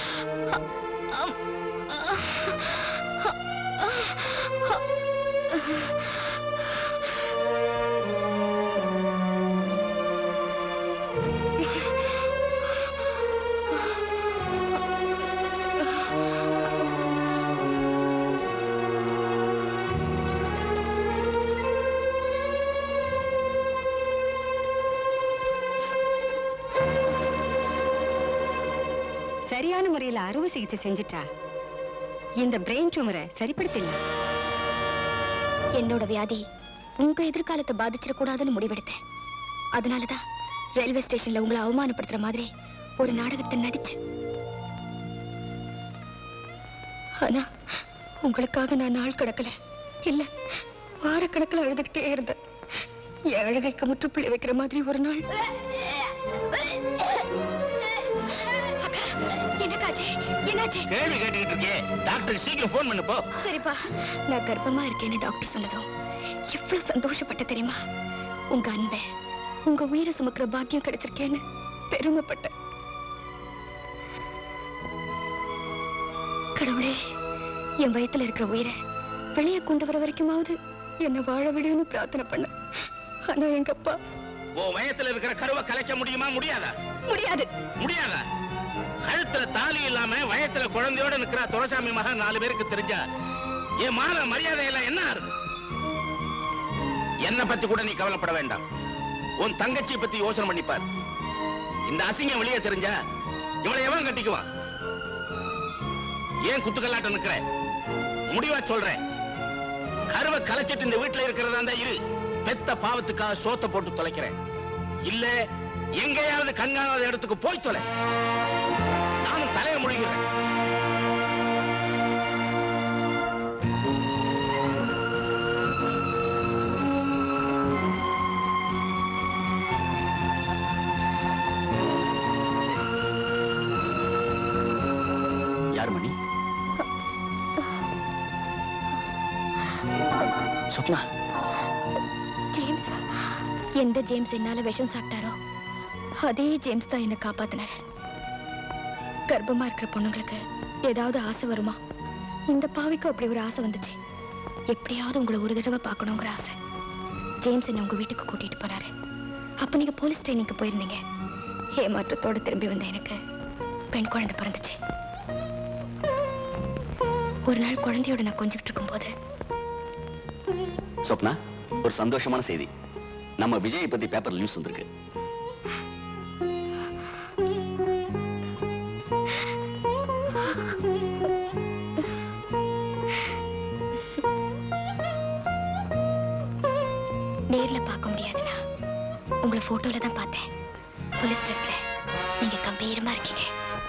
சரியான முறையில் அறுவை சிகிச்சை செஞ்சுட்டா இந்த பிரெயின் டியூமரை சரிப்படுத்திடலாம். என்னோட வியாதி உங்க எதிர்காலத்தை பாதிச்சிடக்கூடாதுன்னு முடிவெடுத்தேன். அதனாலதான் ரயில்வே ஸ்டேஷன்ல உங்களை அவமானப்படுத்துற மாதிரி ஒரு நாடகத்தை நடிச்சு. ஆனா உங்களுக்காக நான் நாள் கிடக்கல, இல்ல வாரக்கணக்கில் அழுதுகிட்டே இருந்தேன். என் அழகைக்கு முற்றுப்புள்ளி வைக்கிற மாதிரி ஒரு நாள். கேள்வி கேட்டுக்கிட்டு இருக்கே, டாக்டர் சீக்கிரம் போன் பண்ணு போ. சரிப்பா, நான் கர்ப்பமா இருக்கேன்னு டாக்டர் சொன்னதும் எவ்வளவு சந்தோஷப்பட்ட தெரியுமா? உங்க அன்பை, உங்க உயிரை சுமக்கிற பாக்கியம் கிடைச்சிருக்கேன்னு பெருமைப்பட்டேன். கடவுளே, என் வயத்துல இருக்கிற உயிரை வெளியே கொண்டு வர வரைக்குமாவது என்ன வாழ விடுன்னு பிரார்த்தனை பண்ண. ஆனா எங்க அப்பா, உன் வயத்துல இருக்கிற கருவை கலைக்க முடியுமா? முடியாதா? முடியாது. முடியாதா? கழுத்துல தாலி இல்லாம வயத்துல குழந்தையோட நிக்கிற துரைசாமி மகன் நாலு பேருக்கு தெரிஞ்சா என் மான மரியாதை எல்லாம் என்ன ஆறுது? என்ன பத்தி கூட நீ கவலைப்பட வேண்டாம். உன் தங்கச்சி பத்தி யோசனை பண்ணிப்பார். இந்த அசிங்கம் வெளியே தெரிஞ்சா இவளை எவன் கட்டிக்குவான்? ஏன் குத்துக்கல்லாட்ட நிக்கிற? முடிவா சொல்றேன், கருவை கலைச்சிட்டு இந்த வீட்டுல இருக்கிறதா இருந்தா இரு. பெத்த பாவத்துக்காக சோத்த போட்டு தொலைக்கிறேன். இல்ல எங்கேயாவது கண்காணாத இடத்துக்கு போய் தொலை. நானும் தலையை முழுகிறேன். யார் மணி? சொப்னா. ஜேம்ஸ். எந்த ஜேம்ஸ் என்னால விஷம் சாப்பிட்டாரோ அதே ஜேம்ஸ் தான் என்ன காப்பாத்தினாரு. கர்ப்பமா இருக்கிற பொண்ணுங்களுக்கு ஏதாவது ஆசை வருமா? இந்த பாவிக்கும் அப்படி ஒரு ஆசை வந்துச்சு. எப்படியாவது உங்களை ஒரு தடவை பார்க்கணுங்கிற ஆசை. ஜேம்ஸ் என்ன உங்க வீட்டுக்கு கூட்டிட்டு போறாரு. அப்ப நீங்க போலீஸ் ட்ரைனிங்க்கு போயிருந்தீங்க. ஏமாற்றத்தோட திரும்பி வந்த எனக்கு பெண் குழந்தை பிறந்துச்சு. ஒரு நாள் குழந்தையோட நான் கொஞ்சிட்டு இருக்கும் போது. சொப்னா, ஒரு சந்தோஷமான செய்தி. நம்ம விஜயை பத்தி பேப்பர்ல நியூஸ் வந்திருக்கு. நேர்ல பார்க்க முடியாதுன்னா உங்களை போட்டோல தான் பார்த்தேன். போலீஸ் ட்ரெஸ்ல நீங்க கம்பீரமா இருக்கீங்க.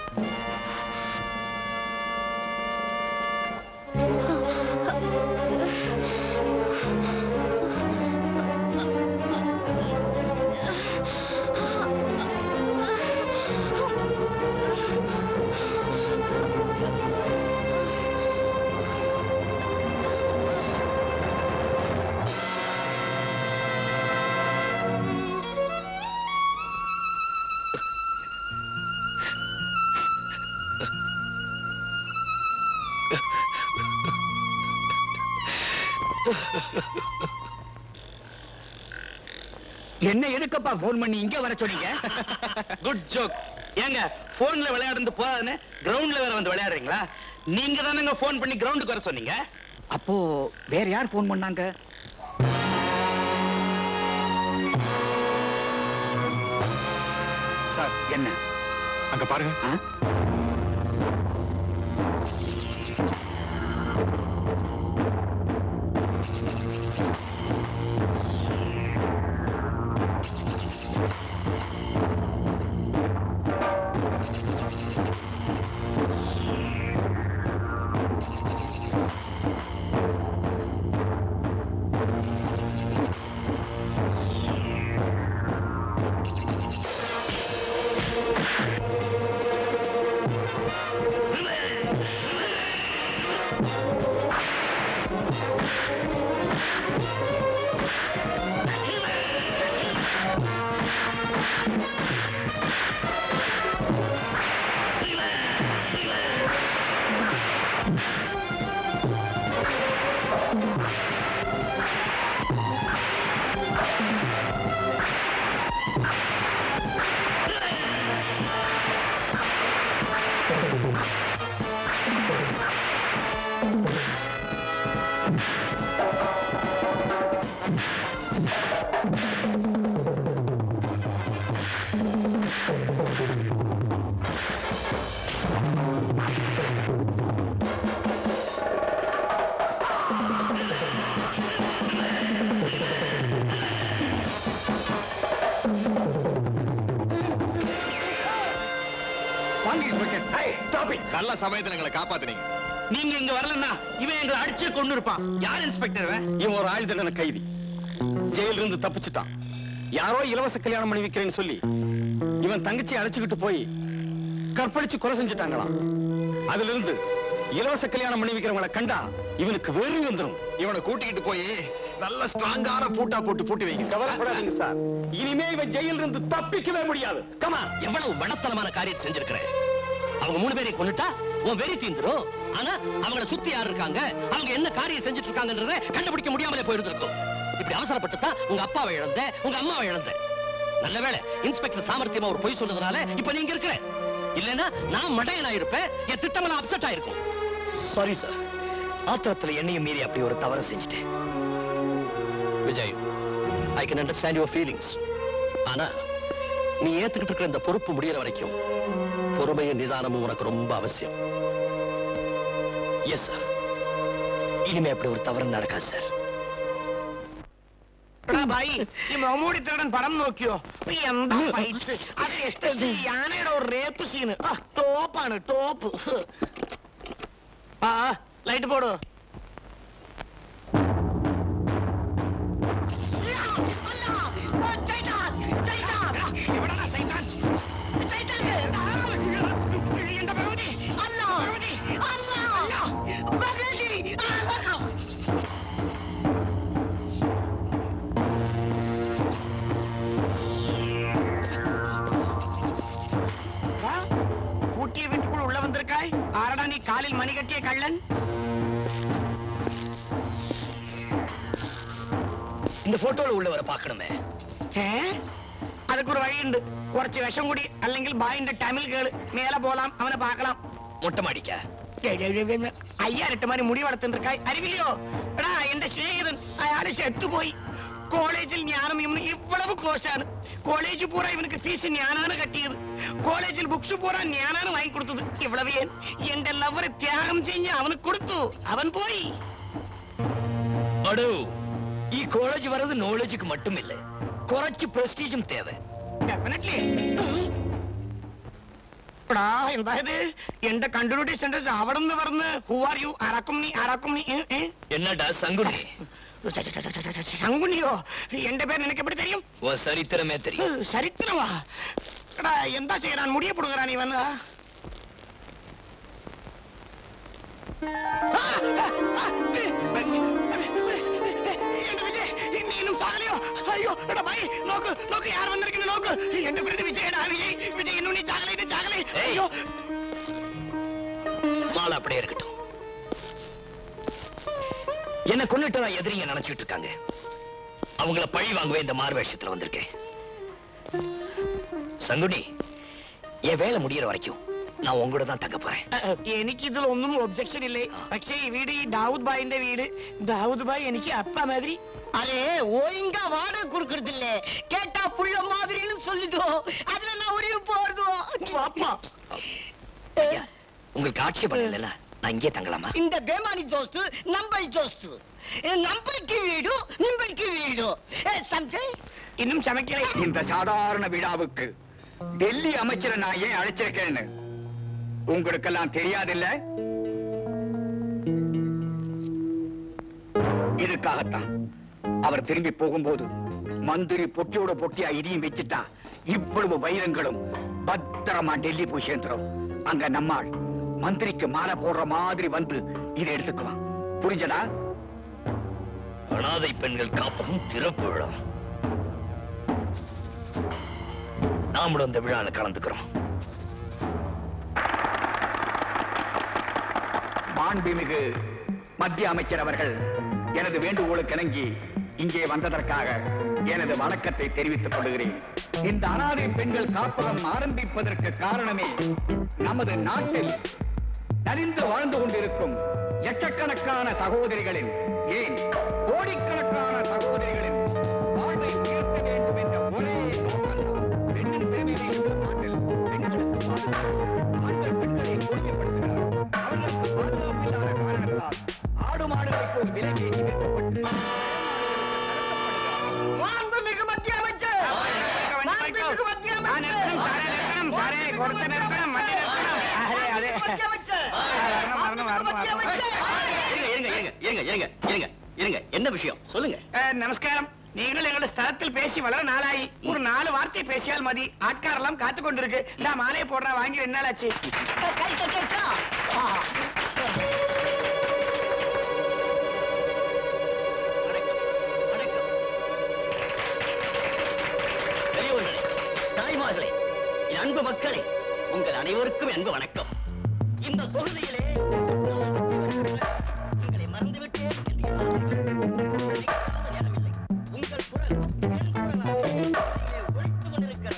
என்ன எதுக்கப்பா போன் பண்ணி இங்க வர சொன்னீங்க? Good joke. ஏங்க போன்ல விளையாடுறது போதாதுன்னு கிரவுண்ட்ல வேற வந்து விளையாடுறீங்களா? நீங்க தானங்க போன் பண்ணி கிரவுண்டுக்கு வர சொன்னீங்க. அப்போ வேற யார் போன் பண்ணாங்க? சார் என்ன அங்க பாருங்க. நல்ல சமயத்துல எங்களை காப்பாத்துனீங்க. நீங்க இங்க வரலன்னா இவன் எங்களை அடிச்சு கொண்டு இருப்பான். யார் இன்ஸ்பெக்டர்? இவன் ஒரு ஆயுள் தண்டனை கைதி, ஜெயில இருந்து தப்பிச்சுட்டான். யாரோ இலவச கல்யாணம் பண்ணி வைக்கிறேன்னு சொல்லி இவன் தங்கச்சி அழைச்சுக்கிட்டு போய் கற்பழிச்சு கொலை செஞ்சுட்டாங்களாம். அதுல இருந்து இலவச கல்யாணம் பண்ணி வைக்கிறவங்களை கண்டா இவனுக்கு வெறி வந்துடும். இவனை கூட்டிக்கிட்டு போய் நல்ல ஸ்ட்ராங்கான பூட்டா போட்டு பூட்டி வைங்க. கவலைப்படாதீங்க சார், இனிமே இவன் ஜெயில இருந்து தப்பிக்கவே முடியாது. கமா, எவ்வளவு மடத்தனமான காரியத்தை செஞ்சிருக்கிறேன். அவங்க மூணு பேரை கொண்டுட்டா உன் வெறி தீந்துரும். ஆனா அவங்கள சுத்தி யார் இருக்காங்க, அவங்க என்ன காரியம் செஞ்சுட்டு இருக்காங்கன்றதை கண்டுபிடிக்க முடியாமலே போயிருந்திருக்கும். இப்படி அவசரப்பட்டு தான் உங்க அப்பாவை இழந்த, உங்க அம்மாவை இழந்த. நல்ல வேளை இன்ஸ்பெக்டர் சாமர்த்தியமா ஒரு பொய் சொன்னதுனால இப்ப நீங்க இருக்கிற. இல்லைன்னா நான் மடையனா இருப்பேன், என் திட்டமெல்லாம் அப்செட் ஆயிருக்கும். சாரி சார், ஆத்திரத்துல என்னையும் மீறி அப்படி ஒரு தவறு செஞ்சுட்டேன். Vijay, I can understand your feelings. ஆனா நீ ஏத்துக்கிட்டு இருக்கிற இந்த பொறுப்பு முடியற வரைக்கும் பொறுமையும் நிதானமும் உனக்கு ரொம்ப அவசியம். எஸ் சார், இனிமே அப்படி ஒரு தவறு நடக்காது சார். ഭായി ഈ മമ്മൂടി തിരടൻ പടം നോക്കിയോ? എന്താ ഫൈറ്റ്സ്, അത് എസ്പെഷ്യലി യാനയുടെ ഒരു റേപ്പ് സീന് ടോപ്പാണ്, ടോപ്പ്. ആ ലൈറ്റ് പോടോ. பூட்டிய வீட்டுக்குள் உள்ள வந்திருக்காய். ஆரடா நீ காலில் மணி கட்டிய கள்ளன்? இந்த போட்டோல உள்ளவரை பார்க்கணுமே. அதுக்கு ஒரு வழி உண்டு. കുറച്ച് വിഷം കൂടി അല്ലെങ്കിൽ ബായിന്റെ ടമിൽ കേള് മേലെ പോലാം, അവനെ പാക്കണം. மொட்டை மாடிக்க അയ്യാരെട്ട് മാതിരി മുടി വളർത്തുണ്ടായി അറിവില്ലയോ? എടാ എന്റെ സ്നേഹിതൻ അയാള് ചെത്തുപോയി. കോളേജിൽ ഞാനും ഇവന് ഇவ்வளவு ക്ലോസ് ആണ്. കോളേജ് പൂരാ ഇവനക്ക് ഫീസ് ഞാനാണ് കട്ടിയത്. കോളേജിൽ ബുക്സ് പൂരാ ഞാനാണ് വാങ്ങിക്കൊടുത്തത്. ഇவ்வளவு ஏன் എന്റെ ലവറെ ത്യാഗം ചെയ്ഞ്ഞ് അവന് കൊടുത്തു. അവൻ പോയി. அடு, ഈ കോളേജ് വരது നോളേജുக்கு மட்டும் இல்லை, കുറച്ച് പ്രസ്റ്റീജും தேவை. ഡെഫിനറ്റ്ലി. എടാ എന്തായത് എന്റെ കണ്ടിന്യൂറ്റി സെന്റൻസ് അവിടെ നിന്ന് പറഞ്ഞ് ഹു ആർ യു അറക്കും നീ അറക്കും നീ என்னடா சங்குனி? சங்குனியோ? എന്റെ പേര് നിനക്ക് எப்படி தெரியும்? உன் சரித்திரமே தெரியும். சரித்திரமா? എടാ എന്താ ചെയ്യാൻ முடிய போடுகிறான் நீ வந்து? நீனும் சாகலையோ? ஐயோ എടാ ഭായി നോക്ക് നോക്ക് யார் வந்திருக்கீங்க നോക്ക്. എന്റെ ഫ്രണ്ട് വിജയടാ. വിജയ് വിജയ് இன்னும் நீ சாகலை நீ சாகலை. ஐயோ மாலை அப்படியே இருக்கட்டும். என்ன கொன்னுட்டதா எதிரிங்க நினைச்சிட்டு இருக்காங்க. அவங்கள பழி வாங்கவே இந்த மாறு வேஷத்துல வந்திருக்கேன். சங்குனி, என் வேலை முடியற வரைக்கும் நான் உங்களோட தான் தங்க போறேன். എനിക്ക് ഇതിലൊന്നും ഒബ്ജക്ഷൻ ഇല്ലേ. പക്ഷേ ഈ വീട് ഈ ദാവൂദ് ഭായിന്റെ വീട്. ദാവൂദ് ഭായ് എനിക്ക് அப்பா மாதிரி. அரே ஒழுங்கா வாடகை கொடுக்கறது இல்ல, கேட்டா புள்ள மாதிரின்னு சொல்லுதோ. அதுல நான் உரிய போறதோ. அப்பா உங்களுக்கு ஆட்சேபம் இல்லைல்ல, நான் இங்கே தங்கலாமா? இந்த பேமானி தோஸ்து நம்பள் தோஸ்து, நம்பளுக்கு வீடு நிம்பளுக்கு வீடு. சம்சை இன்னும் சமைக்கலை. இந்த சாதாரண விழாவுக்கு டெல்லி அமைச்சரை நான் ஏன் அழைச்சிருக்கேன்னு உங்களுக்கெல்லாம் தெரியாதில்ல? இதுக்காகத்தான் அவர் திரும்பி போகும்போது மந்திரி பொட்டியோட பொட்டியா இடியும் வச்சுட்டா இவ்வளவு வைரங்களும் பத்திரமா டெல்லி போய் சேர்ந்துடும். அங்க நம்மாள் மந்திரிக்கு மாலை போடுற மாதிரி வந்து இதை எடுத்துக்குவான். புரிஞ்சதா? அனாதை பெண்கள் காப்பகம் திறப்பு விழா. நாமளும் இந்த விழால கலந்துக்கிறோம். மாண்புமிகு மத்திய அமைச்சர் அவர்கள் எனது வேண்டுகோளுக்கு இணங்கி இங்கே வந்ததற்காக எனது வணக்கத்தை தெரிவித்துக் கொள்கிறேன். இந்த அனாதை பெண்கள் காப்பகம் ஆரம்பிப்பதற்கு காரணமே நமது நாட்டில் நலிந்து வாழ்ந்து கொண்டிருக்கும் லட்சக்கணக்கான சகோதரிகளின், ஏன் கோடிக்கணக்கான சகோதரிகளின் வாழ்வை உயர்த்த வேண்டும் என்ற ஒரே நோக்கம்தான். பெண்ணின் பெருமையை இந்த நாட்டில் பெண்களுக்கு பாதுகாப்பு. ஆண்கள் பெண்களை கொடுமைப்படுத்துகிறார். அவர்களுக்கு பாதுகாப்பு இல்லாத காரணத்தால் ஆடு மாடுகளை போல் மாண்புமிகு மத்திய அமைச்சர் மாண்புமிகு மத்திய அமைச்சர் என்ன விஷயம் சொல்லுங்க. நமஸ்காரம். நீங்கள் எங்களுடைய ஸ்தலத்தில் பேசி வளர நாளாயி ஒரு நாலு வார்த்தை பேசியால் மதி. ஆட்காரெல்லாம் காத்து கொண்டிருக்கு. நான் மாலையை போடுறா வாங்கி ரெண்டு நாள் ஆச்சு. கை கட்டா பெரியவர்களே, தாய்மார்களே, என் அன்பு மக்களே, உங்கள் அனைவருக்கும் அன்பு வணக்கம். இந்த தொகுதியிலே உங்களை மறந்துவிட்டேன் என்று நேரமில்லை. உங்கள் குரல் என் குரலாக ஒழித்துக் கொண்டிருக்கிறது.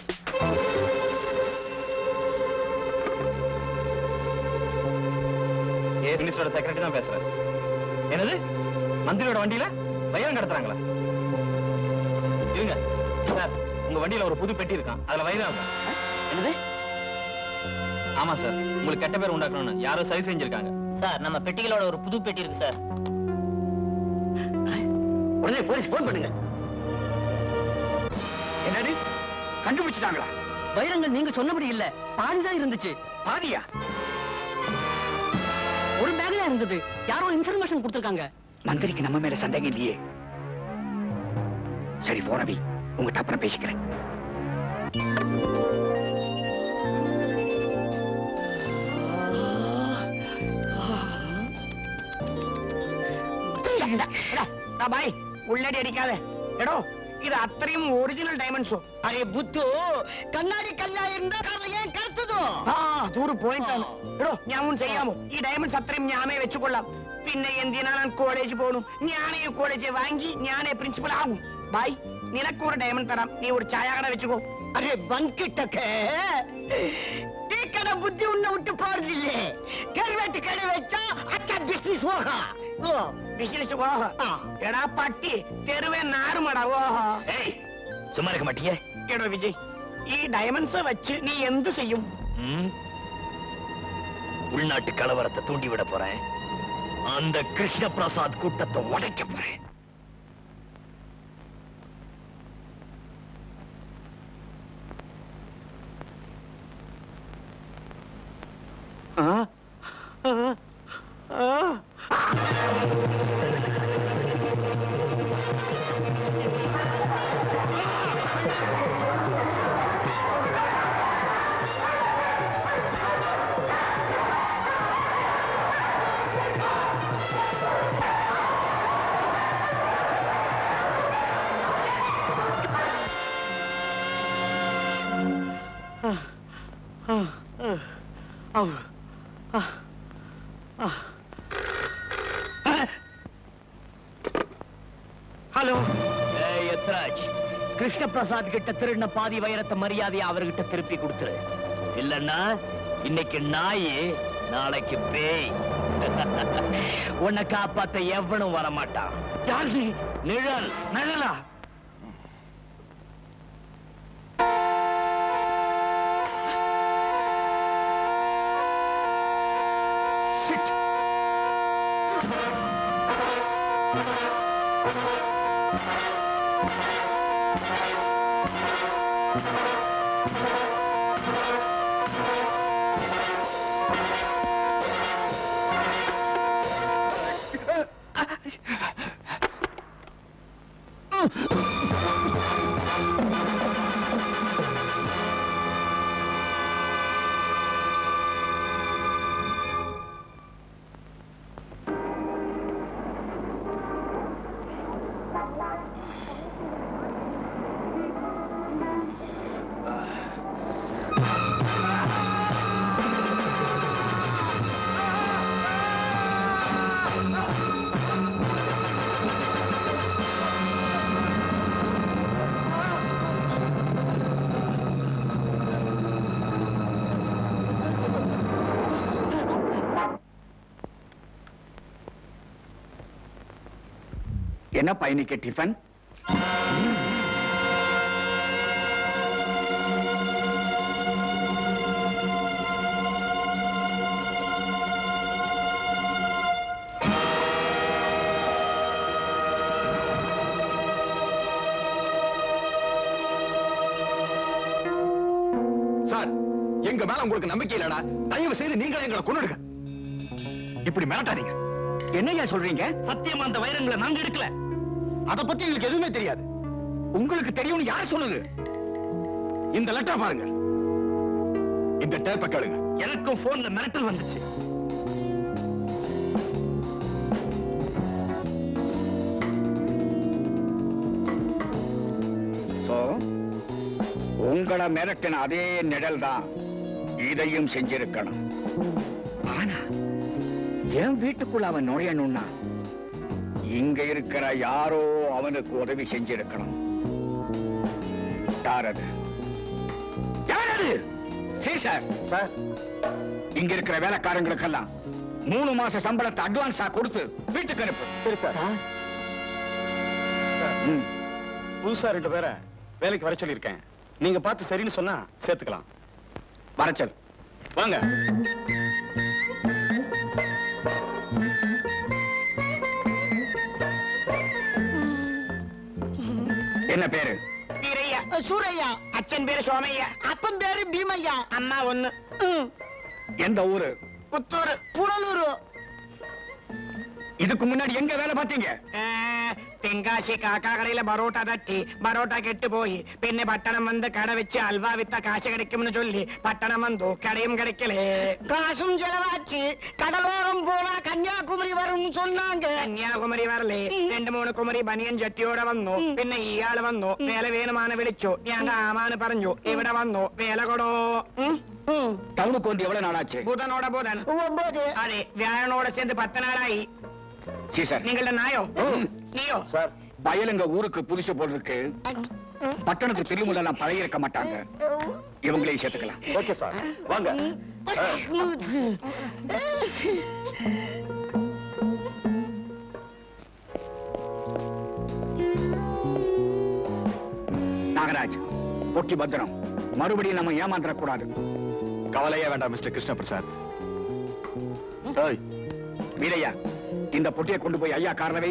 ஏ மினிஸ்டரோட செக்ரட்டரி தான் பேசுறேன். என்னது மந்திரியோட வண்டியில வைரம் கடத்துறாங்களா? இருங்க சார், உங்க வண்டியில ஒரு புது பெட்டி இருக்கான், அதுல வைரம். என்னது? ஆமா சார், உங்களுக்கு கெட்ட பேர் உண்டாக்கணும்னு யாரோ சரி செஞ்சிருக்காங்க சார். நம்ம பெட்டிகளோட ஒரு புது பெட்டி இருக்கு சார். உடனே போலீஸ் போன் பண்ணுங்க. என்னது கண்டுபிடிச்சிட்டாங்களா? வைரங்கள் நீங்க சொன்னபடி இல்ல, பாதிதான் இருந்துச்சு. பாதியா? ஒரு பேக் தான் இருந்தது. யாரோ இன்ஃபர்மேஷன் கொடுத்திருக்காங்க. மந்திரிக்கு நம்ம மேல சந்தேகம் இல்லையே. சரி போனவி, உங்ககிட்ட அப்புறம் பேசிக்கிறேன். பாய் உள்ளடி அடிக்காத. எடோ இது அத்தனையும் ஒரிஜினல் டைமண்ட்ஸோ. அரே புத்து, கண்ணாடி கல்லா இருந்தா கல்ல ஏன் கருத்துதோ? ദൂരെ പോയിട്ടാണ്. എടോ ഞാൻ മുൻ ചെയ്യാമോ? ഈ ഡയമണ്ട്സ് അത്രയും ഞാനേ വെച്ചുകൊള്ളാം. പിന്നെ എന്തിനാ ഞാൻ കോളേജ് പോകണം? ഞാനേ കോളേജ് വാങ്ങി ഞാനേ പ്രിൻസിപ്പൽ ആകും. ബായ് നിനക്കൊരു ഡയമണ്ട് തരാം, നീ ഒരു ചായ കട വെച്ചുക്കോ. அரே பங்கிட்டக்கே, டீ கடை புத்தி உன்னை விட்டு போறதில்லே. கருவேட்டு கடை வச்சா அச்சா பிசினஸ் ஓகா. ஓ பிசினஸ் ஓஹோ. எடா பட்டி தெருவே நாருமடா ஓஹோ. ஏய் சும்மா இருக்க மாட்டியே? എടോ വിജയ്, ഈ ഡയമണ്ട്സ് വെച്ച് നീ എന്ത് ചെയ്യും? உள்நாட்டு கலவரத்தை தூண்டி விட போறேன். அந்த கிருஷ்ண பிரசாத் கூட்டத்தை உடைக்க போறேன். ஹலோ. ஏய் யத்ராஜ், கிருஷ்ண பிரசாத் கிட்ட திருடின பாதி வைரத்தை மரியாதையா அவர்கிட்ட திருப்பி கொடுத்துரு. இல்லன்னா இன்னைக்கு நாய், நாளைக்கு பேய். உன்னை காப்பாத்த எவனும் வரமாட்டான். யார் நீ? நிழல். நிழலா? என்ன பையனுக்கு டிஃபன்? எங்க மேல உங்களுக்கு நம்பிக்கை இல்லடா. தயவு செய்து நீங்களே எங்களை கொன்னுடுங்க. இப்படி மிரட்டாதீங்க. என்னையா சொல்றீங்க? சத்தியமா அந்த வைரங்களை நாங்க எடுக்கல. அத பத்தி எங்களுக்கு எதுவுமே தெரியாது. உங்களுக்கு தெரியும்னு யார் சொல்லுது? இந்த லெட்டர் பாருங்க. இந்த டேப்பை கேளுங்க. எனக்கும் போன்ல மிரட்டல் வந்துச்சு. உங்களை மிரட்டின அதே நிழல் தான் இதையும் செஞ்சிருக்கணும். ஆனா என் வீட்டுக்குள்ள அவன் நுழையணும்னா இங்க இருக்கிற யாரோ அவனுக்கு உதவி செஞ்சிருக்கணும். யாரது? யாரது? சார் சார் இங்க இருக்கிற வேலைக்காரங்களுக்கெல்லாம் மூணு மாச சம்பளத்தை அட்வான்ஸா கொடுத்து வீட்டுக்கு அனுப்பு. சரி சார். புதுசா ரெண்டு பேரை வேலைக்கு வர சொல்லியிருக்கேன். நீங்க பார்த்து சரின்னு சொன்னா சேர்த்துக்கலாம். வரச்சல் வாங்க. என்ன பேரு? வீரையா. சூரையா. அச்சன் பேரு சோமையா. அப்பன் பேரு பீமையா. அம்மா ஒண்ணு. எந்த ஊரு? புத்தூர். புனலூர். இதுக்கு முன்னாடி எங்க வேலை பார்த்தீங்க? தென்காசி காக்கா கடையில பரோட்டா தட்டி பரோட்டா கெட்டு போய் பின்ன பட்டணம் வந்து கடை வச்சு அல்வா வித்தா காசு கிடைக்கும்னு சொல்லி பட்டணம் வந்து கடையும் கிடைக்கல. காசும் செலவாச்சு. கடலோரம் போனா கன்னியாகுமரி வரும்னு சொன்னாங்க. கன்னியாகுமரி வரல. ரெண்டு மூணு குமரி பனியன் ஜட்டியோட വന്നു. പിന്നെ ഇയാള് വന്നു. വേല വേണമാണ് വിളിച്ചു. ഞാൻ ആമാന് പറഞ്ഞു. ഇവിടെ വന്നു. വേല കൊടോ. டவுனுக்கு வந்து எவ்வளவு நாளாச்சு? புதனோட புதன் ஒன்பது. அதே வியாழனோட சேர்ந்து பத்து நாளாயி. சார் நீங்கள நாயோ? நீயோ? சார் பயலுங்க ஊருக்கு புதுசு போல் இருக்கு. பட்டணத்து திருமுள்ள எல்லாம் பழைய இருக்க மாட்டாங்க. இவங்களையும் சேர்த்துக்கலாம். ஓகே சார் வாங்க. நாகராஜ் பொட்டி பத்திரம். மறுபடியும் நம்ம ஏமாந்துடக்கூடாது. கவலையே வேண்டாம் மிஸ்டர் கிருஷ்ண பிரசாத். வீரையா இந்த பொட்டியை கொண்டு போய் ஐயா காரணவை.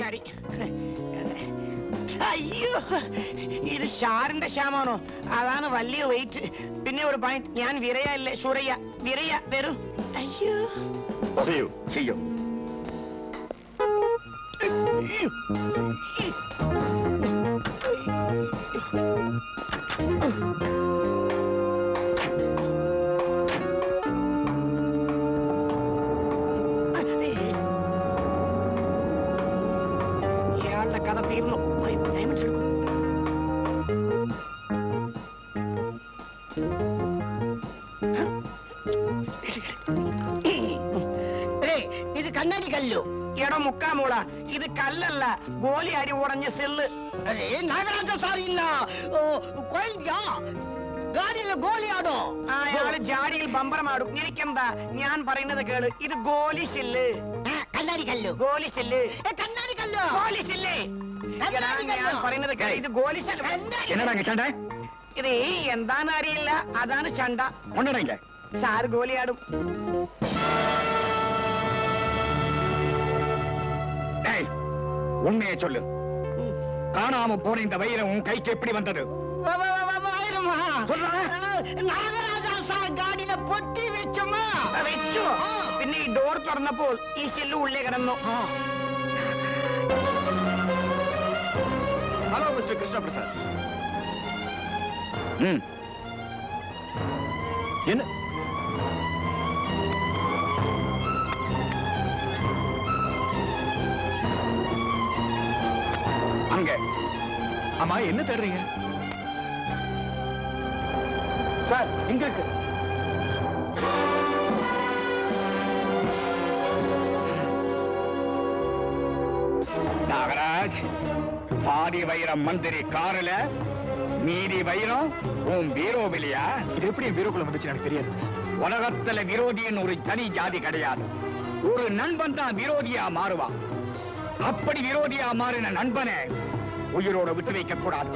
അയ്യോ ഇത് ഷാറിന്റെ ക്ഷാമാണോ? അതാണ് വലിയ വെയിറ്റ്. പിന്നെ ഒരു പോയിന്റ്, ഞാൻ വിരയ അല്ലേ സൂരയ്യ. വിരയ വരും. അയ്യോ ചെയ്യോ. ഇയാളുടെ കഥ തീർന്നു. ഡയമണ്ട്സ് എടുക്കും. ഇത് കണ്ണാടി കല്ലു. എടോ മുക്കാമൂള, ഇത് കല്ലല്ല, ഗോലി അരി ഉടഞ്ഞ സെല്ല്. നാഗരാജ സാറില്ല ഗാഡിയിലെ ഗോലിയാടോ? അയാള് ജാഡിയിൽ ബമ്പറമാടും. എനിക്കെന്താ, ഞാൻ പറയുന്നത് കേള്. ഇത് ഗോലി സെല്ല്. കണ്ണാടി കല്ലു. ഗോലി സെല്ല്. കണ്ണാടി കല്ലു. ഗോലി സെല്ല്. ഞാൻ പറയുന്നത് കേള്. ഇത് ഗോലി സെല്ല്. ഇത് എന്താന്ന് അറിയില്ല, അതാണ് ചണ്ട. സാറ് ഗോലിയാടും. உண்மையை சொல்லு. காணாம போன இந்த வைரம் உன் கைக்கு எப்படி வந்தது? നാഗരാജ സാർ ഗാഡിയിലെ പൊട്ടി വെച്ചുമാ. വെച്ചു. പിന്നെ ഈ ഡോർ തുറന്നപ്പോൾ ഈ സെല്ല് ഉള്ളിൽ കിടന്നു. Hello mister Krishna Prasad. என்ன அங்க? ஆமா, என்ன தேடுறீங்க? சார் இங்க இருக்கு. நாகராஜ், பாதி வைரம் மந்திரி காருல, மீதி வைரம் உன் பீரோவிலையா? இது எப்படி என் பீரோக்குள்ள வந்துச்சு எனக்கு தெரியாது. உலகத்துல விரோதியின் ஒரு தனி ஜாதி கிடையாது. ஒரு நண்பன் தான் விரோதியா மாறுவான். அப்படி விரோதியா மாறின நண்பனை உயிரோட விட்டு வைக்க கூடாது.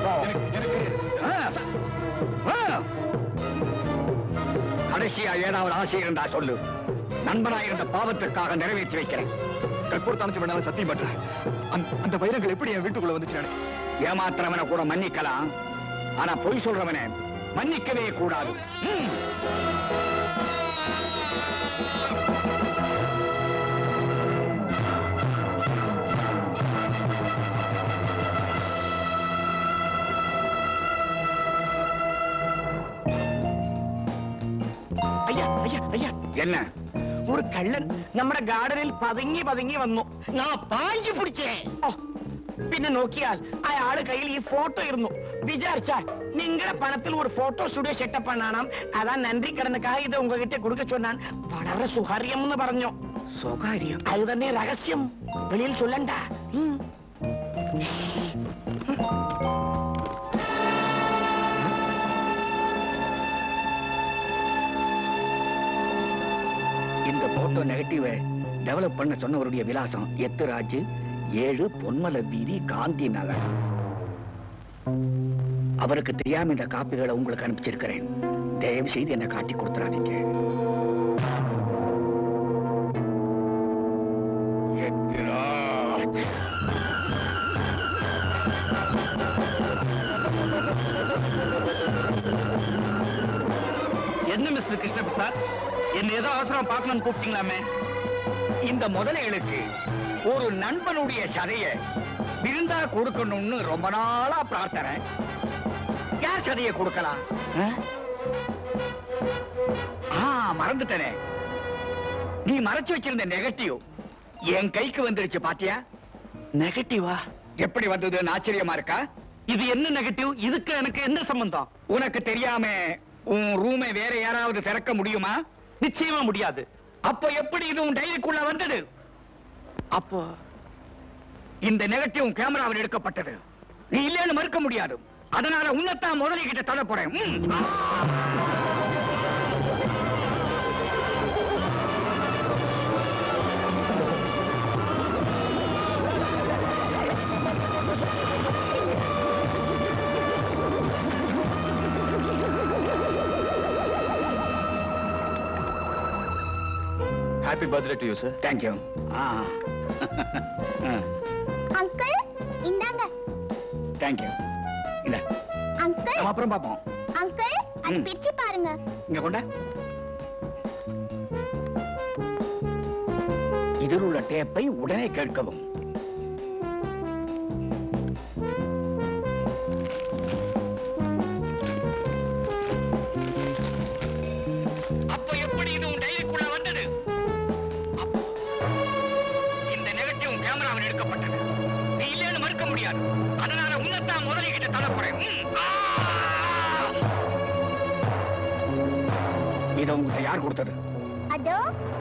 கடைசியா ஏதாவது ஆசை இருந்தா சொல்லு. நண்பனா இருந்த பாவத்திற்காக நிறைவேற்றி வைக்கிறேன். கற்பூரத்தான வேணாலும் சத்தியம் பண்றேன். அந்த வைரங்கள் எப்படி என் வீட்டுக்குள்ள வந்துச்சு? ஏமாத்துறவனை கூட மன்னிக்கலாம், ஆனா பொய் சொல்றவனை மன்னிக்கவே கூடாது. ம். ஐயா ஐயா ஐயா என்ன? ஒரு കള്ളൻ നമ്മുടെ ഗാർഡനിൽ പതുങ്ങി പതുങ്ങി വന്നു. ഞാൻ പാഞ്ചു പിടിച്ചേ. പിന്നെ നോക്കിയാൽ അയാള് കയ്യിൽ ഈ ഫോട്ടോ ഇരുന്നു. വിചാരിച്ചാൽ നിങ്ങളുടെ പണത്തിൽ ഒരു ഫോട്ടോ സ്റ്റുഡിയോ സെറ്റപ്പ് பண்ணானாம். അതാ നന്ദി കടനക്കാக ഇത് ഉங்ககிட்ட കൊടുക്ക சொன்னான். വളരെ സുഹാര്യം എന്ന് പറഞ്ഞു. സുഹാര്യം? അത് തന്നെ രഹസ്യം. വെളിയിൽ ചൊല്ലണ്ട. இந்த போட்டோ நெகட்டிவ டெவலப் பண்ண சொன்னவருடைய விலாசம் எத்துராஜ், ஏழு பொன்மல வீதி, காந்தி நகர். அவருக்கு தெரியாம இந்த காப்பிகளை உங்களுக்கு அனுப்பிச்சிருக்கிறேன். தயவு செய்து என்ன காட்டி கொடுத்துறாதீங்க. என்ன மிஸ்டர் கிருஷ்ண பிரசாத், என்ன ஏதோ அவசரம் பார்க்கணும்னு கூப்பிட்டீங்களாமே? இந்த முதலைகளுக்கு ஒரு நண்பனுடைய சதைய விருந்தா கொடுக்கணும்னு ரொம்ப நாளா பிரார்த்தனை. யார் சதைய கொடுக்கலாம்? மறந்துட்டனே, நீ மறைச்சு வச்சிருந்த நெகட்டிவ் என் கைக்கு வந்துருச்சு. பாத்தியா? நெகட்டிவா? எப்படி வந்தது ஆச்சரியமா இருக்கா? இது என்ன நெகட்டிவ்? இதுக்கு எனக்கு என்ன சம்பந்தம்? உனக்கு தெரியாம உன் ரூமை வேற யாராவது திறக்க முடியுமா? நிச்சயமா முடியாது. அப்ப எப்படி இது உன் டைரிக்குள்ள வந்தது? அப்போ இந்த நெகட்டிவ் கேமராவில் எடுக்கப்பட்டது. நீ இல்லைன்னு மறுக்க முடியாது. அதனால உன்னத்தான் முதலிகிட்ட தள்ள போறேன். Happy birthday to you, sir. Thank you. Uncle இந்தாங்க. Thank you. இந்த அங்கிள் நம்ம அப்புறம் பாப்போம். அங்கிள் அது பிரிச்சு பாருங்க. இங்க கொண்ட. இதில் உள்ள டேப்பை உடனே கேட்கவும். அப்ப எப்படி இது உன் டைரிக்குள்ள வந்தது? அப்போ இந்த நெகட்டிவ் கேமராவில் எடுக்கப்பட்டது. நீ இல்லைன்னு மறுக்க முடியாது. அதனால உன்னத்தான் முதலிகிட்ட தள்ள போறேன். இதை உங்ககிட்ட யார் கொடுத்தது? அதோ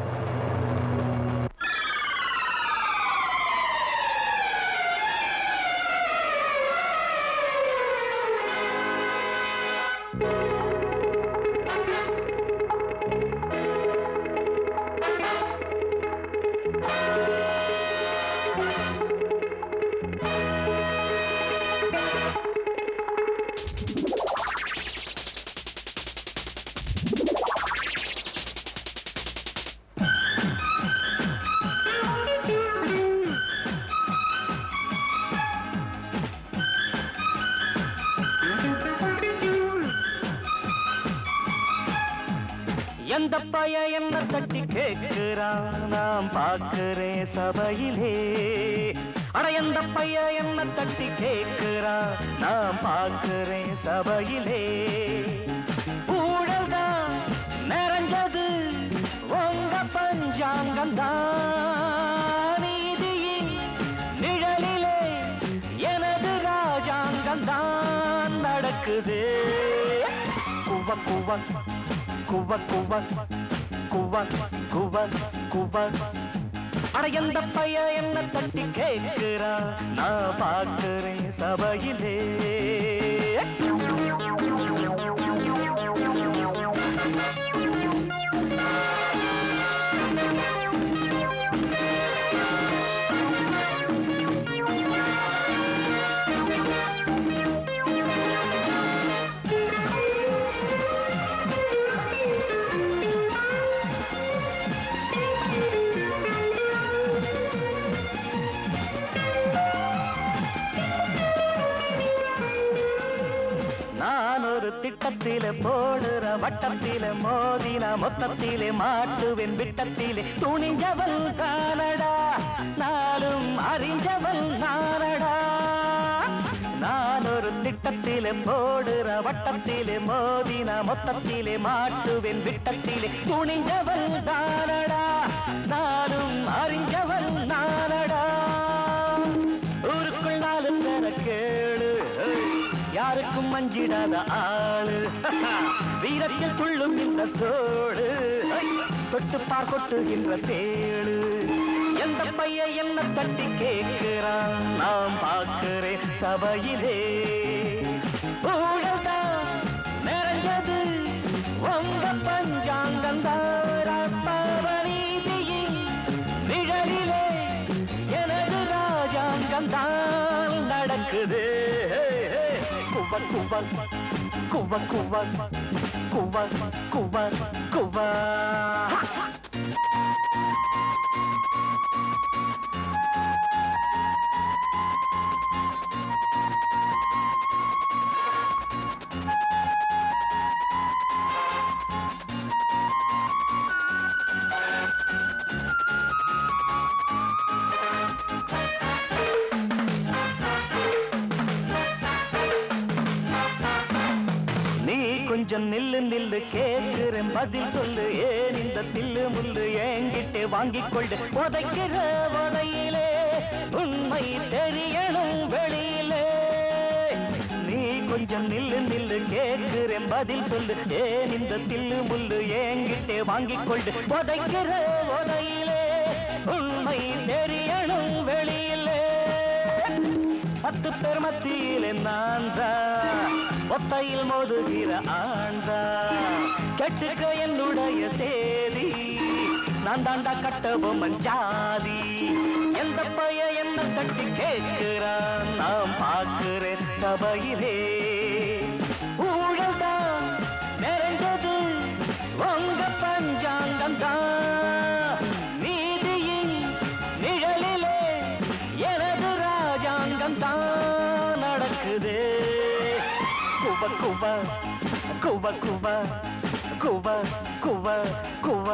எந்த பைய என்ன தட்டி கேட்கிறான் நாம் பார்க்கிறேன் சபையிலே. அட எந்த பைய என்ன தட்டி கேட்கிறான் நாம் பார்க்கிறேன் சபையிலே. ஊழல் தான் நிறைஞ்சது உங்க பஞ்சாங்கம் தான். நீதியின் நிழலிலே எனது ராஜாங்கம் தான் நடக்குது. குவ குவ குவ குவ குவ குவ குவ. அட எந்த பைய என்ன தட்டி கேட்கிறா நான் பார்க்கிறேன் சபையிலே. திட்டத்திலே போடுற வட்டத்திலே மோதினா மொத்தத்திலே மாட்டுவேன் விட்டத்திலே துணிஞ்சவன் தானடா நானும் அறிஞ்சவன் நானடா நான் ஒரு திட்டத்திலே போடுற வட்டத்திலே மோதினா மொத்தத்திலே மாட்டுவேன் விட்டத்திலே துணிஞ்சவன் தானடா நானும் அறிஞ்சவன் நானடா ஊருக்குள் நாலு பேர கேளு யாருக்கும் மஞ்சிடாத ஆளு வீரத்தில் துள்ளும் இந்த தோடு தொட்டு பார் கொட்டுகின்ற தேடு எந்த பைய என்ன தட்டி கேட்கிறான் நாம் பார்க்கிறேன் சபையிலே ஊழல்தான் நிறைஞ்சது உங்க பஞ்சாங்கந்தாராத்மவனீதியின் நிழலிலே எனது ராஜாங்கந்தான் நடக்குது குவ குவ குவ குவ குவ குவ குவ கொஞ்சம் நில்லு நில்லு கேட்கிறேன் பதில் சொல்லு ஏன் இந்த தில்லு முள்ளு என்கிட்ட வாங்கிக் கொண்டு உதைக்கிற உதையிலே உண்மை தெரியணும் வெளியிலே நீ கொஞ்சம் நில்லு நில்லு கேட்கிறேன் பதில் சொல்லு ஏன் இந்த தில்லு முள்ளு என்கிட்ட வாங்கிக் கொண்டு உதைக்கிற உதையிலே உண்மை தெரியணும் வெளியிலே பத்து பேர் மத்தியிலே நான் தான் ஒத்தையில் மோதுகிற ஆண்டா கெட்டுக்க என்னுடைய சேதி நான் தாண்டா கட்டவும் மஞ்சாதி எந்த பைய என்ன தட்டி கேட்கிறான் நாம் பார்க்கிறேன் சபையிலே ஊழல்தான் நிறைந்தது உங்க பஞ்சாங்கம் தான் நீதியின் நிழலிலே எனது ராஜாங்கம் தான் நடக்குது குவ குவ குவ குவ குவ குவ குவ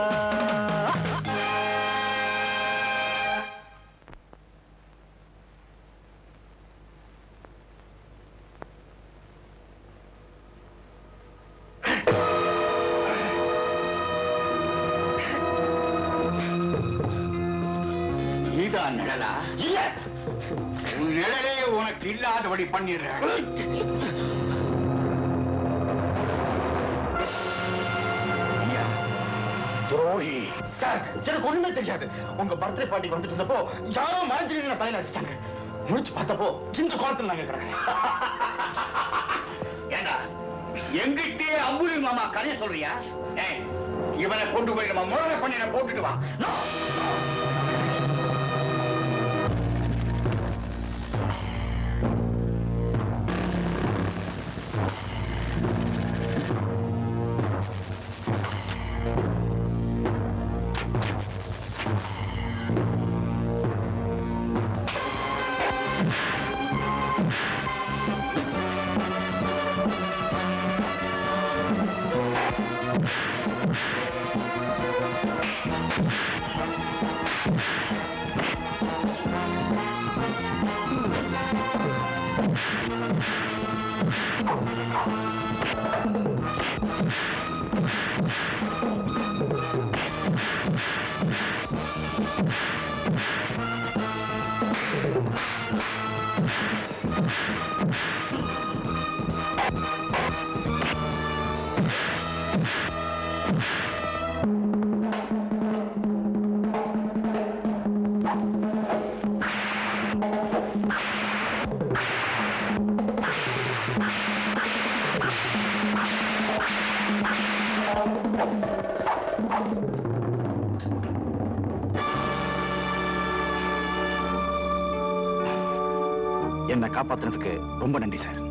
இதான் நிழலா? இல்ல, உன் நிழலே உனக்கு இல்லாதபடி பண்ணிடுறேன். துரோகி சார், எனக்கு ஒண்ணுமே தெரியாது. உங்க பர்த்டே பார்ட்டி வந்துட்டு இருந்தப்போ யாரோ மறைஞ்சிருந்த பையன் அடிச்சிட்டாங்க. முடிச்சு பார்த்தப்போ சின்ன குளத்துல நாங்க கிடக்கிறேன். ஏண்டா எங்கிட்டே அம்புலி மாமா கதையை சொல்றியா? ஏய், இவனை கொண்டு போய் நம்ம முழலை பண்ணி போட்டுட்டு வா. என்னை காப்பாத்துறதுக்கு ரொம்ப நன்றி சார்.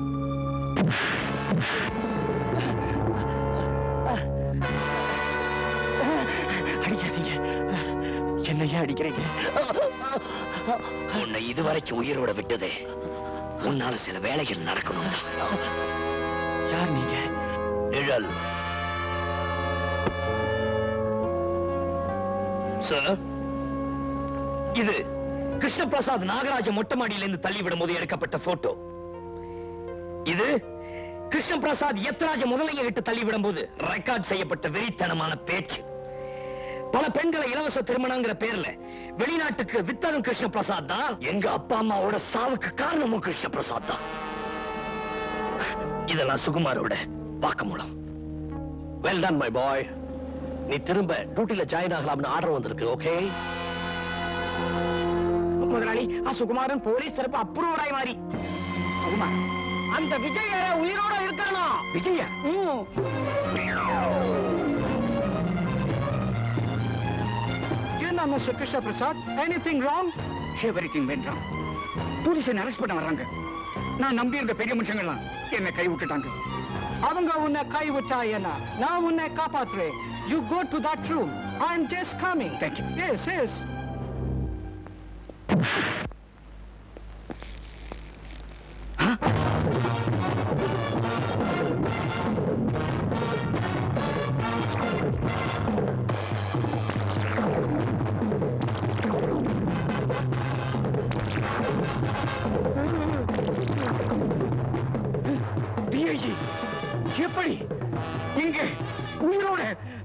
அடிக்காதீங்க, என்னையா அடிக்கிறீங்க? உன்னை இதுவரைக்கும் உயிரோட விட்டதே உன்னால சில வேலைகள் நடக்கணும். யார் நீங்க? நிழல். சார், இது கிருஷ்ண பிரசாத் நாகராஜ மொட்டை மாடியிலிருந்து தள்ளிவிடும் போது எடுக்கப்பட்ட போட்டோ. இது கிருஷ்ண பிரசாத் எத்ராஜ முதலைய விட்டு தள்ளிவிடும் போது ரெக்கார்ட் செய்யப்பட்ட வெறித்தனமான பேச்சு. பல பெண்களை இலவச திருமணங்கிற பேர்ல வெளிநாட்டுக்கு வித்ததும் கிருஷ்ண பிரசாத் தான். எங்க அப்பா அம்மாவோட சாவுக்கு காரணமும் கிருஷ்ண பிரசாத் தான். இதெல்லாம் சுகுமாரோட வாக்குமூலம். Well done my boy. நீ திரும்ப டியூட்டில ஜாயின் ஆகலாம்னு ஆர்டர் வந்திருக்கு. ஓகே முதலாளி, சுகுமாரன் போலீஸ் தரப்பு அப்ரூவராய் மாறி. சுகுமார், அந்த விஜய் உயிரோட இருக்கணும். விஜயா? என்ன mister Krishna Prasad, anything wrong? Everything went wrong. Police என்ன அரெஸ்ட் பண்ண வர்றாங்க. நான் நம்பி இருந்த பெரிய மனுஷங்கள்லாம் என்ன கை விட்டுட்டாங்க. அவங்க உன்னை கை விட்டா என்ன, நான் உன்னை காப்பாத்துறேன். You go to that room. I am just coming. Thank you. Yes, yes. DIG எப்படி இங்க உயிரோட?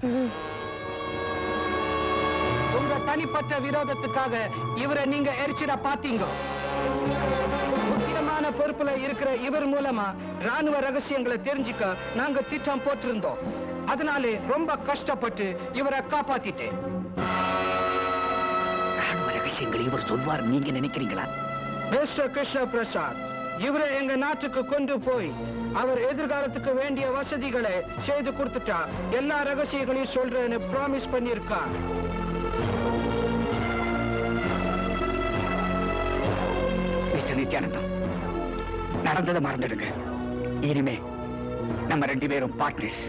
உங்க தனிப்பட்ட விரோதத்துக்காக இவரை நீங்க எரிச்சிட பாத்தீங்க. முக்கியமான பொறுப்புல இருக்கிற இவர் மூலமா ராணுவ ரகசியங்களை தெரிஞ்சுக்க நாங்க திட்டம் போட்டிருந்தோம். அதனாலே ரொம்ப கஷ்டப்பட்டு இவரை காப்பாத்திட்டேன். ராணுவ ரகசியங்கள் இவர் சொல்வார் நீங்க நினைக்கிறீங்களா? மிஸ்டர் கிருஷ்ண பிரசாத், இவரை எங்க நாட்டுக்கு கொண்டு போய் அவர் எதிர்காலத்துக்கு வேண்டிய வசதிகளை செய்து கொடுத்துட்டா எல்லா ரகசியங்களையும் சொல்றேன்னு ப்ராமிஸ் பண்ணிருக்கா. மிஸ்டர் நித்யானந்தம், நடந்ததை மறந்துடுங்க. இனிமே நம்ம ரெண்டு பேரும் பார்ட்னர்ஸ்.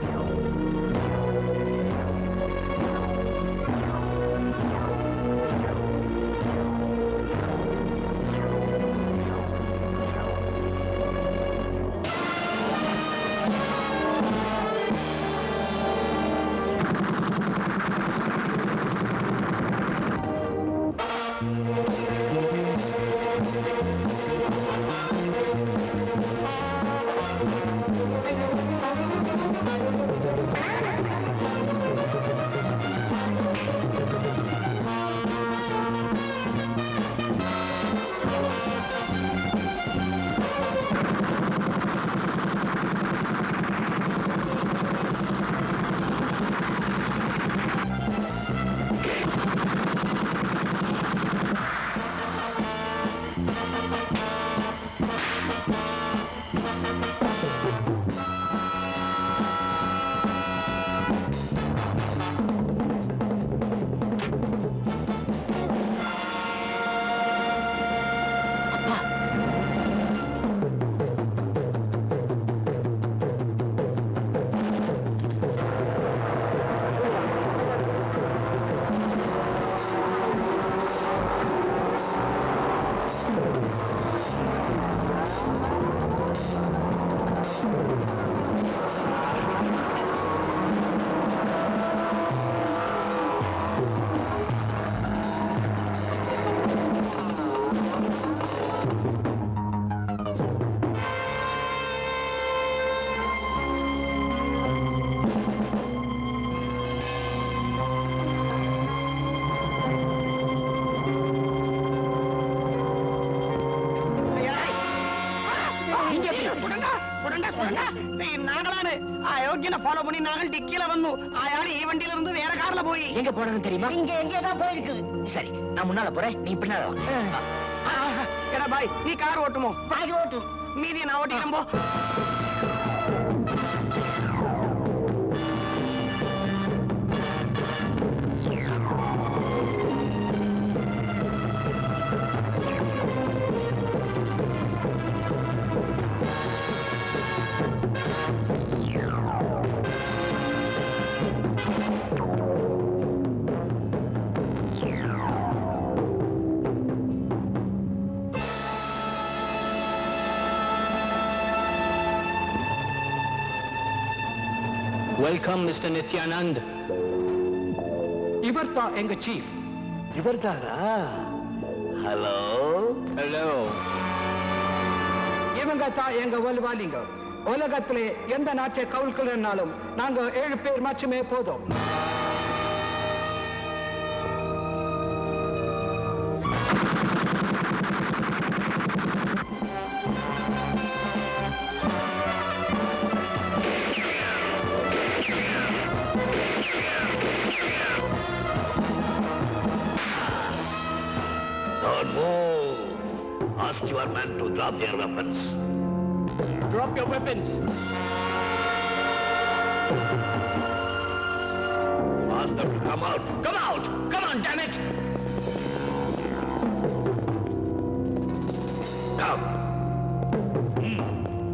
நாங்களானு அயோக்கியனை ஃபாலோ பண்ணி நாங்கள் டிக்கில வந்தோம். ஆயாளு ஈ வண்டியில இருந்து வேற கார்ல போய் எங்க போனதுன்னு தெரியுமா? இங்க எங்கேதான் போயிருக்குது. சரி, நான் முன்னால போறேன், நீ பின்னால வா. எடா பாய், நீ கார் ஓட்டுமோ? பாய் ஓட்டும், மீதி நான் ஓட்டிக்கிறேன் போ. Welcome mister Nithyanand. இவர் தான் எங்க சீஃப். இவர் தானா? Hello hello. இவங்க தான் எங்க வலுவாலிங்க. உலகத்திலே எந்த நாட்டை கவுழ்கிறனாலும் நாங்க ஏழு பேர் மட்டுமே போதும். Don't move. Ask your men to drop their weapons. Drop your weapons. Ask them to come out. Come out! Come on, damn it! Come. Hmm.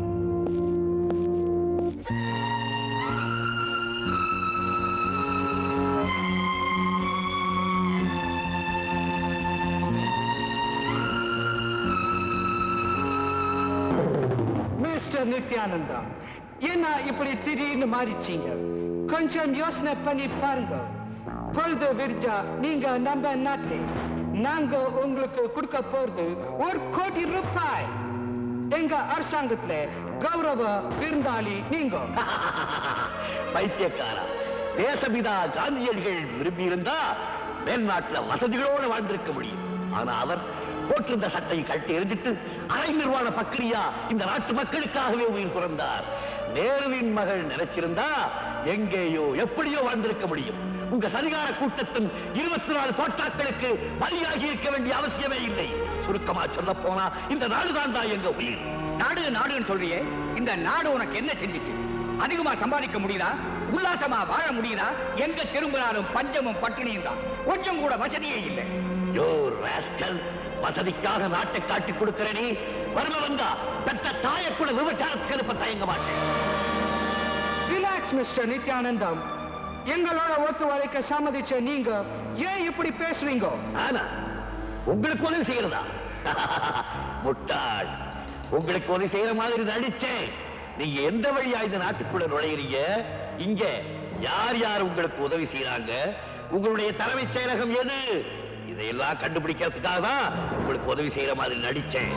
Mister Nithyananda, என்ன இப்படி திடீர்னு மாறிச்சீங்க? கொஞ்சம் யோசனை பண்ணி பாருங்க. பொழுது விரிஞ்சா நீங்க நம்ம நாட்டில் நாங்க உங்களுக்கு கொடுக்க போறது ஒரு கோடி ரூபாய். எங்க அரசாங்கத்துல கௌரவ விருந்தாளி நீங்க. பைத்தியக்காரா, தேசபிதா காந்தியடிகள் விரும்பி இருந்தா மேல்நாட்டுல வசதிகளோடு வாழ்ந்திருக்க முடியும். ஆனா அவர் போட்டிருந்த சட்டையை கட்டி எரிஞ்சிட்டு அரை நிர்வாண பக்கிரியா இந்த நாட்டு மக்களுக்காகவே உயிர் பிறந்தார். நேருவின் மகள் நினைச்சிருந்தா எங்கேயோ எப்படியோ வாழ்ந்திருக்க முடியும். உங்க சரிகார கூட்டத்தின் இருபத்தி நாலு தோட்டாக்களுக்கு பலியாகி இருக்க வேண்டிய அவசியமே இல்லை. சுருக்கமா சொல்ல போனா இந்த நாடுதான்டா எங்க உயிர். நாடு நாடுன்னு சொல்றியே, இந்த நாடு உனக்கு என்ன செஞ்சிச்சு? அதிகமா சம்பாதிக்க முடியுதா? உல்லாசமா வாழ முடியுதா? எங்க திரும்பினாலும் பஞ்சமும் பட்டினியும் தான். கொஞ்சம் கூட வசதியே இல்லை. யோ ராஸ்கல், வசதிக்காக நாட்டை காட்டி கொடுக்கிறேனே, வறுமை வந்தா பெற்ற தாயை கூட விபச்சாரத்துக்கு அனுப்ப தயங்க மாட்டேன். Relax mister Nithyanandam. எங்களோட ஒத்துழைக்க சம்மதிச்ச நீங்க ஏன் இப்படி பேசுறீங்க? ஆனா உங்களுக்கு உதவி செய்யறதா? முட்டாள், உங்களுக்கு உதவி செய்யற மாதிரி நடிச்சேன். நீங்க எந்த வழியா இந்த நாட்டுக்குள்ள நுழையிறீங்க? இங்க யார் யார் உங்களுக்கு உதவி செய்யறாங்க? உங்களுடைய தலைமைச் செயலகம் எது? இதையெல்லாம் கண்டுபிடிக்கிறதுக்காக தான் உங்களுக்கு உதவி செய்யற மாதிரி நடிச்சேன்.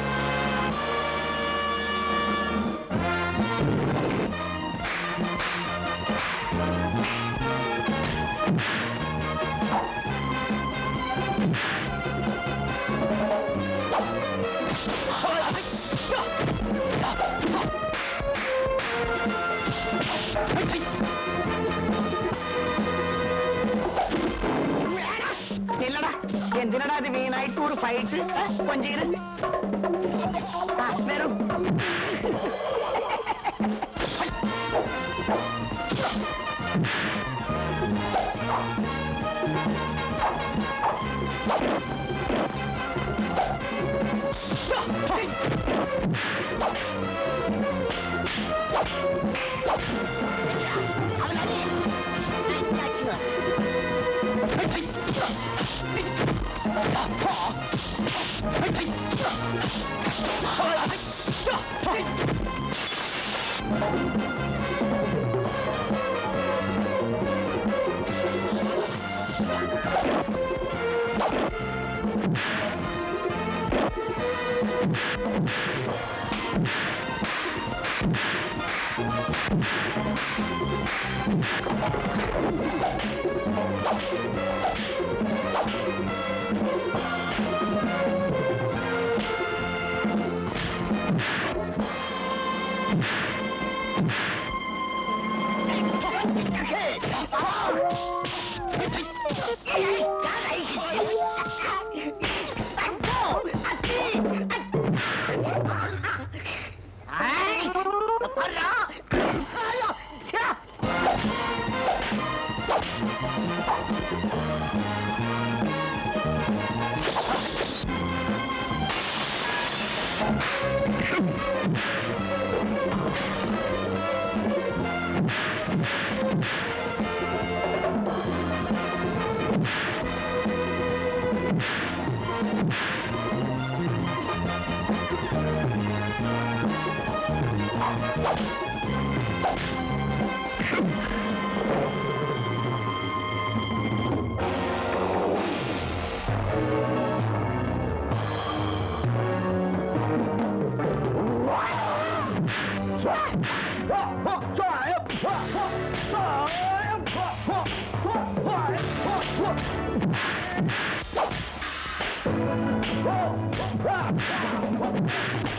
இல்லடா, എന്തിനടാ ഇത് മെയിനായിട്ട് ഒരു ഫൈറ്റ്? கொஞ்சம் இரு. വെറും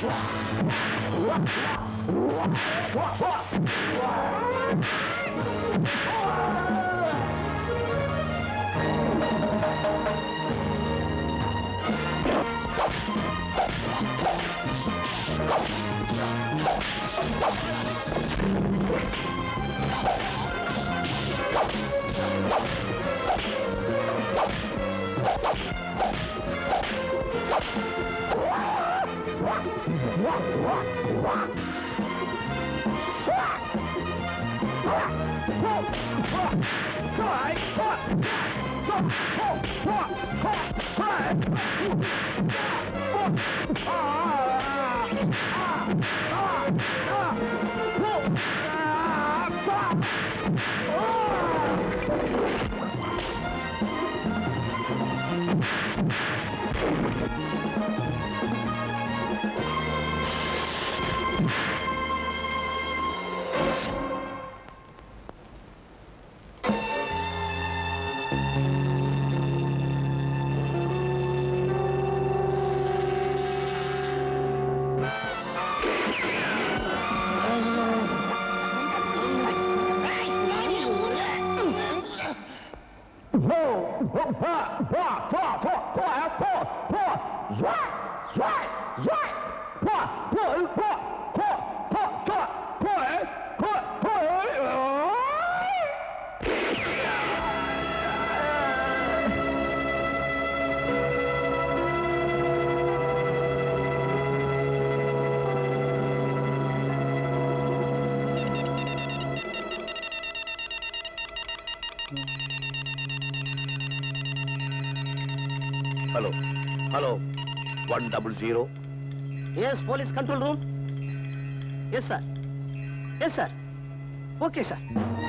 Hello. Hello. One double zero. Yes, police control room. Yes, sir. Yes, sir. Okay, sir.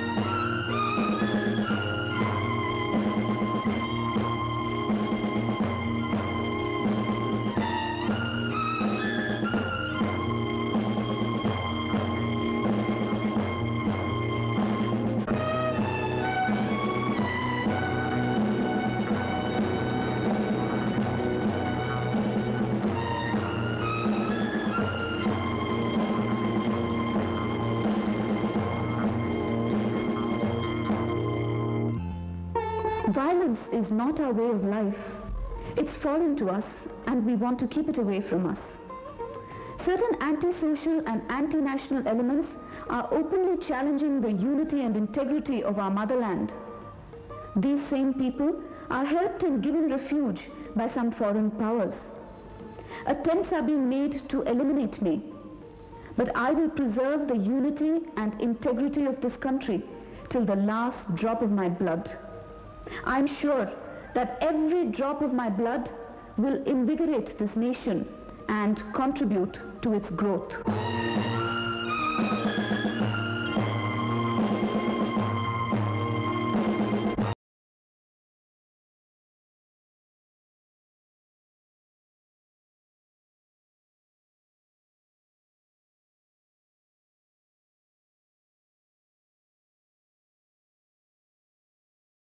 Violence is not our way of life. It's foreign to us and we want to keep it away from us. Certain anti-social and anti-national elements are openly challenging the unity and integrity of our motherland. These same people are helped and given refuge by some foreign powers. Attempts are being made to eliminate me, but I will preserve the unity and integrity of this country till the last drop of my blood. I'm sure that every drop of my blood will invigorate this nation and contribute to its growth.